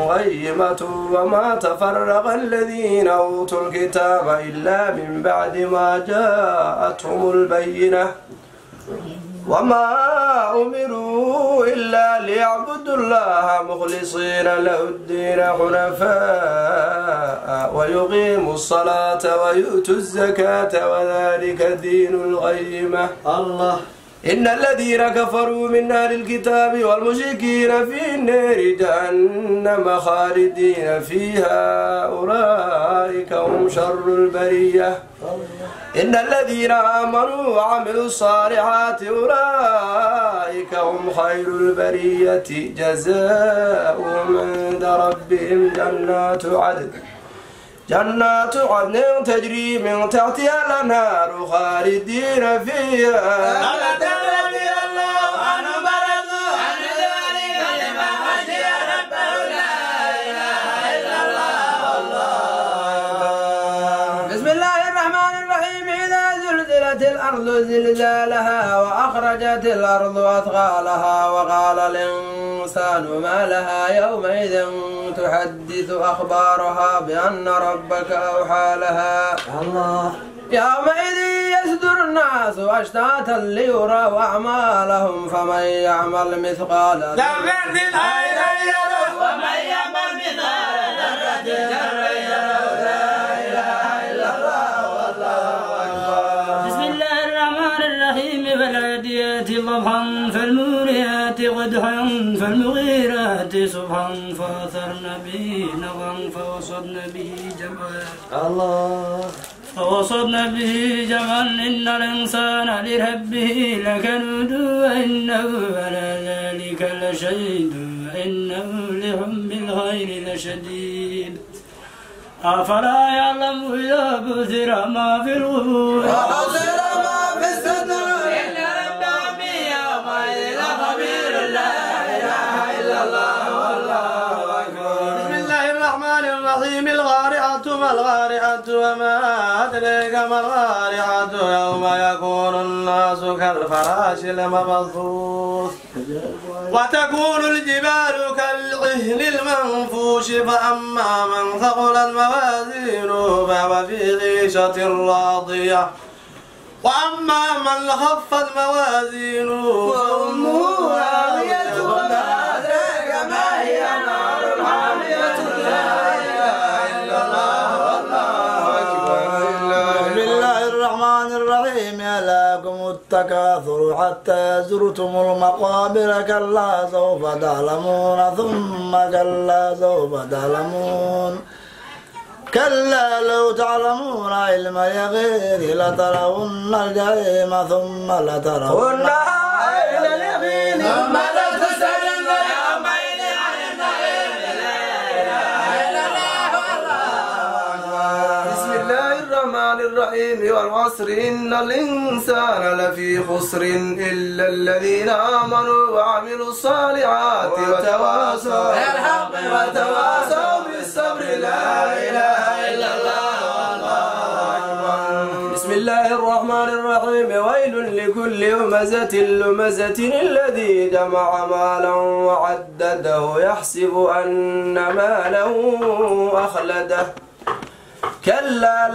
قيمة وما تفرق الذين أوتوا الكتاب إلا من بعد ما جاءتهم البينة وما أمروا إلا ليعبدوا الله مخلصين له الدين حنفاء ويقيموا الصلاة ويؤتوا الزكاة وذلك دين القيمة. الله إن الذين كفروا من أهل الكتاب والمشركين في النار جهنم خالدين فيها أولئك هم شر البرية. إن الذين آمنوا وعملوا الصالحات أولئك هم خير البرية جزاؤهم عند ربهم جنات عدن جنات عدن تجري من تحتها الأنهار خالدين فيها. الأرض زلزالها وأخرجت الأرض أثقالها وقال الإنسان ما لها يومئذ تحدث أخبارها بأن ربك أوحى لها الله يومئذ يصدر الناس أشتاتا ليروا أعمالهم فمن يعمل مثقال ذرة خيرا يره ومن يعمل مثقال ذرة شرا يره لا إله إلا الله والله أكبر. بسم الله الرحمن الرحيم فالعاديات ضبحا فالموريات قدحا فالمغيرات صبحا فأثرن به نقعا فوسطن به جمعا الله فوسطن به جمعا إن الإنسان لربه لكنود وإنه على ذلك لشهيد وإنه لحب الخير لشديد أفلا يعلم إذا بثر ما في القبور وحصل ما في الصدور إن ربهم يومئذ لخبير لا إله إلا الله والله أكبر. بسم الله الرحمن الرحيم الغارعة ما الغارعة وما أدريك ما الغارعة يوم يكون الناس كالفراش المبثوث وتكون الجبال كالعهن المنفوش فأما من ثقلت موازينه فهو في عيشة راضية وأما من خفت موازينه فأمه هاوية وما أدريك ما هي نار حامية لا إله إلا الله والله أكبر. بسم الله الرحمن الرحيم ألاكم التكاثر حتى زرتم المقابر كلا سوف تعلمون ثم كلا سوف تعلمون كلا لو تعلمون علم اليقين لترون الجحيم ثم لترونها عين اليقين ثم لتسألن يومئذ عن النعيم لا إله إلا الله والله أكبر. بسم الله الرحمن الرحيم والعصر إن الإنسان لفي خسر إلا الذين آمنوا وعملوا الصالحات وتواصوا بالحق وتواصوا بالصبر لا إله إلا الله والله أكبر. بسم الله الرحمن الرحيم ويل لكل همزة لمزة الذي جمع مالا وعدده يحسب أن ماله أخلده كلا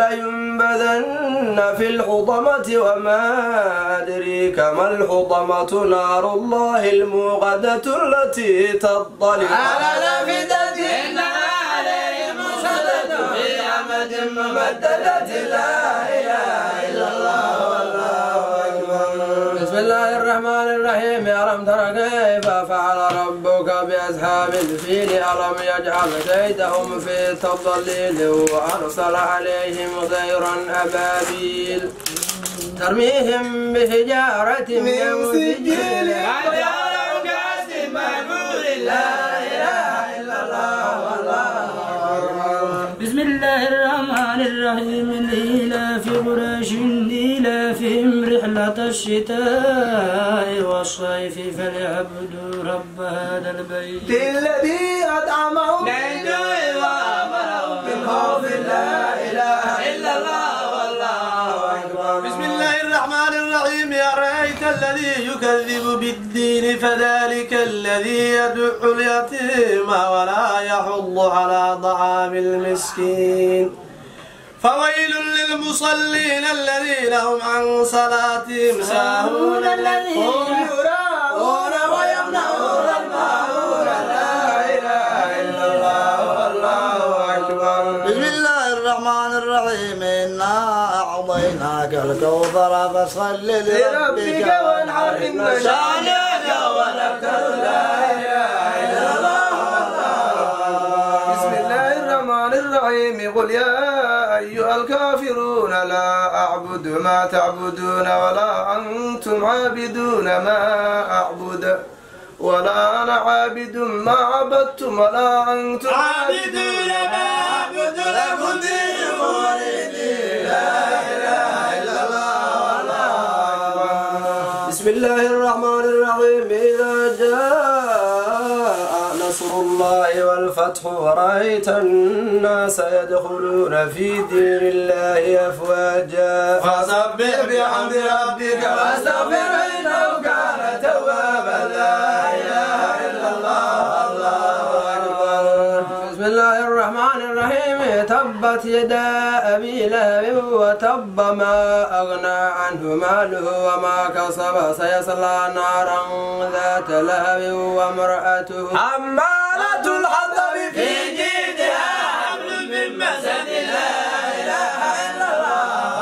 لينبذن في الحطمة وما أدريك ما الحطمة نار الله الموقدة التي تطلع على الأفئدة إنها عليهم مؤصدة في أمد ممددة لا إله إلا الله والله أكبر. بسم الله الرحمن الرحيم ألم تر كيف فعل ربك بأصحاب الفيل ألم يجعل كيدهم في تضليل وأرسل عليهم طيرا أبابيل ترميهم بحجارة من سجيل فجعلهم كعصف مأكول لا إله إلا الله والله أكبر. بسم الله الرحمن الرحيم لإيلاف قريش إيلافهم رحلة الشتاء والصيف فليعبدوا رب هذا البيت الذي أطعمهم من جوع وآمنهم من خوف لا إله إلا الله والله أكبر. بسم الله الرحمن الرحيم أرأيت الذي يكذب بالدين فذلك الذي يدع اليتيم ولا يحض على طعام المسكين فويل للمصلين الذين هم عن صلاتهم ساهون الذين هم يراءون ويمنعون الماعون لا إله إلا الله والله أكبر. بسم الله الرحمن الرحيم إنا أعطيناك الكوثر فصل لربك وانحر إن شانك ولبتر لا إله إلا الله والله. بسم الله الرحمن الرحيم قل يا أيها الكافرون لا أعبد ما تعبدون ولا أنتم عابدون ما أعبد ولا أنا عابد ما عبدتم ولا أنتم عابدون ما أعبد لكم دينكم ولي دين لا إله إلا الله والله أكبر. بسم الله الرحمن الرحيم إذا جاء نصر الله والفتح ورأيت الناس يدخلون في دين الله أفواجا فسبح بحمد ربك واستغفر إنه كان توابا لا إله إلا الله الله أكبر. بسم الله الرحمن الرحيم تبت يدا أبي لهب وتب ما أغنى عنه ماله وما كسب سيصلى نارا ذات لهب وامرأته حمالة الحطب في جيدها حبل من مسد لا إله إلا الله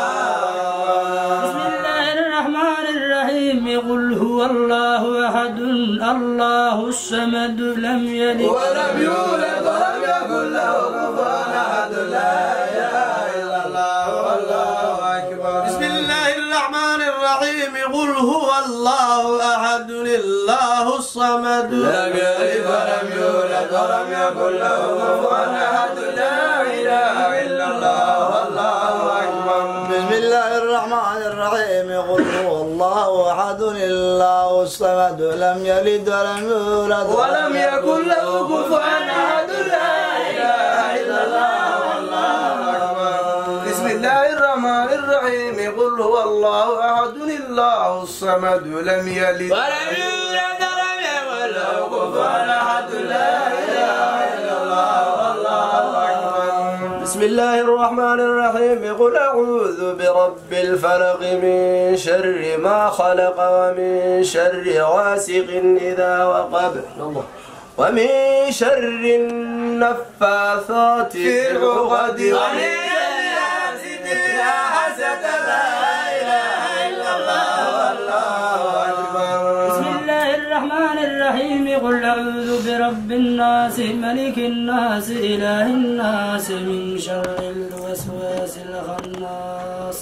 الله. بسم الله الرحمن الرحيم قل هو الله أحد الله الصمد لم يلد ولم يولد ولم يكن له كفوا أحد لا إله إلا الله والله أكبر. بسم الله الرحمن الرحيم قل هو الله أحد الله الصمد لم يلد ولم يولد ولم يكن له كفوا أحد لا إله إلا الله والله أكبر. بسم الله الرحمن الرحيم قل هو الله أحد الله الصمد لم يلد ولم يولد ولم يكن له كفوا أحد لا إله إلا الله والله أكبر. بسم الله الرحمن الرحيم قل هو الله أحد الله الصمد لم يلد ولم يولد ولم يكن له كفوا أحد لا إله إلا الله والله أكبر. بسم الله الرحمن الرحيم قل أعوذ برب الفلق من شر ما خلق ومن شر غاسق إذا وقب ومن شر النفاثات في العقد ومن شر حاسد إذا حسد لا إله إلا الله والله أكبر. بسم الله الرحمن الرحيم قل أعوذ برب الناس ملك الناس إله الناس من شر الوسواس الخناس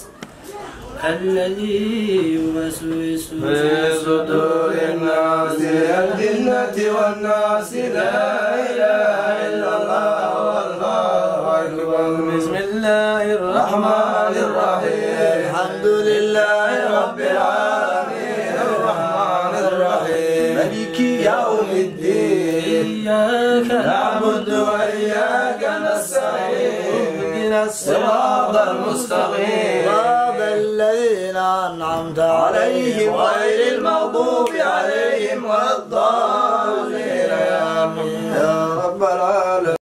الذي يوسوس في صدور الناس الجنة والناس لا إله إلا الله والله أكبر. بسم الله الرحمن الرحيم الحمد لله رب العالمين الرحمن الرحيم مالك يوم الدين إياك نعبد وإياك نستعين اهدنا الصراط المستقيم صراط الذين أنعمت عليهم غير المغضوب عليهم ولا الضالين آمين. يا